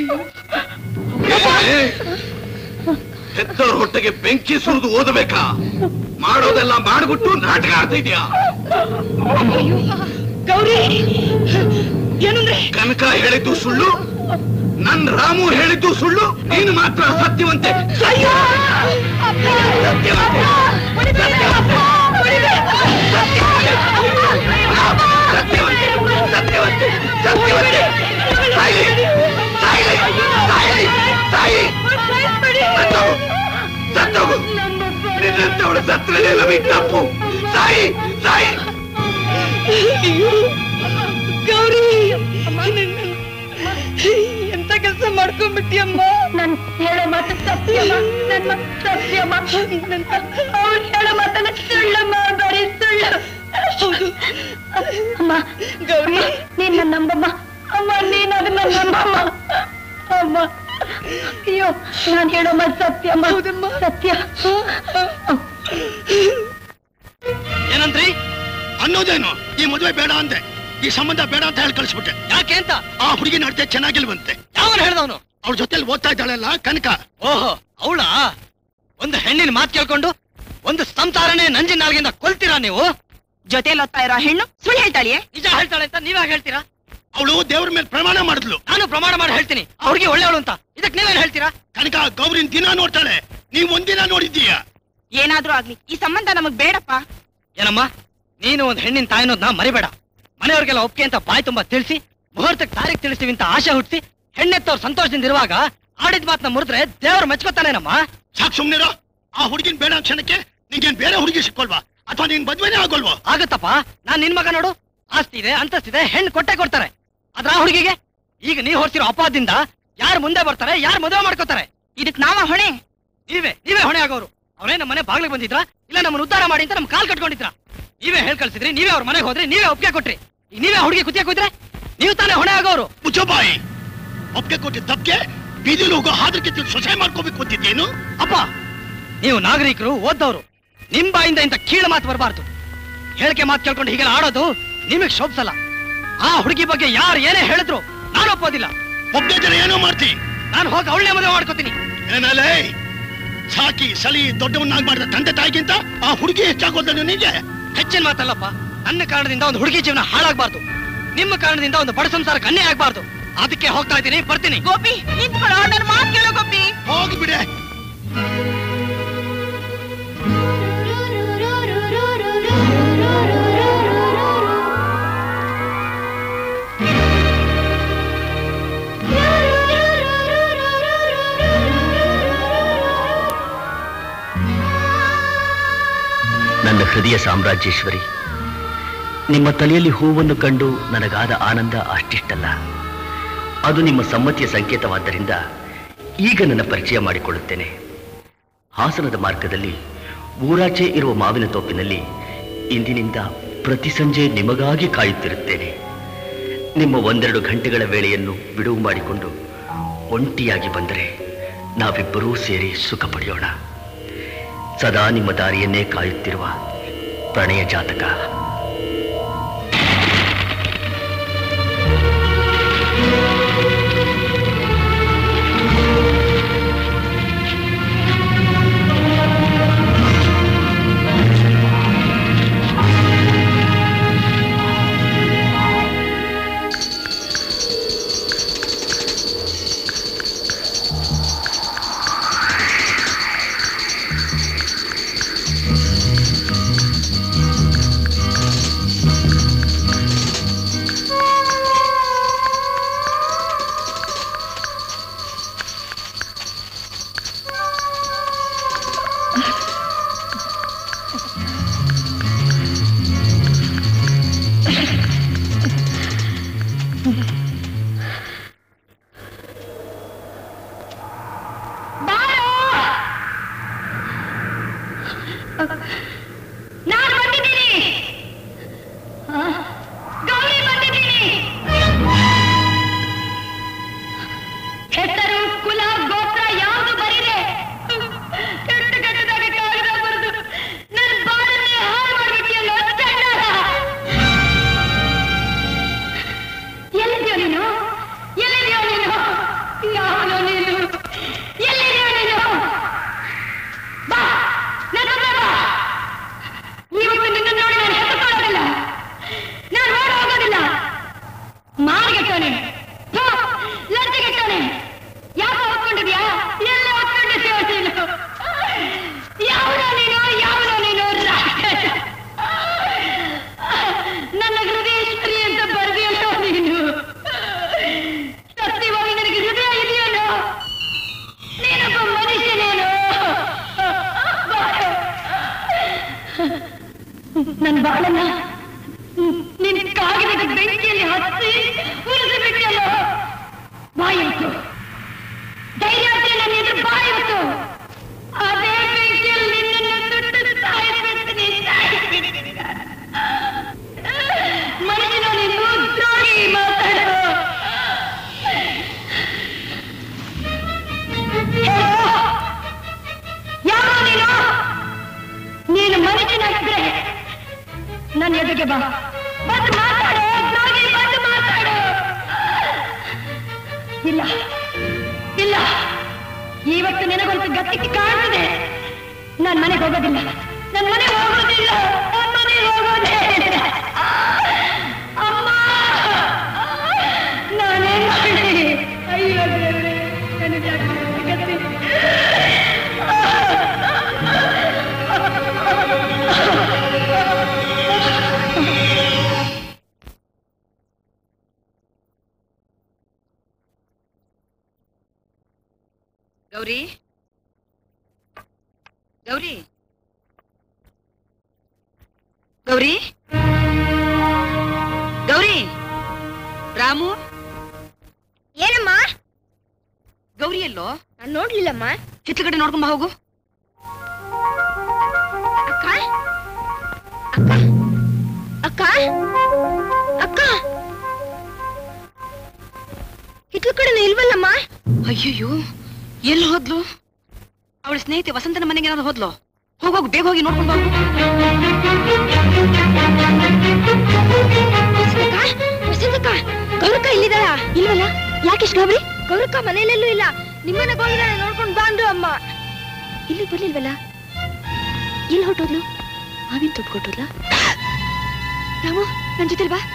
ಹೆತ್ತವ್ರ ಹೊಟ್ಟೆಗೆ ಬೆಂಕಿ ಸುರಿದು ಓದಬೇಕಾ? ಮಾಡೋದೆಲ್ಲ ಮಾಡ್ಬಿಟ್ಟು ನಾಟಕ ಆಡ್ತಿದ್ಯಾ? ಗೌರಿ, ಏನಂದ್ರೆ? ಕನಕ ಹೇಳಿದ್ದು ಸುಳ್ಳು, ನನ್ ರಾಮು ಹೇಳಿದ್ದು ಸುಳ್ಳು, ನೀನು ಮಾತ್ರ ಸತ್ಯವಂತೆ. ನಿನ್ನಂತವಳು ಸತ್ರನೆಲ್ಲ ತಪ್ಪು. ಸಾಯಿ ಸಾಯಿ. ಗೌರಿ, ಎಂತ ಕೆಲಸ ಮಾಡ್ಕೊಂಡ್ಬಿಟ್ಟಿಯಮ್ಮ. ನನ್ ಹೇಳೋ ಮಾತು ಸತ್ಯಮ್ಮ, ನನ್ನ ಸತ್ಯಮ್ಮ. ಅವ್ರು ಹೇಳೋ ಮಾತನ್ನ ಸುಳ್ಳಮ್ಮ, ಬರೀ ಸುಳ್ಳು. ಹೌದು ಅಮ್ಮ, ಗೌರಿ, ನೀನ್ ನನ್ನ ನಂಬಮ್ಮ. ಅಮ್ಮ, ನೀನ್ ಅದನ್ನ ನಂಬಮ್ಮ. ಅಮ್ಮ, ಅಯ್ಯೋ, ನಾನ್ ಹೇಳೋ ಮಾತು ಸತ್ಯಮ್ಮ. ಸತ್ಯ. ಅನ್ನೋದೇನು ಈ ಮದುವೆ ಬೇಡ ಅಂದೆ, ಈ ಸಂಬಂಧ ಬೇಡ ಅಂತ ಹೇಳಿ ಕಳಿಸ್ಬಿಟ್ಟೆ. ಯಾಕೆ ಅಂತ? ಆ ಹುಡುಗಿ ನಡತೆ ಚೆನ್ನಾಗಿಲ್ವಂತೆ. ಯಾವನು ಹೇಳ್ದವನು? ಅವ್ರ ಜೊತೆಲಿ ಓದ್ತಾ ಇದ್ದಾಳಲ್ಲ ಕನಕ. ಓಹೋ ಅವಳ ಒಂದು ಹೆಣ್ಣಿನ ಮಾತು ಕೇಳ್ಕೊಂಡು ಒಂದು ಸಂಸಾರನೇ ನಂಜಿನ ನಾಲ್ಗಿಂದ ಕೊಲ್ತೀರಾ ನೀವು? ಜೊತೆಲಿ ಓದ್ತಾ ಇರೋ ಹೆಣ್ಣು ಸುಳ್ಳು ಹೇಳ್ತಾಳಿಯೇ? ನಿಜ ಹೇಳ್ತಾಳೆ ಅಂತ ನೀವಾಗ ಹೇಳ್ತೀರಾ? ಅವಳು ದೇವ್ರ ಮೇಲೆ ಪ್ರಮಾಣ ಮಾಡಿದ್ಲು. ನಾನು ಪ್ರಮಾಣ ಮಾಡಿ ಹೇಳ್ತೀನಿ ಆ ಹುಡುಗಿ ಒಳ್ಳೆಯವಳು ಅಂತ. ಇದಕ್ಕೆ ನೀವೇನ್ ಹೇಳ್ತೀರಾ? ಕನಕ ಗೌರಿನ ದಿನ ನೋಡ್ತಾಳೆ, ನೀವ್ ಒಂದಿನ ನೋಡಿದ್ದೀಯ? ಏನಾದ್ರೂ ಆಗ್ಲಿ ಈ ಸಂಬಂಧ ನಮಗ್ ಬೇಡಪ್ಪ. ಏನಮ್ಮ ನೀನು ಒಂದ್ ಹೆಣ್ಣಿನ ತಾಯಿನೋದ್ನ ಮರಿಬೇಡ. ಮನೆಯವ್ರಿಗೆಲ್ಲ ಒಪ್ಪಿಗೆ ಅಂತ ಬಾಯಿ ತುಂಬಾ ತಿಳಿಸಿ ಮುಹೂರ್ತಕ್ಕೆ ತಾರೀಖ್ ತಿಳಿಸ್ತೀವಿ ಅಂತ ಆಶೆ ಹುಟ್ಟಿಸಿ ಹೆಣ್ಣೆತ್ತವ್ರು ಸಂತೋಷದಿಂದ ಇರುವಾಗ ಆಡಿದ ಮಾತನ್ನ ಮುರಿದ್ರೆ ದೇವ್ರು ಮೆಚ್ಕೋತಾನೇನಮ್ಮ. ಸಾಕು ಸುಮ್ನಿರೋ. ಆ ಹುಡುಗಿನ ಬೇಡ ಕ್ಷಣಕ್ಕೆ ನಿಂಗೇನ್ ಬೇರೆ ಹುಡುಗಿ ಸಿಕ್ಕೊಲ್ವಾ ಅಥವಾ ನಿನ್ ಮದ್ವೆನೇ ಆಗೋಲ್ವಾ? ಆಗತ್ತಪ್ಪ. ನಾನ್ ನಿನ್ ಮಗ ನೋಡು, ಆಸ್ತಿ ಇದೆ ಅಂತಸ್ತಿದೆ, ಹೆಣ್ಣು ಕೊಟ್ಟೆ ಕೊಡ್ತಾರೆ. ಅದ್ರ ಆ ಹುಡುಗಿಗೆ ಈಗ ನೀವ್ ಹೊರ್ಸಿರೋ ಅಪಾದಿಂದ ಯಾರು ಮುಂದೆ ಬರ್ತಾರೆ, ಯಾರು ಮದುವೆ ಮಾಡ್ಕೋತಾರೆ? ಇದಕ್ ನಾವ ಹೊಣೆ? ನೀವೇ ನೀವೇ ಹೊಣೆ ಆಗೋರು. ಅವರೇ ನಮ್ಮ ಮನೆ ಬಾಗ್ಲಿಗೆ ಬಂದಿದ್ರ ಇಲ್ಲ ನಮ್ಮನ್ನ ಉದ್ಧಾರ ಮಾಡಿ ಅಂತ ನಮ್ ಕಾಲ್ ಕಟ್ಕೊಂಡಿದ್ರ? ನೀವೇ ಹೇಳ್ ಕಳ್ಸಿದ್ರಿ, ನೀವೇ ಅವ್ರ ಮನೆಗೆ ಹೋದ್ರಿ, ನೀವೇ ಒಪ್ಪಿಗೆ ಕೊಟ್ರಿ. ಈಗ ನೀವೇ ಹುಡುಗಿ ಕುತ್ತಿಗೆ ಕೂತ್ರೆ ನೀವು ತಾನೇ ಹೊಣೆ ಆಗೋರು. ಮುಚ್ಚಬಾಯಿ, ಒಪ್ಪಿಗೆ ಕೊಟ್ಟಿದ್ದ ತಪ್ಪಿಗೆ ಬೀದಿಲಿ ಹೋಗೋ ಹಾದ್ರಕ್ಕೆ ಸೊಸೆ ಮಾಡ್ಕೋಬೇಕು ಅಂತಿದ್ದೇನು? ಅಪ್ಪ ನೀವು ನಾಗರಿಕರು, ಓದ್ದವ್ರು, ನಿಮ್ ಬಾಯಿಂದ ಇಂತ ಕೀಳು ಮಾತು ಬರಬಾರ್ದು. ಹೇಳಿಕೆ ಮಾತು ಕೇಳ್ಕೊಂಡು ಹೀಗೆಲ್ಲ ಆಡೋದು ನಿಮಗ್ ಶೋಭಸಲ್ಲ. ಆ ಹುಡುಗಿ ಬಗ್ಗೆ ಯಾರು ಏನೇ ಹೇಳಿದ್ರು ನಾನು ಒಪ್ಪೋದಿಲ್ಲ. ಒಬ್ಬನೇ ಜನ ಏನೋ ಮಾಡ್ತಿ, ನಾನು ಹೋಗಿ ಅವಳನ್ನೇ ಮದುವೆ ಮಾಡ್ಕೋತೀನಿ. ಏನಲ್ಲೇ ಸಾಕಿ ಸಲಿ ದೊಡ್ಡವನ್ನಾಗಿ ಮಾಡಿದ ತಂದೆ ತಾಯಿಗಿಂತ ಆ ಹುಡುಗಿ ಹೆಚ್ಚಾಗೋದ ನಿನಗೆ? ಹೆಚ್ಚಿನ ಮಾತಲ್ಲಪ್ಪ. ನನ್ನ ಕಾರಣದಿಂದ ಒಂದು ಹುಡುಗಿ ಜೀವನ ಹಾಳಾಗಬಾರ್ದು, ನಿಮ್ಮ ಕಾರಣದಿಂದ ಒಂದು ಬಡ ಸಂಸಾರ ಕನ್ಯೆ ಆಗ್ಬಾರ್ದು. ಅದಕ್ಕೆ ಹೋಗ್ತಾ ಇದ್ದೀನಿ, ಬರ್ತೀನಿ. ಗೋಪಿ ನಿಂತ್ಕೊಳ್ಳೋ, ನನ್ನ ಮಾತು ಕೇಳೋ ಗೋಪಿ. ಹೋಗ್ಬಿಡೆ. ನನ್ನ ಹೃದಯ ಸಾಮ್ರಾಜ್ಯೇಶ್ವರಿ, ನಿಮ್ಮ ತಲೆಯಲ್ಲಿ ಹೂವನ್ನು ಕಂಡು ನನಗಾದ ಆನಂದ ಅಷ್ಟಿಷ್ಟಲ್ಲ. ಅದು ನಿಮ್ಮ ಸಮ್ಮತಿಯ ಸಂಕೇತವಾದ್ದರಿಂದ ಈಗ ನನ್ನ ಪರಿಚಯ ಮಾಡಿಕೊಳ್ಳುತ್ತೇನೆ. ಹಾಸನದ ಮಾರ್ಗದಲ್ಲಿ ಊರಾಚೆ ಇರುವ ಮಾವಿನ ತೋಪಿನಲ್ಲಿ ಇಂದಿನಿಂದ ಪ್ರತಿ ಸಂಜೆ ನಿಮಗಾಗಿ ಕಾಯುತ್ತಿರುತ್ತೇನೆ. ನಿಮ್ಮ ಒಂದೆರಡು ಗಂಟೆಗಳ ವೇಳೆಯನ್ನು ಬಿಡುವು ಮಾಡಿಕೊಂಡು ಒಂಟಿಯಾಗಿ ಬಂದರೆ ನಾವಿಬ್ಬರೂ ಸೇರಿ ಸುಖ ಪಡೆಯೋಣ. ಸದಾ ನಿಮ್ಮ ದಾರಿಯನ್ನೇ ಕಾಯುತ್ತಿರುವ ಪ್ರಣಯ ಜಾತಕ. ನನ್ ಬಾಳನ್ನ ನಿನ್ ಕಾಗಿದ ಬೆಂಕಿಯಲ್ಲಿ ಹಚ್ಚಿ ಉರಿಸಿ ಬಿಟ್ಟಲ್ಲ. ಬಾಯಿತ್ತು ಧೈರ್ಯ ನನ್ನ ಎದುರು ಬಾಯಿತ್ತು. ಅದೇ ಬೆಂಕಿಯಲ್ಲಿ ನಿನ್ನನ್ನು ಸುಟ್ಟು ಸಾಯಿಸ್ಬಿಡ್ತೀನಿ, ಸಾಯಿಸ್ಬಿಡ್ತೀನಿ. ಮನುಷ್ಯನ ನೀನು ದ್ರೋಹಿ ಮಾತಾಡು. ಯಾರು ನೀನು? ನೀನು ಮನುಷ್ಯನಾಗಿದ್ರೆ ನನ್ನ ಎದುರಿಗೆ ಬಾ, ಬಂದು ಮಾತಾಡು ದ್ರೋಹಿ, ಬಂದು ಮಾತಾಡು. ಇಲ್ಲ ಇಲ್ಲ, ಇವತ್ತು ನಿನಗೊಂದು ಗತಿಗೆ ಕಾಣ್ತದೆ. ನಾನ್ ಮನೆಗೆ ಹೋಗೋದಿಲ್ಲ, ನನ್ ಮನೆಗೆ ಹೋಗೋದಿಲ್ಲ, ನನ್ ಮನೆಗೆ ಹೋಗೋದೇ ಇಲ್ಲ. ಅಮ್ಮ, ನಾನೇನ್ ಮಾಡಿ? ಅಯ್ಯೋ ದೇವ್ರೇ, ನನಗೆ ಗತಿ. ಗೌರಿ, ಗೌರಿ, ಗೌರಿ, ಗೌರಿ, ರಾಮು. ಏನಮ್ಮ? ಗೌರಿ ಎಲ್ಲೋ? ನಾನ್ ನೋಡ್ಲಿಲ್ಲಮ್ಮ. ಹಿತ್ಲ ಕಡೆ ನೋಡ್ಕೊಂಬ ಹೋಗು. ಅಕ್ಕ ಅಕ್ಕ ಅಕ್ಕ ಹಿತ್ಲ ಕಡೆನ ಇಲ್ವಲ್ಲಮ್ಮ? ಅಯ್ಯಯ್ಯೋ, ಎಲ್ಲಿ ಹೋದ್ಲು? ಅವಳ ಸ್ನೇಹಿತೆ ವಸಂತನ ಮನೆಗೆ ಏನಾದ್ರು ಹೋದ್ಲು? ಹೋಗೋಗು, ಬೇಗ ಹೋಗಿ ನೋಡ್ಕೊಂಡು ಹೋಗು. ವಸಂತಕ್ಕ, ಗೌರಕ್ಕ ಇಲ್ಲಿದ್ದಾಳ? ಇಲ್ವಲ್ಲ, ಯಾಕೆಷ್ಟು ಗಾಬರಿ? ಗೌರಕ್ಕ ಮನೆಯಲ್ಲೆಲ್ಲೂ ಇಲ್ಲ, ನಿಮ್ಮನೆಗೆ ಹೋಗಿದ್ದಾಳೆ, ನೋಡ್ಕೊಂಡು ಬಾಂಡು ಅಮ್ಮ. ಇಲ್ಲಿ ಬರ್ಲಿಲ್ವಲ್ಲ, ಎಲ್ಲಿ ಹೊಟ್ಟೋದ್ಲು? ಮಾವಿನ ತೊಟ್ಟು ಕೊಟ್ಟೋದ್ಲ? ರಾಮು, ನನ್ ಜೊತೆ ಬಾ.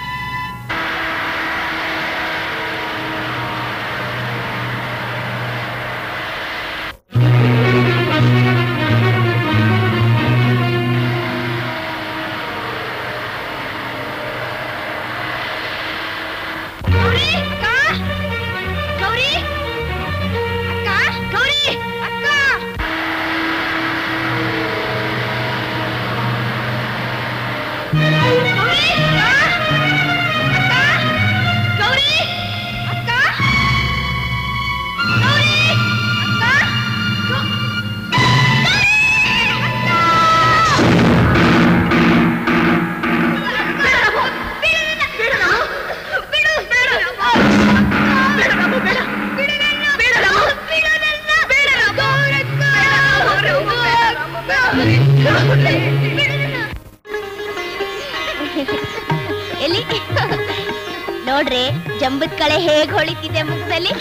ಎಲ್ಲಿ ನೋಡ್ರೆ ಜಂಬದ್ ಕಳೆ ಹೇಗ್ ಹೊಳಿತಿದೆ ಮುಖದಲ್ಲಿ.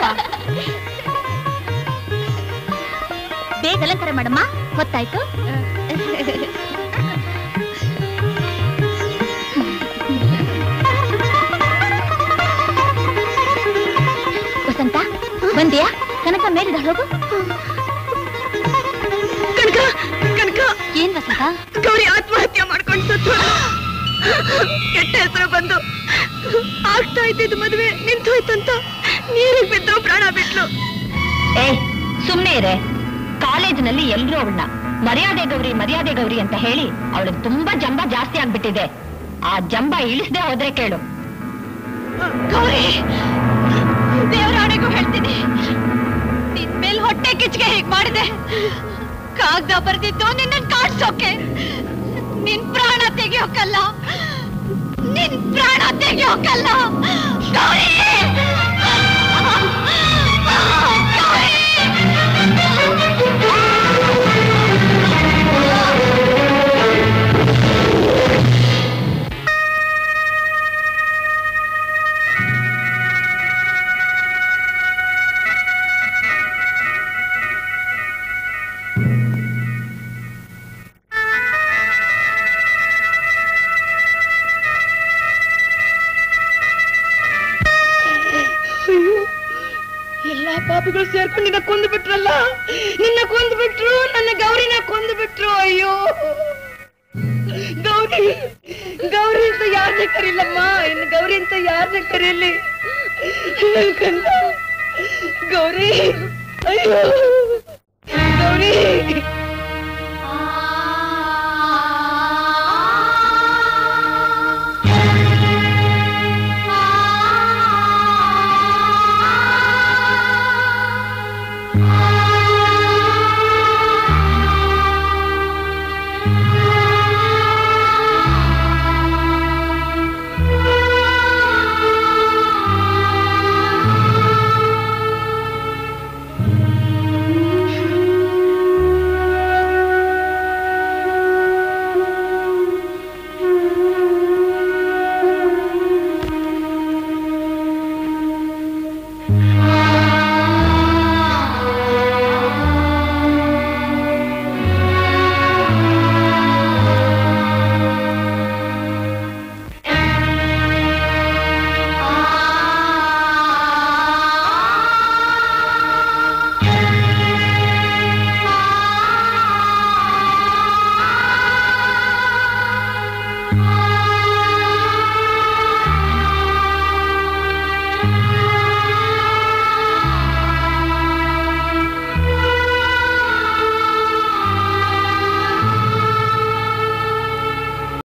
ಬೇಗ ಅಲಂಕಾರ ಮಾಡಮ್ಮ, ಗೊತ್ತಾಯ್ತು? ವಸಂತ ಬಂದ್ಯಾ? ಕನಕ ಮೇಲಿದ ಹೋಗು. ಕನಕ ಕನಕ ಏನ್ ವಸಂತ? ಗೌರಿ ಆತ್ಮಹತ್ಯೆ ಮಾಡ್ಕೊಂಡು ಸತ್ತು. ಕೆಟ್ಟ ಹೆಸರು ಬಂದು ಆಗ್ತಾ ಇದ್ದಿದ್ದು ಮದುವೆ ನಿಂತೋಯ್ತಂತ ನೀರಿಗೆ ಬಿದ್ದು ಪ್ರಾಣ ಬಿಟ್ಲು. ಏ ಸುಮ್ನೆ ಇರೆ. ಕಾಲೇಜಿನಲ್ಲಿ ಎಲ್ರೂ ಅವಳನ್ನ ಮರ್ಯಾದೆ ಗೌರಿ ಮರ್ಯಾದೆ ಗೌರಿ ಅಂತ ಹೇಳಿ ಅವಳಿಗೆ ತುಂಬಾ ಜಂಬ ಜಾಸ್ತಿ ಆಗ್ಬಿಟ್ಟಿದೆ. ಆ ಜಂಬ ಇಳಿಸದೆ ಹೋದ್ರೆ ಕೇಳು. ಗೌರಿ, ದೇವರಾಣೆಗೂ ಹೇಳ್ತೀನಿ, ನಿನ್ ಮೇಲ್ ಹೊಟ್ಟೆ ಕಿಚ್ಚಿಗೆ ಹೇಗ್ ಮಾಡಿದೆ. ಕಾಗ್ದ ಬರ್ದಿದ್ದು ನಿನ್ನ ಕಾಡ್ಸೋಕೆ, ನಿನ್ ಪ್ರಾಣ ತೆಗಿಯೋಕಲ್ಲ, ನಿನ್ ಪ್ರಾಣ ತೆಗಿಯೋಕಲ್ಲ. ಗೌರಿ, ಎಲ್ಲಾ ಪಾಪಿಗಳು ಸೇರ್ಕೊಂಡು ನಿನ್ನ ಕೊಂದು ಬಿಟ್ರಲ್ಲ. ನಿನ್ನ ಕೊಂದು ಬಿಟ್ರು, ನನ್ನ ಗೌರಿನ ಕೊಂದು ಬಿಟ್ರು. ಅಯ್ಯೋ ಗೌರಿ, ಗೌರಿ ಅಂತ ಯಾರನ್ನೇ ಕರೀಲಮ್ಮ, ಇನ್ನು ಗೌರಿ ಅಂತ ಯಾರನ್ನೇ ಕರೀಲಿ. ಗೌರಿ, ಅಯ್ಯೋ ಗೌರಿ.